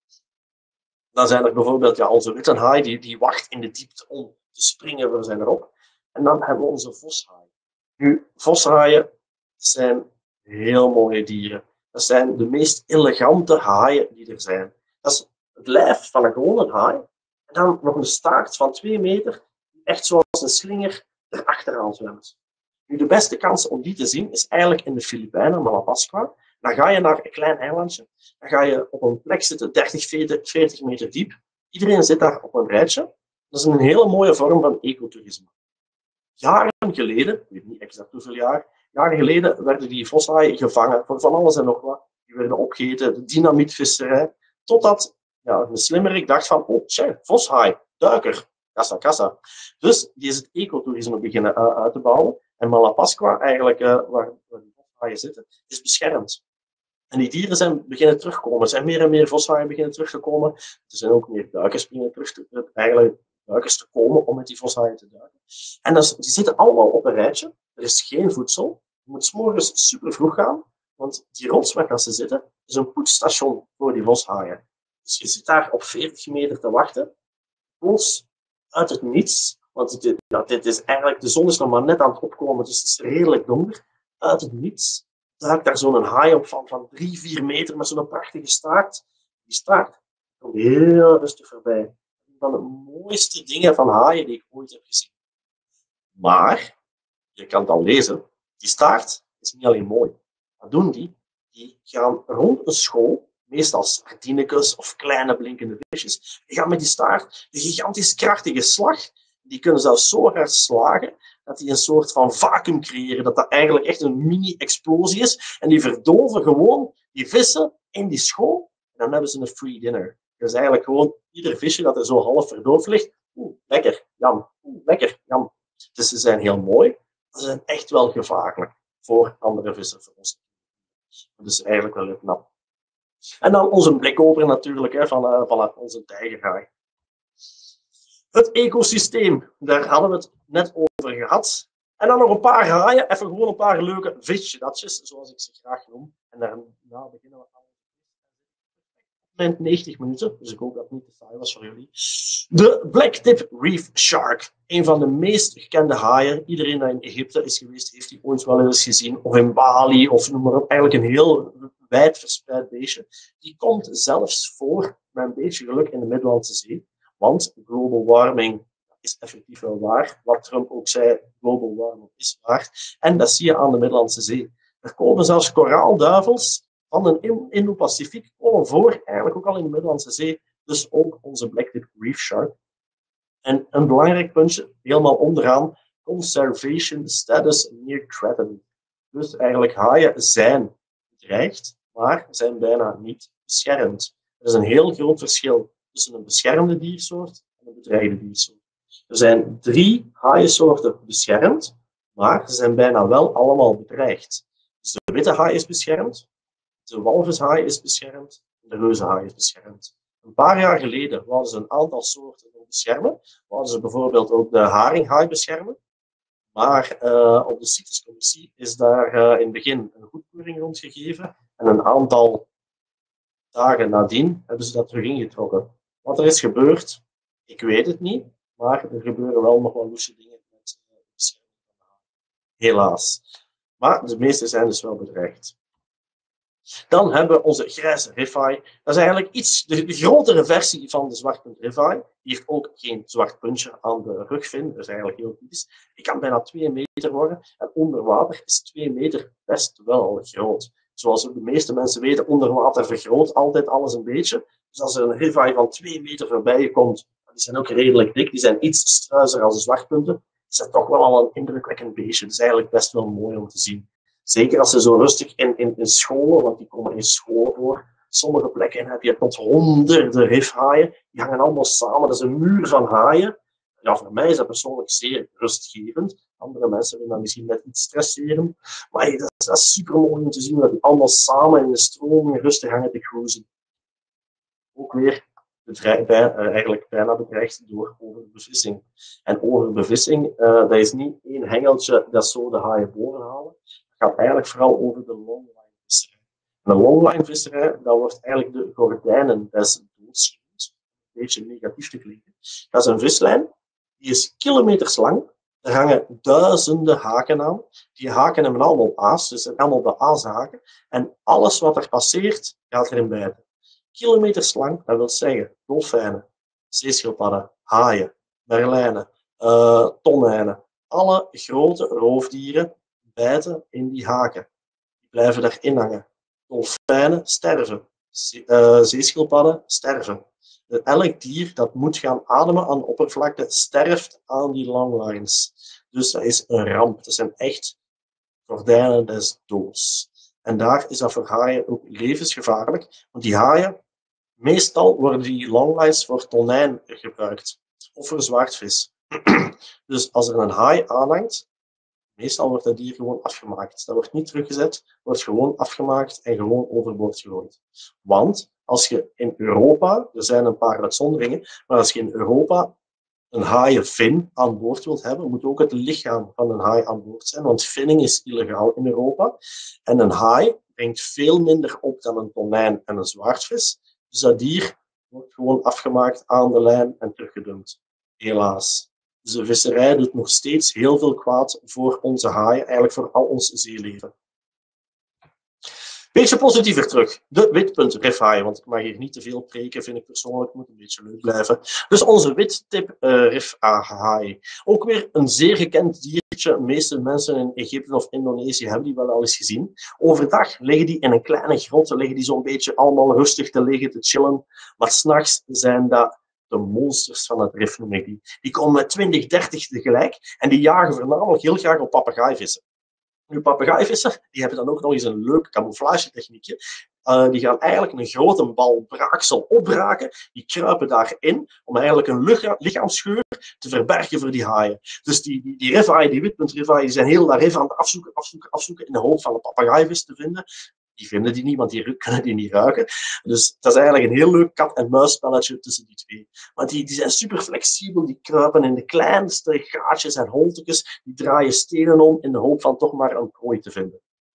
S1: Dan zijn er bijvoorbeeld ja, onze witte haai, die, die wacht in de diepte om te springen voor zijn erop. En dan hebben we onze voshaai. Nu, vosshaaien zijn heel mooie dieren. Dat zijn de meest elegante haaien die er zijn. Dat is het lijf van een gewone haai. En dan nog een staart van twee meter, die echt zoals een slinger erachteraan zwemt. Nu, de beste kans om die te zien is eigenlijk in de Filipijnen, Malapascua. Dan ga je naar een klein eilandje. Dan ga je op een plek zitten, dertig, veertig meter diep. Iedereen zit daar op een rijtje. Dat is een hele mooie vorm van ecotourisme. Jaren geleden, ik weet niet exact hoeveel jaar, jaren geleden werden die vosshaaien gevangen voor van alles en nog wat. Die werden opgegeten, de dynamietvisserij. Totdat ja, een slimmerik dacht van, oh, tja, voshaai, duiker, kassa, kassa. Dus die is het ecotourisme beginnen uh, uit te bouwen. En Malapascua, eigenlijk, uh, waar, waar die vosshaaien zitten, is beschermd. En die dieren zijn beginnen terugkomen. Er zijn meer en meer vosshaaien beginnen terug te komen. Er zijn ook meer duikers beginnen terug te, eigenlijk duikers te komen om met die vosshaaien te duiken. En dus, die zitten allemaal op een rijtje. Er is geen voedsel. Je moet 's morgens super vroeg gaan, want die rots waar ze zitten, is een poetsstation voor die vosshaaien. Dus je zit daar op veertig meter te wachten. Plots, uit het niets, want dit, ja, dit is eigenlijk, de zon is nog maar net aan het opkomen, dus het is redelijk donker. Uit het niets duikt daar zo'n haai op van, van drie, vier meter met zo'n prachtige staart. Die Die staart komt heel rustig voorbij. Een van de mooiste dingen van haaien die ik ooit heb gezien. Maar, je kan het al lezen, die staart is niet alleen mooi. Wat doen die? Die gaan rond een school, meestal sardinekes of kleine blinkende visjes, die gaan met die staart een gigantisch krachtige slag. Die kunnen zelfs zo hard slagen dat die een soort van vacuüm creëren, dat dat eigenlijk echt een mini-explosie is. En die verdoven gewoon die vissen in die school en dan hebben ze een free dinner. Dus eigenlijk gewoon ieder visje dat er zo half verdoofd ligt, oeh, lekker, jam, oeh, lekker, jam. Dus ze zijn heel mooi, maar ze zijn echt wel gevaarlijk voor andere vissen, voor ons. Dat is eigenlijk wel heel knap. En dan onze blikoper natuurlijk, hè, van, uh, van onze tijgerhaai. Het ecosysteem, daar hadden we het net over gehad. En dan nog een paar haaien, even gewoon een paar leuke visdatjes, zoals ik ze graag noem. En daarna beginnen we aan negentig minuten, dus ik hoop dat het niet te saai was voor jullie. De Blacktip Reef Shark, een van de meest gekende haaien. Iedereen die in Egypte is geweest, heeft die ooit wel eens gezien, of in Bali, of noem maar op. Eigenlijk een heel wijd verspreid beestje. Die komt zelfs voor, met een beetje geluk, in de Middellandse Zee. Want global warming is effectief wel waar. Wat Trump ook zei, global warming is waar. En dat zie je aan de Middellandse Zee. Er komen zelfs koraalduivels van een Indo-Pacifiek komen voor, eigenlijk ook al in de Middellandse Zee. Dus ook onze Blacktip Reef Shark. En een belangrijk puntje, helemaal onderaan, conservation status near threatened. Dus eigenlijk haaien zijn bedreigd, maar zijn bijna niet beschermd. Er is een heel groot verschil tussen een beschermde diersoort en een bedreigde diersoort. Er zijn drie haaiensoorten beschermd, maar ze zijn bijna wel allemaal bedreigd. Dus de witte haai is beschermd, de walvishaai is beschermd en de reuzenhaai is beschermd. Een paar jaar geleden wouden ze een aantal soorten beschermen. Wouden ze bijvoorbeeld ook de haringhaai beschermen. Maar uh, op de CITES-commissie is daar uh, in het begin een goedkeuring rondgegeven. En een aantal dagen nadien hebben ze dat terug ingetrokken. Wat er is gebeurd, ik weet het niet. Maar er gebeuren wel nog wel loesje dingen met uh, bescherming van de haai. Helaas. Maar de meeste zijn dus wel bedreigd. Dan hebben we onze grijze rifhaai. Dat is eigenlijk iets, de, de grotere versie van de zwartpunt rifhaai. Die heeft ook geen zwart puntje aan de rugvin. Dat is eigenlijk heel typisch. Die kan bijna twee meter worden. En onder water is twee meter best wel groot. Zoals de meeste mensen weten, onder water vergroot altijd alles een beetje. Dus als er een rifhaai van twee meter voorbij je komt, die zijn ook redelijk dik, die zijn iets struizer als de zwartpunten, is dat toch wel al een indrukwekkend beestje. Dat is eigenlijk best wel mooi om te zien. Zeker als ze zo rustig in, in, in scholen, want die komen in scholen voor. Sommige plekken heb je tot honderden rifhaaien. Die hangen allemaal samen. Dat is een muur van haaien. Ja, voor mij is dat persoonlijk zeer rustgevend. Andere mensen vinden dat misschien net iets stresserend. Maar hey, dat, is, dat is super mooi om te zien dat die allemaal samen in de stroming rustig hangen te cruisen. Ook weer bedreigd, bij, uh, eigenlijk bijna bedreigd door overbevissing. En overbevissing, uh, dat is niet één hengeltje dat zo de haaien bovenhalen. Het gaat eigenlijk vooral over de longline visserij. En de longline visserij, dat wordt eigenlijk de gordijnen des doods genoemd. Een beetje negatief te klinken. Dat is een vislijn, die is kilometers lang. Er hangen duizenden haken aan. Die haken hebben allemaal aas, dus zijn allemaal de aashaken. En alles wat er passeert, gaat erin bijten. Kilometers lang, dat wil zeggen dolfijnen, zeeschildpadden, haaien, merlijnen, uh, tonijnen. Alle grote roofdieren bijten in die haken. Die blijven daarin hangen. Dolfijnen sterven. Ze uh, zeeschildpadden sterven. Elk dier dat moet gaan ademen aan de oppervlakte sterft aan die longlines. Dus dat is een ramp. Dat zijn echt gordijnen des doods. En daar is dat voor haaien ook levensgevaarlijk. Want die haaien, meestal worden die longlines voor tonijn gebruikt. Of voor zwaardvis. Dus als er een haai aanhangt, meestal wordt dat dier gewoon afgemaakt. Dat wordt niet teruggezet, wordt gewoon afgemaakt en gewoon overboord gegooid. Want als je in Europa, er zijn een paar uitzonderingen, maar als je in Europa een haaienvin aan boord wilt hebben, moet ook het lichaam van een haai aan boord zijn, want finning is illegaal in Europa. En een haai brengt veel minder op dan een tonijn en een zwaardvis. Dus dat dier wordt gewoon afgemaakt aan de lijn en teruggedumpt. Helaas. Dus de visserij doet nog steeds heel veel kwaad voor onze haaien, eigenlijk voor al ons zeeleven. Beetje positiever terug. De witpunt rifhaai, want ik mag hier niet te veel preken, vind ik persoonlijk. Het moet een beetje leuk blijven. Dus onze wittip uh, rifhaai. Ook weer een zeer gekend diertje. De meeste mensen in Egypte of Indonesië hebben die wel al eens gezien. Overdag liggen die in een kleine grot, liggen die zo'n beetje allemaal rustig te liggen, te chillen. Maar s'nachts zijn dat de monsters van het rif, noem ik die. Die komen met twintig, dertig tegelijk en die jagen voornamelijk heel graag op papegaaivissen. Nu, papegaaivissen, die hebben dan ook nog eens een leuk camouflagetechniekje. Uh, die gaan eigenlijk een grote bal braaksel opbraken. Die kruipen daarin om eigenlijk een lichaamsgeur te verbergen voor die haaien. Dus die, die, die rifhaaien, die witpuntrifhaaien, die zijn heel dat rif aan het afzoeken, afzoeken, afzoeken in de hoop van een papegaaivis te vinden. Die vinden die niet, want die kunnen die niet ruiken. Dus dat is eigenlijk een heel leuk kat-en-muisspelletje tussen die twee. Want die, die zijn super flexibel, die kruipen in de kleinste gaatjes en holtekjes, die draaien stenen om in de hoop van toch maar een prooi te vinden.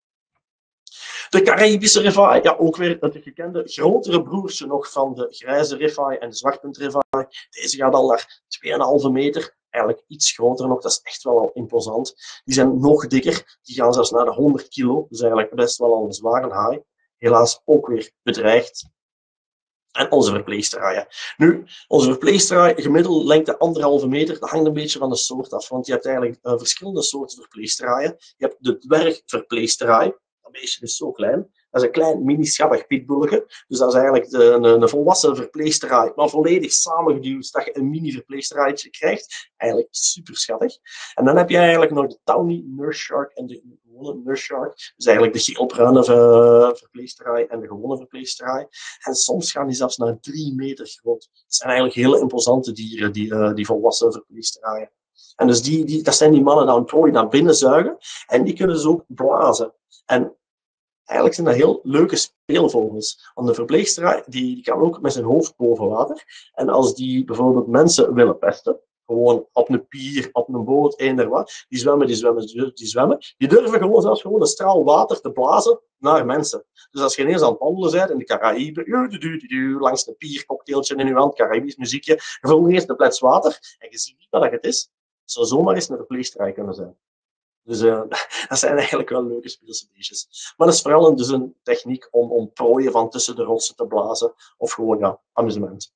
S1: De Caribische rifhaai, ja, ook weer het gekende grotere broertje nog van de grijze rifhaai en de zwartpuntrifhaai. Deze gaat al naar twee komma vijf meter. Eigenlijk iets groter nog, dat is echt wel al imposant. Die zijn nog dikker, die gaan zelfs naar de honderd kilo. Dus eigenlijk best wel al een zware haai. Helaas ook weer bedreigd. En onze verpleegsterhaaien. Nu, onze verpleegsterhaai, gemiddelde lengte anderhalve meter, dat hangt een beetje van de soort af. Want je hebt eigenlijk uh, verschillende soorten verpleegsterhaaien. Je hebt de dwergverpleegsterhaai. Dat beestje is zo klein. Dat is een klein, mini-schattig pitbulletje. Dus dat is eigenlijk de, een, een volwassen verpleegsterhaai, maar volledig samengeduwd, dat je een mini-verpleegsterhaaitje krijgt. Eigenlijk super schattig. En dan heb je eigenlijk nog de Tawny Nurse Shark en de gewone Nurse Shark. Dus eigenlijk de geelbruine verpleegsterhaai en de gewone verpleegsterhaai. En soms gaan die zelfs naar drie meter groot. Het zijn eigenlijk hele imposante dieren, die, uh, die volwassen verpleegsterhaaien. En dus die, die, dat zijn die mannen die een prooi naar binnen zuigen. En die kunnen ze ook blazen. En eigenlijk zijn dat heel leuke speelvogels. Want de verpleegsterhaai, die, die kan ook met zijn hoofd boven water. En als die bijvoorbeeld mensen willen pesten, gewoon op een pier, op een boot, eender wat, die zwemmen, die zwemmen, die zwemmen. Die durven gewoon zelfs gewoon een straal water te blazen naar mensen. Dus als je ineens aan het wandelen bent in de Caraïben, langs een pier, cocktailtje in je hand, Caribisch muziekje, je voelt ineens een plets water en je ziet niet wat het is. Het zou zomaar eens een verpleegsterhaai kunnen zijn. Dus uh, dat zijn eigenlijk wel leuke speelse beestjes. Maar dat is vooral een, dus een techniek om, om prooien van tussen de rotsen te blazen. Of gewoon, ja, amusement.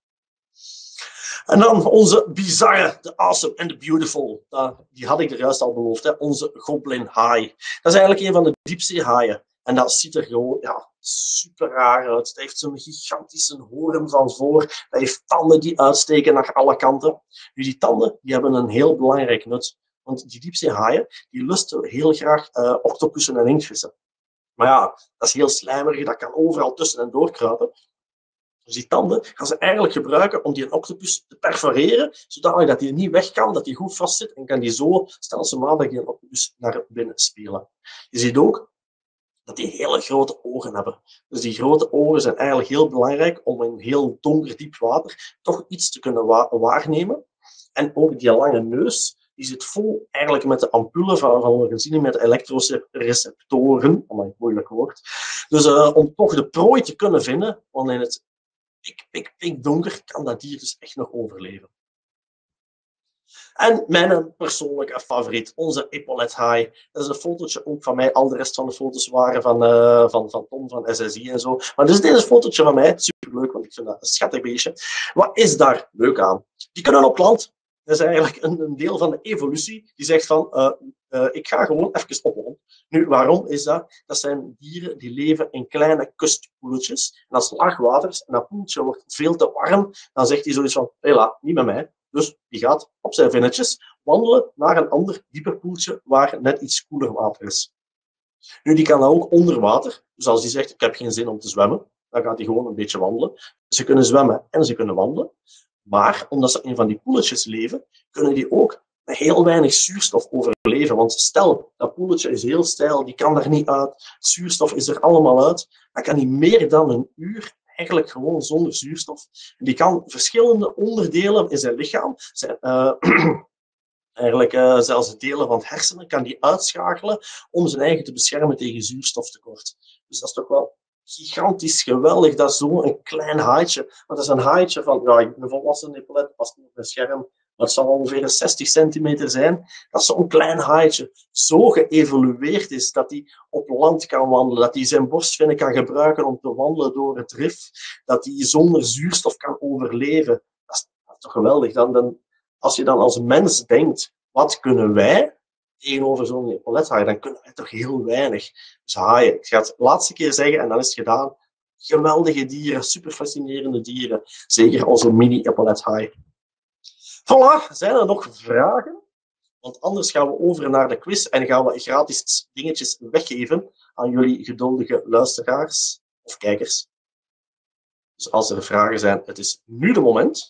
S1: En dan onze bizarre, de awesome en de beautiful. Uh, die had ik er juist al beloofd, hè. Onze goblin haai. Dat is eigenlijk een van de diepzeehaaien. En dat ziet er gewoon ja, super raar uit. Dat heeft zo'n gigantische hoorn van voor. Dat heeft tanden die uitsteken naar alle kanten. Nu, die tanden die hebben een heel belangrijk nut. Want die diepzeehaaien, die lusten heel graag uh, octopussen en inktvissen. Maar ja, dat is heel slijmerig, dat kan overal tussen en door kruipen. Dus die tanden gaan ze eigenlijk gebruiken om die een octopus te perforeren, zodat hij niet weg kan, dat hij goed vastzit en kan die zo stelselmatig die een octopus naar binnen spelen. Je ziet ook dat die hele grote ogen hebben. Dus die grote ogen zijn eigenlijk heel belangrijk om in heel donker diep water toch iets te kunnen wa waarnemen. En ook die lange neus, die zit vol eigenlijk met de ampullen van, van we zien met de elektroreceptoren, om een moeilijk woord. Dus uh, om toch de prooi te kunnen vinden, want in het pik, pik, pik donker kan dat dier dus echt nog overleven. En mijn persoonlijke favoriet, onze epaulethaai. Dat is een fotootje ook van mij. Al de rest van de foto's waren van, uh, van, van Tom van S S I en zo. Maar dus dit is een fotootje van mij. Superleuk, want ik vind dat een schattig beestje. Wat is daar leuk aan? Die kunnen op land. Dat is eigenlijk een, een deel van de evolutie die zegt van, uh, uh, ik ga gewoon even op land. Nu, waarom is dat? Dat zijn dieren die leven in kleine kustpoeltjes. En als het laag water is en dat poeltje wordt veel te warm, dan zegt hij zoiets van, hela, niet met mij. Dus die gaat op zijn vinnetjes wandelen naar een ander dieper poeltje waar net iets koeler water is. Nu, die kan dan ook onder water. Dus als die zegt, ik heb geen zin om te zwemmen, dan gaat hij gewoon een beetje wandelen. Ze kunnen zwemmen en ze kunnen wandelen. Maar omdat ze in van die poeltjes leven, kunnen die ook met heel weinig zuurstof overleven. Want stel, dat poeltje is heel steil, die kan er niet uit. Zuurstof is er allemaal uit. Dan kan die meer dan een uur eigenlijk gewoon zonder zuurstof. Die kan verschillende onderdelen in zijn lichaam, zijn, uh, eigenlijk uh, zelfs delen van het hersenen, kan die uitschakelen om zijn eigen te beschermen tegen zuurstoftekort. Dus dat is toch wel gigantisch geweldig, dat is zo'n klein haaitje. Maar dat is een haaitje van, ja, ik ben een volwassen epaulet, past niet op mijn scherm, dat zal ongeveer zestig centimeter zijn, dat zo'n klein haaitje zo geëvolueerd is dat hij op land kan wandelen, dat hij zijn borstvinnen kan gebruiken om te wandelen door het rif, dat hij zonder zuurstof kan overleven. Dat is, dat is toch geweldig. Dan, dan, als je dan als mens denkt, wat kunnen wij tegenover zo'n epaulethaai, dan kunnen wij toch heel weinig. Dus haaien, ik ga het de laatste keer zeggen en dan is het gedaan. Geweldige dieren, super fascinerende dieren. Zeker onze mini-epaulethaai. Voilà, zijn er nog vragen? Want anders gaan we over naar de quiz en gaan we gratis dingetjes weggeven aan jullie geduldige luisteraars of kijkers. Dus als er vragen zijn, het is nu de moment.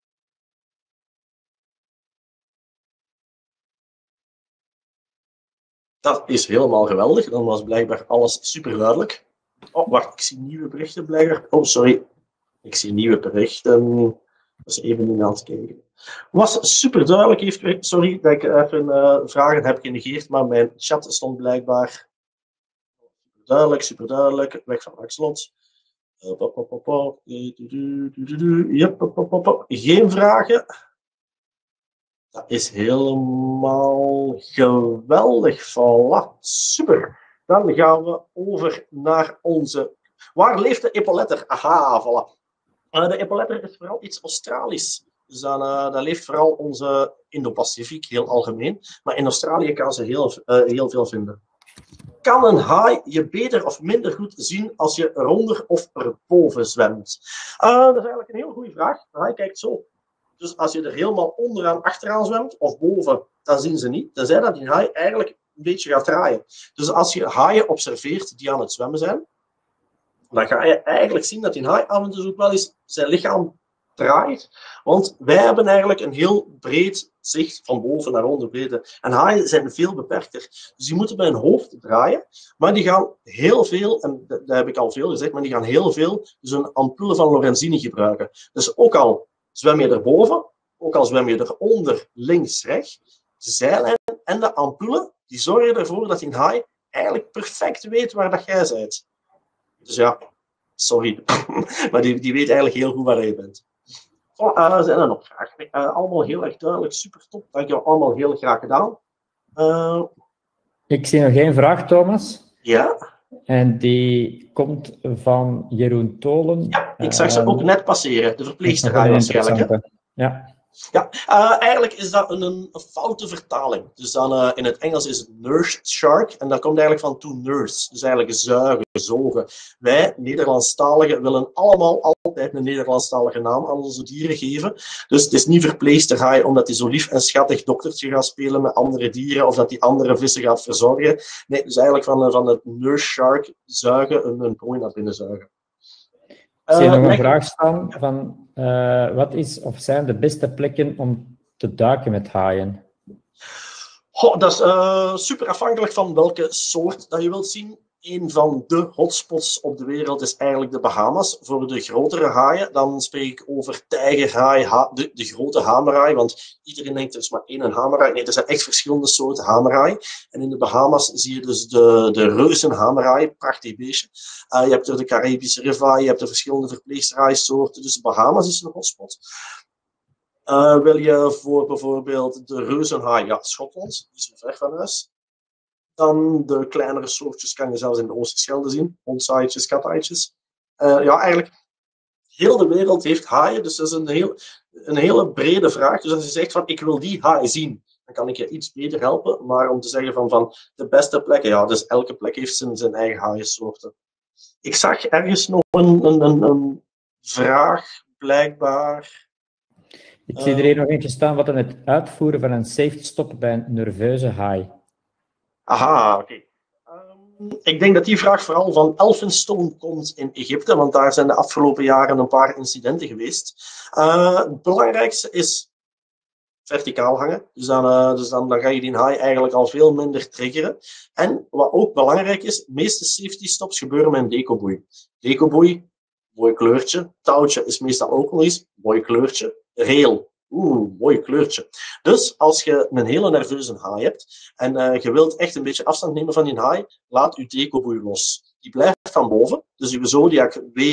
S1: Dat is helemaal geweldig. Dan was blijkbaar alles super duidelijk. Oh, wacht, ik zie nieuwe berichten blijkbaar. Oh, sorry. Ik zie nieuwe berichten. Dus even niet aan het kijken. Was super duidelijk. Heeft, sorry dat ik even uh, vragen heb genegeerd, maar mijn chat stond blijkbaar duidelijk, super duidelijk. Weg van Axelot. Geen vragen. Dat is helemaal geweldig. Voilà. Super. Dan gaan we over naar onze... Waar leeft de epauletter? Aha, voilà. Uh, de epauletter is vooral iets Australisch. Dus dan, uh, dat leeft vooral onze Indo-Pacific, heel algemeen. Maar in Australië kan ze heel, uh, heel veel vinden. Kan een haai je beter of minder goed zien als je eronder of erboven zwemt? Uh, dat is eigenlijk een heel goede vraag. De haai kijkt zo. Dus als je er helemaal onderaan, achteraan zwemt, of boven, dan zien ze niet. Tenzij dat die haai eigenlijk een beetje gaat draaien. Dus als je haaien observeert die aan het zwemmen zijn, dan ga je eigenlijk zien dat die haai af en toe ook wel eens zijn lichaam draait. Want wij hebben eigenlijk een heel breed zicht van boven naar onder breedte. En haaien zijn veel beperkter. Dus die moeten bij hun hoofd draaien. Maar die gaan heel veel, en dat heb ik al veel gezegd, maar die gaan heel veel dus een ampulle van Lorenzini gebruiken. Dus ook al zwem je erboven, ook al zwem je eronder, links, rechts, de zijlijn en de ampullen, die zorgen ervoor dat die haai eigenlijk perfect weet waar dat jij bent. Dus ja, sorry. Maar die, die weet eigenlijk heel goed waar je bent. Voilà, uh, zijn er nog vragen? Uh, allemaal heel erg duidelijk, super top. Dank je allemaal heel graag gedaan. Uh...
S2: Ik zie nog één vraag, Thomas.
S1: Ja?
S2: En die komt van Jeroen Tolen.
S1: Ja, ik zag ze ook net passeren. De verpleegster waarschijnlijk. Hè?
S2: Ja.
S1: Ja, uh, eigenlijk is dat een, een foute vertaling. Dus dan, uh, in het Engels is het nurse shark en dat komt eigenlijk van to nurse. Dus eigenlijk zuigen, zogen. Wij, Nederlandstaligen, willen allemaal altijd een Nederlandstalige naam aan onze dieren geven. Dus het is niet verpleegsterhaai omdat hij zo lief en schattig doktertje gaat spelen met andere dieren of dat hij andere vissen gaat verzorgen. Nee, dus eigenlijk van, van het nurse shark zuigen, een, een prooi naar binnen zuigen.
S2: Ik zie
S1: Uh,
S2: nog een
S1: lekker.
S2: vraag staan van uh, wat is of zijn de beste plekken om te duiken met haaien?
S1: Goh, dat is uh, super afhankelijk van welke soort dat je wilt zien. Een van de hotspots op de wereld is eigenlijk de Bahamas. Voor de grotere haaien, dan spreek ik over tijgerhaai, ha de, de grote hamerhaai. Want iedereen denkt er is maar één hamerhaai. Nee, er zijn echt verschillende soorten hamerhaai. En in de Bahamas zie je dus de, de reuzenhamerhaai, prachtig beestje. Uh, je hebt er de Caribische rivaai, je hebt de verschillende verpleegsterhaaisoorten. Dus de Bahamas is een hotspot. Uh, wil je voor bijvoorbeeld de reuzenhaai, ja, Schotland, niet zo ver van huis. Dan de kleinere soortjes kan je zelfs in de Oosterschelde zien. Hondshaaitjes, kathaaitjes. Uh, ja, eigenlijk, heel de wereld heeft haaien, dus dat is een, heel, een hele brede vraag. Dus als je zegt van, ik wil die haai zien, dan kan ik je iets beter helpen. Maar om te zeggen van, van de beste plekken, ja, dus elke plek heeft zijn, zijn eigen haaiensoorten. Ik zag ergens nog een, een, een, een vraag, blijkbaar.
S2: Ik zie er hier uh, nog eentje staan, wat dan het uitvoeren van een safety stop bij een nerveuze haai.
S1: Aha, oké. Okay. Um, ik denk dat die vraag vooral van Elphinstone komt in Egypte, want daar zijn de afgelopen jaren een paar incidenten geweest. Uh, het belangrijkste is verticaal hangen, dus, dan, uh, dus dan, dan ga je die haai eigenlijk al veel minder triggeren. En wat ook belangrijk is, de meeste safety stops gebeuren met een decoboei. Decoboei, mooi kleurtje. Touwtje is meestal ook nog eens, mooi kleurtje. Rail. Oeh, mooi kleurtje. Dus als je een hele nerveuze haai hebt en uh, je wilt echt een beetje afstand nemen van die haai, laat je decoboei los. Die blijft van boven, dus je zodiac weet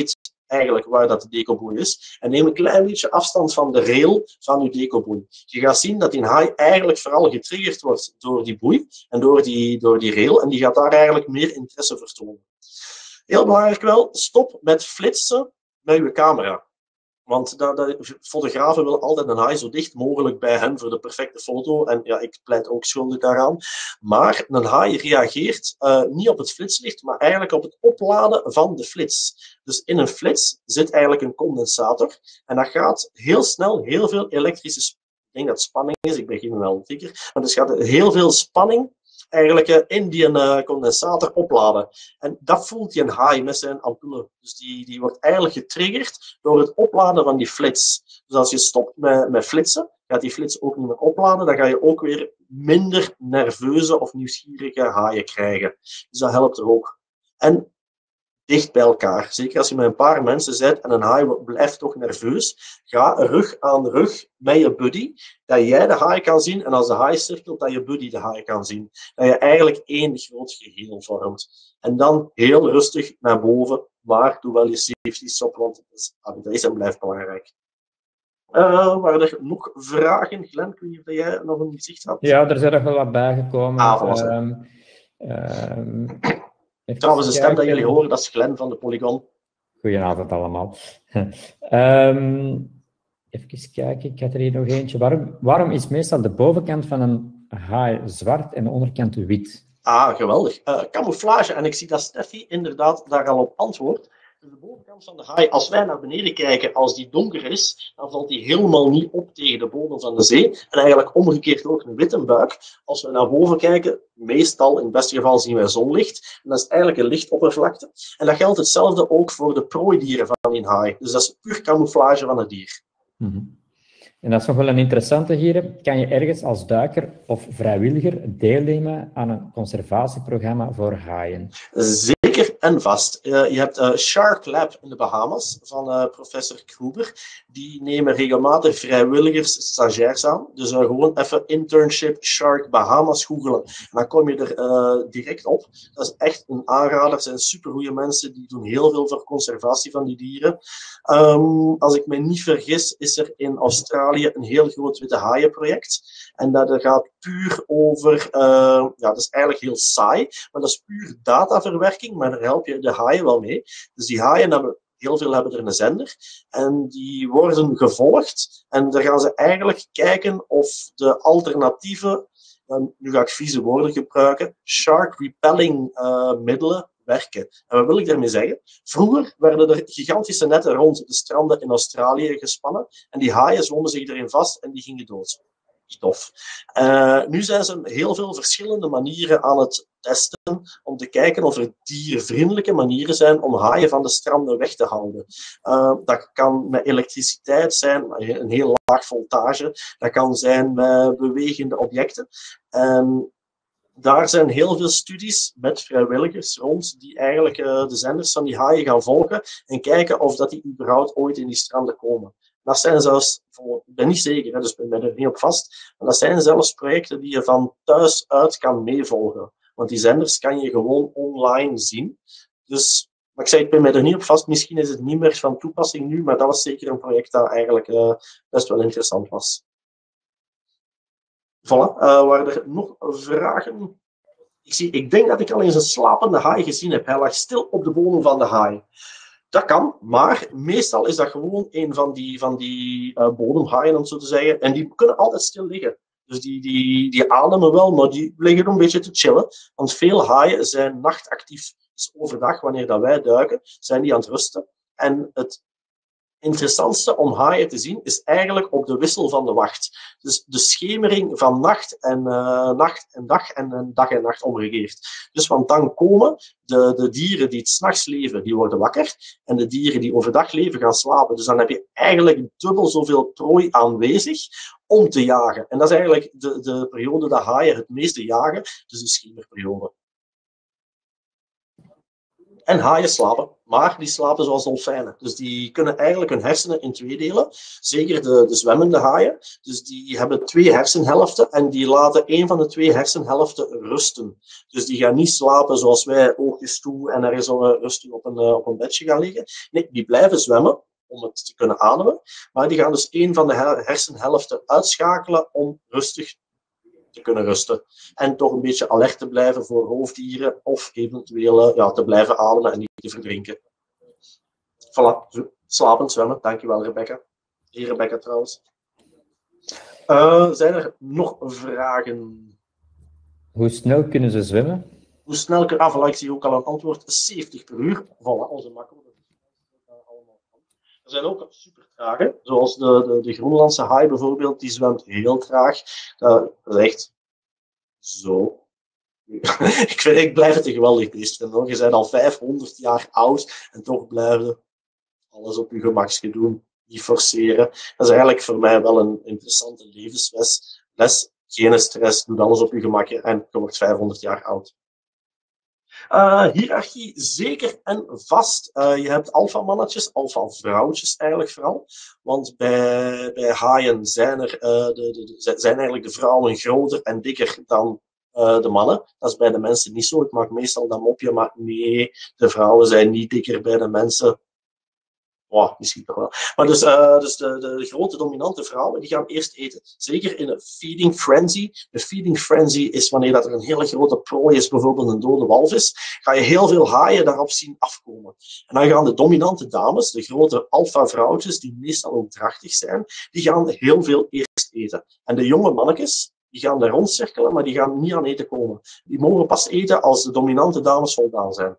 S1: eigenlijk waar dat de decoboei is. En neem een klein beetje afstand van de rail van je decoboei. Je gaat zien dat die haai eigenlijk vooral getriggerd wordt door die boei en door die, door die rail. En die gaat daar eigenlijk meer interesse vertonen. Heel belangrijk wel, stop met flitsen met je camera. Want de, de fotografen willen altijd een haai zo dicht mogelijk bij hen voor de perfecte foto. En ja, ik pleit ook schuldig daaraan. Maar een haai reageert uh, niet op het flitslicht, maar eigenlijk op het opladen van de flits. Dus in een flits zit eigenlijk een condensator. En dat gaat heel snel heel veel elektrische spanning. Ik denk dat het spanning is, ik ben geen analytiker. Maar dus gaat heel veel spanning eigenlijk uh, in die uh, condensator opladen. En dat voelt die een haai met zijn ampullen. Dus die, die wordt eigenlijk getriggerd door het opladen van die flits. Dus als je stopt met, met flitsen, gaat die flits ook niet meer opladen. Dan ga je ook weer minder nerveuze of nieuwsgierige haaien krijgen. Dus dat helpt er ook. En dicht bij elkaar. Zeker als je met een paar mensen zit en een haai blijft toch nerveus. Ga rug aan rug met je buddy, dat jij de haai kan zien en als de haai cirkelt, dat je buddy de haai kan zien. Dat je eigenlijk één groot geheel vormt. En dan heel rustig naar boven, maar doe wel je safety stop, want dat is en blijft belangrijk. Uh, waren er nog vragen? Glenn, ik weet niet of jij nog een zicht had.
S2: Ja, er zijn nog wel wat bijgekomen.
S1: Ah,
S2: um, um,
S1: Trouwens, de stem dat jullie horen, dat is Glenn van de Polygon.
S2: Goedenavond allemaal. um, even kijken, ik had er hier nog eentje. Waarom, waarom is meestal de bovenkant van een haai zwart en de onderkant wit?
S1: Ah, geweldig. Uh, camouflage. En ik zie dat Steffi inderdaad daar al op antwoordt. De bovenkant van de haai, als wij naar beneden kijken, als die donker is, dan valt die helemaal niet op tegen de bodem van de zee. En eigenlijk omgekeerd ook een witte buik. Als we naar boven kijken, meestal, in het beste geval, zien wij zonlicht. En dat is eigenlijk een lichtoppervlakte. En dat geldt hetzelfde ook voor de prooidieren van die haai. Dus dat is puur camouflage van het dier.
S2: Mm-hmm. En dat is nog wel een interessante hier. Kan je ergens als duiker of vrijwilliger deelnemen aan een conservatieprogramma voor haaien?
S1: Zeker en vast. Uh, je hebt uh, Shark Lab in de Bahamas van uh, professor Kruber. Die nemen regelmatig vrijwilligers, stagiairs aan. Dus uh, gewoon even internship Shark Bahamas googelen. En dan kom je er uh, direct op. Dat is echt een aanrader. Het zijn supergoeie mensen. Die doen heel veel voor conservatie van die dieren. Um, als ik me niet vergis, is er in Australië een heel groot witte haaienproject. En dat gaat puur over... Uh, ja, dat is eigenlijk heel saai. Maar dat is puur dataverwerking. Maar daar help je de haaien wel mee. Dus die haaien hebben... Heel veel hebben er een zender. En die worden gevolgd. En daar gaan ze eigenlijk kijken of de alternatieve... Nu ga ik vieze woorden gebruiken. Shark repelling uh, middelen werken. En wat wil ik daarmee zeggen? Vroeger werden er gigantische netten rond de stranden in Australië gespannen. En die haaien zwommen zich erin vast en die gingen dood. Stof. Uh, nu zijn ze heel veel verschillende manieren aan het testen om te kijken of er diervriendelijke manieren zijn om haaien van de stranden weg te houden. Uh, dat kan met elektriciteit zijn, een heel laag voltage. Dat kan zijn met bewegende objecten. En daar zijn heel veel studies met vrijwilligers rond die eigenlijk uh, de zenders van die haaien gaan volgen en kijken of dat die überhaupt ooit in die stranden komen. Dat zijn zelfs, ik ben niet zeker, hè, dus ik ben er niet op vast, maar dat zijn zelfs projecten die je van thuis uit kan meevolgen. Want die zenders kan je gewoon online zien. Dus, maar ik zei, ik ben me er niet op vast, misschien is het niet meer van toepassing nu, maar dat was zeker een project dat eigenlijk uh, best wel interessant was. Voilà, uh, waren er nog vragen? Ik, zie, ik denk dat ik al eens een slapende haai gezien heb. Hij lag stil op de bodem van de haai. Dat kan, maar meestal is dat gewoon een van die, van die uh, bodemhaaien, om het zo te zeggen. En die kunnen altijd stil liggen. Dus die, die, die ademen wel, maar die liggen een beetje te chillen. Want veel haaien zijn nachtactief. Dus overdag, wanneer dat wij duiken, zijn die aan het rusten. En het interessantste om haaien te zien is eigenlijk op de wissel van de wacht. Dus de schemering van nacht en, uh, nacht en dag en, en dag en nacht omgekeerd. Dus want dan komen de, de dieren die 's nachts leven, die worden wakker. En de dieren die overdag leven, gaan slapen. Dus dan heb je eigenlijk dubbel zoveel prooi aanwezig om te jagen. En dat is eigenlijk de, de periode dat haaien het meeste jagen, dus de schemerperiode. En haaien slapen, maar die slapen zoals dolfijnen. Dus die kunnen eigenlijk hun hersenen in twee delen. Zeker de, de zwemmende haaien. Dus die hebben twee hersenhelften en die laten één van de twee hersenhelften rusten. Dus die gaan niet slapen zoals wij, oogjes toe en ergens rustig op een, op een bedje gaan liggen. Nee, die blijven zwemmen om het te kunnen ademen. Maar die gaan dus één van de hersenhelften uitschakelen om rustig te kunnen rusten. En toch een beetje alert te blijven voor roofdieren of eventueel ja, te blijven ademen en niet te verdrinken. Voilà, slapend zwemmen. Dankjewel, Rebecca. Hey, Rebecca trouwens. Uh, zijn er nog vragen?
S2: Hoe snel kunnen ze zwemmen?
S1: Hoe snel kunnen... Ah, voilà, ik zie ook al een antwoord. zeventig per uur. Voilà, onze makro. Er zijn ook super trage, zoals de, de, de Groenlandse haai bijvoorbeeld, die zwemt heel traag. Dat is echt zo. ik, vind, ik blijf het een geweldig beest vinden. Je bent al vijfhonderd jaar oud en toch blijf je alles op je gemakje doen. Niet forceren. Dat is eigenlijk voor mij wel een interessante levensles. Les, geen stress, doe alles op je gemakje en je wordt vijfhonderd jaar oud. Uh, hiërarchie zeker en vast. Uh, je hebt alfamannetjes, alfa-vrouwtjes eigenlijk vooral. Want bij, bij haaien zijn, er, uh, de, de, de, zijn eigenlijk de vrouwen groter en dikker dan uh, de mannen. Dat is bij de mensen niet zo. Ik maak meestal dat mopje, maar nee, de vrouwen zijn niet dikker bij de mensen. Oh, misschien toch wel. Maar dus, uh, dus de, de, de grote dominante vrouwen, die gaan eerst eten. Zeker in een feeding frenzy. De feeding frenzy is wanneer dat er een hele grote prooi is, bijvoorbeeld een dode walvis, ga je heel veel haaien daarop zien afkomen. En dan gaan de dominante dames, de grote alfa-vrouwtjes, die meestal ook drachtig zijn, die gaan heel veel eerst eten. En de jonge mannetjes, die gaan daar rondcirkelen, maar die gaan niet aan eten komen. Die mogen pas eten als de dominante dames voldaan zijn.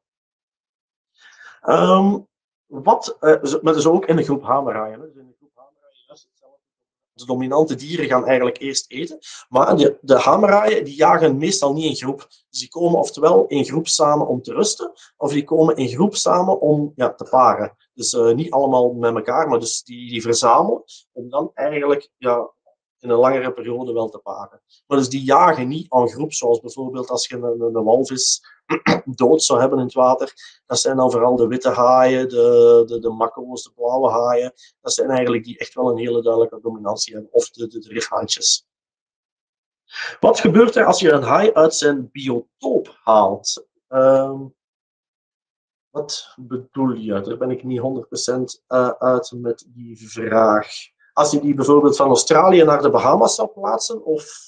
S1: Um, Wat, uh, maar dus ook in de groep hamerhaaien. Dus in de groep hamerhaaien juist hetzelfde. De dominante dieren gaan eigenlijk eerst eten, maar de, de hamerhaaien die jagen meestal niet in groep. Dus die komen oftewel in groep samen om te rusten, of die komen in groep samen om ja, te paren. Dus uh, niet allemaal met elkaar, maar dus die, die verzamelen om dan eigenlijk ja, in een langere periode wel te paren. Maar dus die jagen niet aan groep, zoals bijvoorbeeld als je een, een walvis dood zou hebben in het water. Dat zijn dan vooral de witte haaien, de, de, de makko's, de blauwe haaien. Dat zijn eigenlijk die echt wel een hele duidelijke dominantie hebben. Of de, de, de rifhaaitjes. Wat gebeurt er als je een haai uit zijn biotoop haalt? Um, wat bedoel je? Daar ben ik niet honderd procent uh, uit met die vraag. Als je die bijvoorbeeld van Australië naar de Bahamas zou plaatsen, of...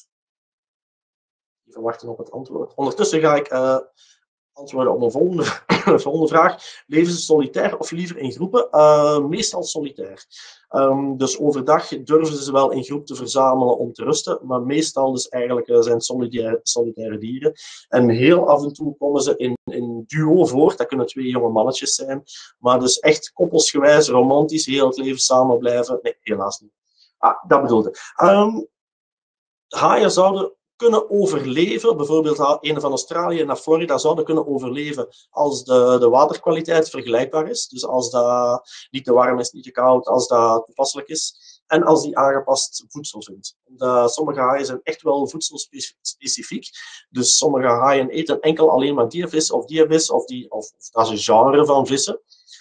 S1: Even wachten op het antwoord. Ondertussen ga ik uh, antwoorden op een volgende, volgende vraag. Leven ze solitair of liever in groepen? Uh, meestal solitair. Um, dus overdag durven ze wel in groep te verzamelen om te rusten, maar meestal dus eigenlijk uh, zijn het solitaire, solitaire dieren. En heel af en toe komen ze in, in duo voor. Dat kunnen twee jonge mannetjes zijn. Maar dus echt koppelsgewijs, romantisch, heel het leven samen blijven. Nee, helaas niet. Ah, dat bedoelde ik. Um, haaien zouden kunnen overleven, bijvoorbeeld een van Australië naar Florida zouden kunnen overleven als de, de waterkwaliteit vergelijkbaar is. Dus als dat niet te warm is, niet te koud, als dat toepasselijk is. En als die aangepast voedsel vindt. De, sommige haaien zijn echt wel voedselspecifiek. Dus sommige haaien eten enkel alleen maar die vis of die vis, of, die, of, of dat is een genre van vissen.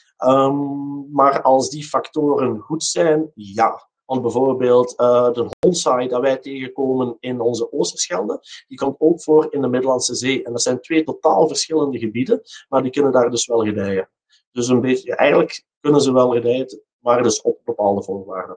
S1: Um, maar als die factoren goed zijn, ja. Want bijvoorbeeld uh, de hondshaai dat wij tegenkomen in onze Oosterschelde, die komt ook voor in de Middellandse Zee. En dat zijn twee totaal verschillende gebieden, maar die kunnen daar dus wel gedijen. Dus een beetje, eigenlijk kunnen ze wel gedijen, maar dus op bepaalde voorwaarden.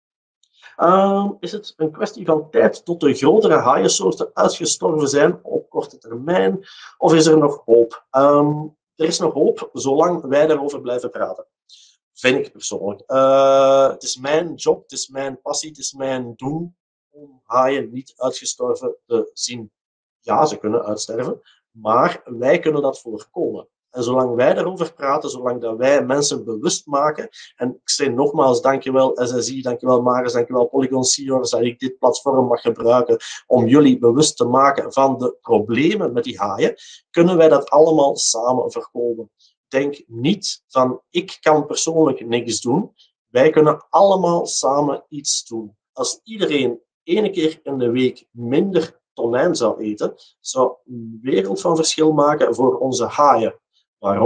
S1: Uh, is het een kwestie van tijd tot de grotere haaiensoorten uitgestorven zijn op korte termijn? Of is er nog hoop? Um, er is nog hoop, zolang wij daarover blijven praten. Vind ik persoonlijk. Uh, het is mijn job, het is mijn passie, het is mijn doen om haaien niet uitgestorven te zien. Ja, ze kunnen uitsterven, maar wij kunnen dat voorkomen. En zolang wij daarover praten, zolang dat wij mensen bewust maken, en ik zeg nogmaals, dankjewel S S I, dankjewel Maris, dankjewel Polygon Seahorse, dat ik dit platform mag gebruiken om jullie bewust te maken van de problemen met die haaien, kunnen wij dat allemaal samen voorkomen. Denk niet van, ik kan persoonlijk niks doen. Wij kunnen allemaal samen iets doen. Als iedereen één keer in de week minder tonijn zou eten, zou een wereld van verschil maken voor onze haaien. Waarom?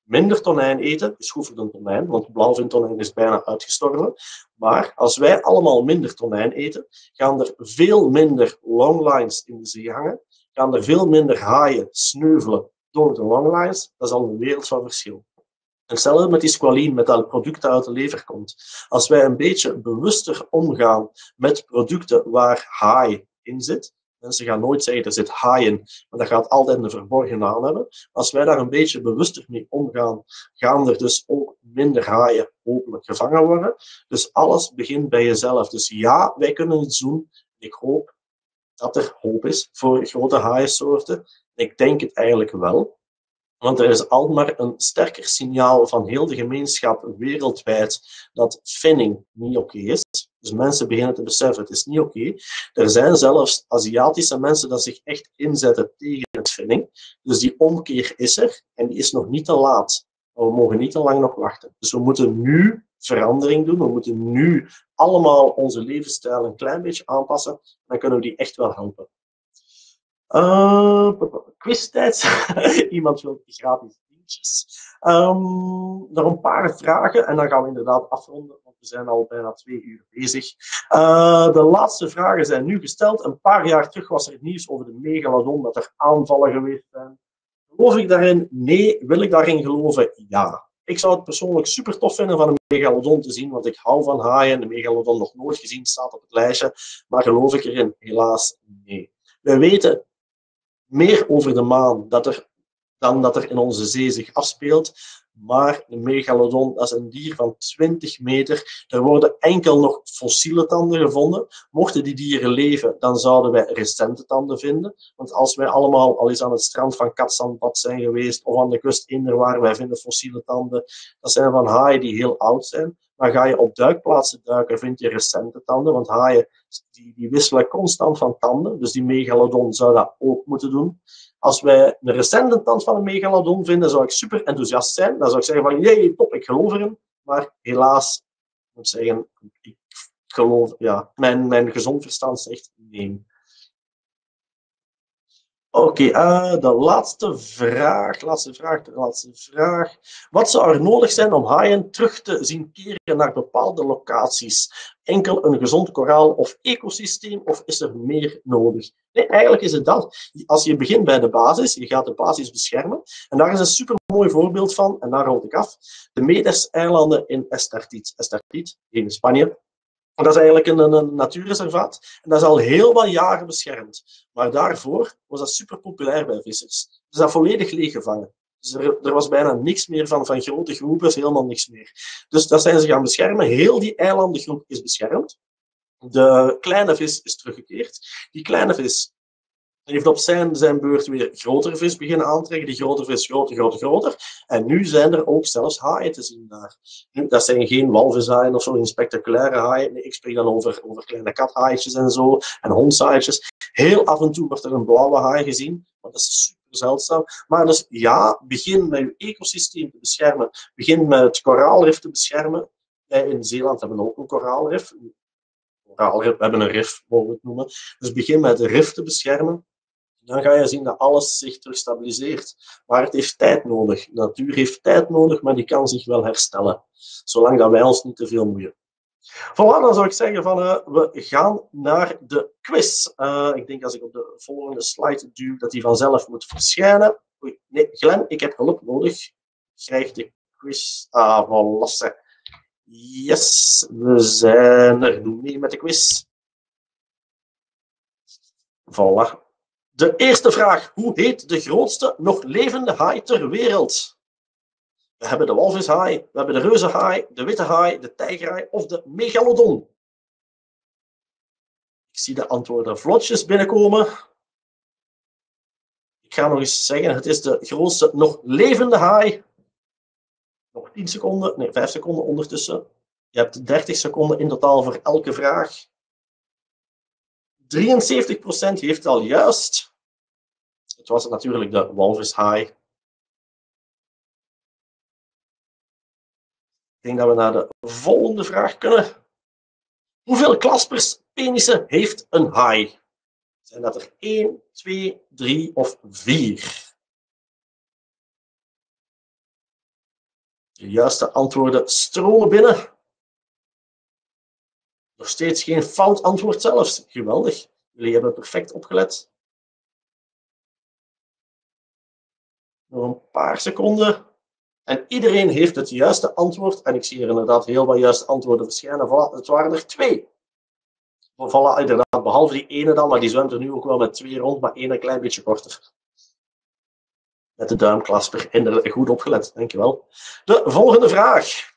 S1: minder tonijn eten, is goed voor de tonijn, want blauwvintonijn is bijna uitgestorven. Maar als wij allemaal minder tonijn eten, gaan er veel minder longlines in de zee hangen, gaan er veel minder haaien sneuvelen door de longlines. Dat is al een wereld van verschil. En hetzelfde met die squalene, met dat product dat uit de lever komt. Als wij een beetje bewuster omgaan met producten waar haai in zit, mensen gaan nooit zeggen er zit haai in, maar dat gaat altijd een verborgen naam hebben. Als wij daar een beetje bewuster mee omgaan, gaan er dus ook minder haaien hopelijk gevangen worden. Dus alles begint bij jezelf. Dus ja, wij kunnen iets doen. Ik hoop dat er hoop is voor grote haaiensoorten. Ik denk het eigenlijk wel. Want er is al maar een sterker signaal van heel de gemeenschap wereldwijd dat finning niet oké is. Dus mensen beginnen te beseffen, het is niet oké. Er zijn zelfs Aziatische mensen die zich echt inzetten tegen het finning. Dus die omkeer is er en die is nog niet te laat. Maar we mogen niet te lang nog wachten. Dus we moeten nu verandering doen. We moeten nu allemaal onze levensstijl een klein beetje aanpassen. Dan kunnen we die echt wel helpen. Uh, quiztijd. Iemand wil gratis dingetjes. Um, nog een paar vragen en dan gaan we inderdaad afronden, want we zijn al bijna twee uur bezig. Uh, de laatste vragen zijn nu gesteld. Een paar jaar terug was er het nieuws over de megalodon, dat er aanvallen geweest zijn. Geloof ik daarin? Nee. Wil ik daarin geloven? Ja. Ik zou het persoonlijk super tof vinden van een megalodon te zien, want ik hou van haaien. De megalodon nog nooit gezien, staat op het lijstje. Maar geloof ik erin? Helaas nee. We weten meer over de maan dat er, dan dat er in onze zee zich afspeelt. Maar de megalodon, dat is een dier van twintig meter. Er worden enkel nog fossiele tanden gevonden. Mochten die dieren leven, dan zouden wij recente tanden vinden. Want als wij allemaal al eens aan het strand van Katzandbad zijn geweest, of aan de kust Inder waar wij vinden fossiele tanden, dat zijn van haaien die heel oud zijn. Maar ga je op duikplaatsen duiken, vind je recente tanden. Want haaien die, die wisselen constant van tanden. Dus die megalodon zou dat ook moeten doen. Als wij een recente tand van een megalodon vinden, zou ik super enthousiast zijn. Dan zou ik zeggen van, jee, top, ik geloof erin. Maar helaas, ik moet zeggen, ik geloof, ja, mijn, mijn gezond verstand zegt nee. Oké, okay, uh, de laatste vraag, laatste vraag, de laatste vraag. Wat zou er nodig zijn om haaien terug te zien keren naar bepaalde locaties? Enkel een gezond koraal of ecosysteem, of is er meer nodig? Nee, eigenlijk is het dat. Als je begint bij de basis, je gaat de basis beschermen, en daar is een supermooi voorbeeld van, en daar rond ik af, de Medes-eilanden in Estartit. Estartit, in Spanje. Dat is eigenlijk een, een natuurreservaat. En dat is al heel wat jaren beschermd. Maar daarvoor was dat super populair bij vissers. Dus dat volledig leeggevangen. Dus er, er was bijna niks meer van, van grote groepen, helemaal niks meer. Dus dat zijn ze gaan beschermen. Heel die eilandengroep is beschermd. De kleine vis is teruggekeerd. Die kleine vis heeft op zijn, zijn beurt weer grotere vis beginnen aantrekken. Die grote vis groter, groter, groter. En nu zijn er ook zelfs haaien te zien daar. Nu, dat zijn geen walvishaaien of zo, in spectaculaire haaien. Nee, ik spreek dan over, over kleine kathaaitjes en zo. En hondshaaitjes. Heel af en toe wordt er een blauwe haai gezien. Maar dat is super zeldzaam. Maar dus ja, begin met je ecosysteem te beschermen. Begin met het koraalrif te beschermen. Wij in Zeeland hebben ook een koraalrif. Koraalrif, we hebben een rif, mogen we het noemen. Dus begin met het rif te beschermen. Dan ga je zien dat alles zich terug stabiliseert. Maar het heeft tijd nodig. De natuur heeft tijd nodig, maar die kan zich wel herstellen. Zolang dat wij ons niet te veel moeien. Voilà, dan zou ik zeggen van, uh, we gaan naar de quiz. Uh, ik denk als ik op de volgende slide duw, dat die vanzelf moet verschijnen. Oei, nee, Glenn, ik heb hulp nodig. Krijg de quiz. Ah, voilà. Yes, we zijn er. Doe mee met de quiz. Voilà. De eerste vraag. Hoe heet de grootste nog levende haai ter wereld? We hebben de walvishaai, we hebben de reuzenhaai, de witte haai, de tijgerhaai of de megalodon. Ik zie de antwoorden vlotjes binnenkomen. Ik ga nog eens zeggen, het is de grootste nog levende haai. Nog tien seconden, nee, vijf seconden ondertussen. Je hebt dertig seconden in totaal voor elke vraag. drieënzeventig procent heeft al juist. Het was natuurlijk de walvishaai. Ik denk dat we naar de volgende vraag kunnen. Hoeveel klaspers, penissen heeft een haai? Zijn dat er één, twee, drie of vier? De juiste antwoorden stromen binnen. Nog steeds geen fout antwoord zelfs. Geweldig. Jullie hebben perfect opgelet. Nog een paar seconden. En iedereen heeft het juiste antwoord. En ik zie hier inderdaad heel wat juiste antwoorden verschijnen. Voilà, het waren er twee. Voilà, inderdaad, behalve die ene dan, maar die zwemt er nu ook wel met twee rond, maar één een klein beetje korter. Met de duimklasper. Inderdaad, goed opgelet, dankjewel. De volgende vraag.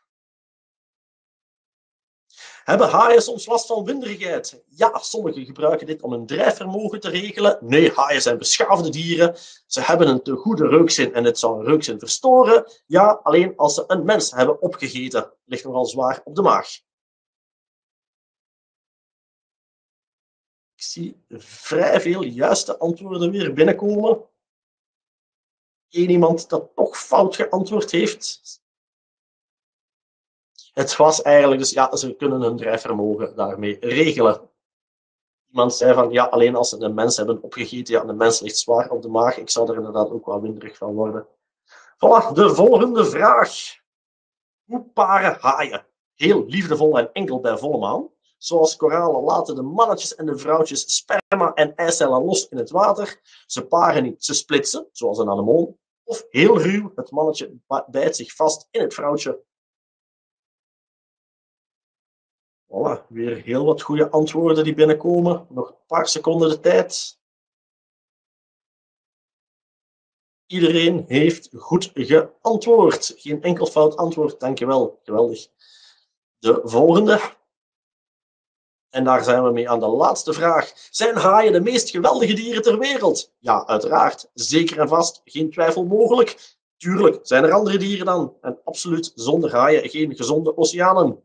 S1: Hebben haaien soms last van winderigheid? Ja, sommigen gebruiken dit om hun drijfvermogen te regelen. Nee, haaien zijn beschaafde dieren. Ze hebben een te goede reukzin en het zou een reukzin verstoren. Ja, alleen als ze een mens hebben opgegeten. Ligt nogal zwaar op de maag. Ik zie vrij veel juiste antwoorden weer binnenkomen. Eén iemand dat toch fout geantwoord heeft. Het was eigenlijk dus, ja, ze kunnen hun drijfvermogen daarmee regelen. Iemand zei van, ja, alleen als ze een mens hebben opgegeten, ja, een mens ligt zwaar op de maag. Ik zou er inderdaad ook wel winderig van worden. Voilà, de volgende vraag. Hoe paren haaien? Heel liefdevol en enkel bij volle maan. Zoals koralen laten de mannetjes en de vrouwtjes sperma en eicellen los in het water. Ze paren niet, ze splitsen, zoals een anemoon. Of heel ruw, het mannetje bijt zich vast in het vrouwtje. Voilà, weer heel wat goede antwoorden die binnenkomen. Nog een paar seconden de tijd. Iedereen heeft goed geantwoord. Geen enkel fout antwoord, dankjewel. Geweldig. De volgende. En daar zijn we mee aan de laatste vraag. Zijn haaien de meest geweldige dieren ter wereld? Ja, uiteraard. Zeker en vast. Geen twijfel mogelijk. Tuurlijk, zijn er andere dieren dan. En absoluut zonder haaien geen gezonde oceanen.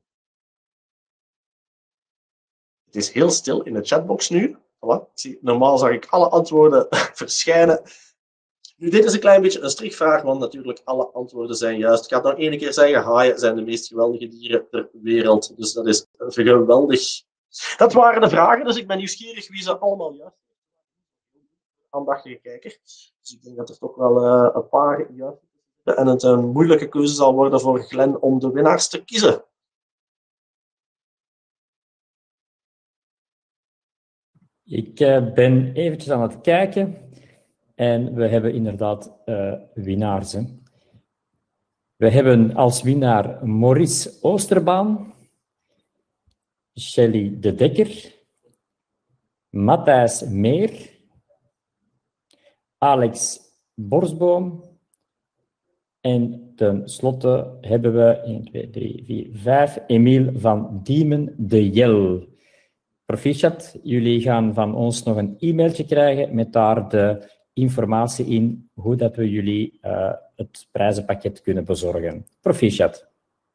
S1: Het is heel stil in de chatbox nu. Voilà. Zie, normaal zag ik alle antwoorden verschijnen. Nu, dit is een klein beetje een strikvraag, want natuurlijk alle antwoorden zijn juist. Ik ga het nog één keer zeggen. Haaien zijn de meest geweldige dieren ter wereld. Dus dat is geweldig. Dat waren de vragen, dus ik ben nieuwsgierig wie ze allemaal juist hebben. Aandachtige kijker. Dus ik denk dat er toch wel uh, een paar juist zijn. En het een moeilijke keuze zal worden voor Glenn om de winnaars te kiezen.
S2: Ik uh, ben eventjes aan het kijken en we hebben inderdaad uh, winnaars. Hè. We hebben als winnaar Maurice Oosterbaan, Shelly de Dekker, Matthijs Meer, Alex Borsboom en tenslotte hebben we één, twee, drie, vier, vijf, Emiel van Diemen de Jel. Proficiat, jullie gaan van ons nog een e-mailtje krijgen met daar de informatie in hoe dat we jullie uh, het prijzenpakket kunnen bezorgen. Proficiat.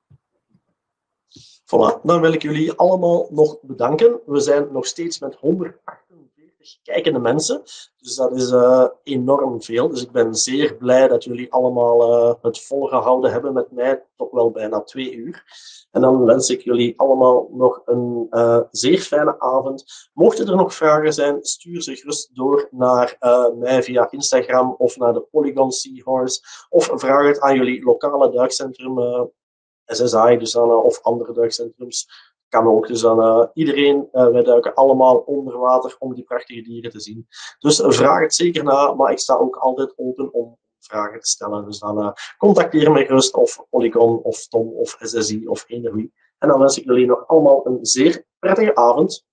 S1: Voilà, dan wil ik jullie allemaal nog bedanken. We zijn nog steeds met honderdachtenveertig kijkende mensen. Dus dat is uh, enorm veel. Dus ik ben zeer blij dat jullie allemaal uh, het volgehouden hebben met mij. Toch wel bijna twee uur. En dan wens ik jullie allemaal nog een uh, zeer fijne avond. Mochten er nog vragen zijn, stuur ze gerust door naar uh, mij via Instagram of naar de Polygon Seahorse. Of vraag het aan jullie lokale duikcentrum uh, S S I, dus dan, uh, of andere duikcentrums. Kan ook. Dus dan uh, iedereen, uh, wij duiken allemaal onder water om die prachtige dieren te zien. Dus uh, vraag het zeker na, maar ik sta ook altijd open om vragen te stellen. Dus dan uh, contacteer mij gerust of Polygon of Tom of S S I of eender wie. En dan wens ik jullie nog allemaal een zeer prettige avond.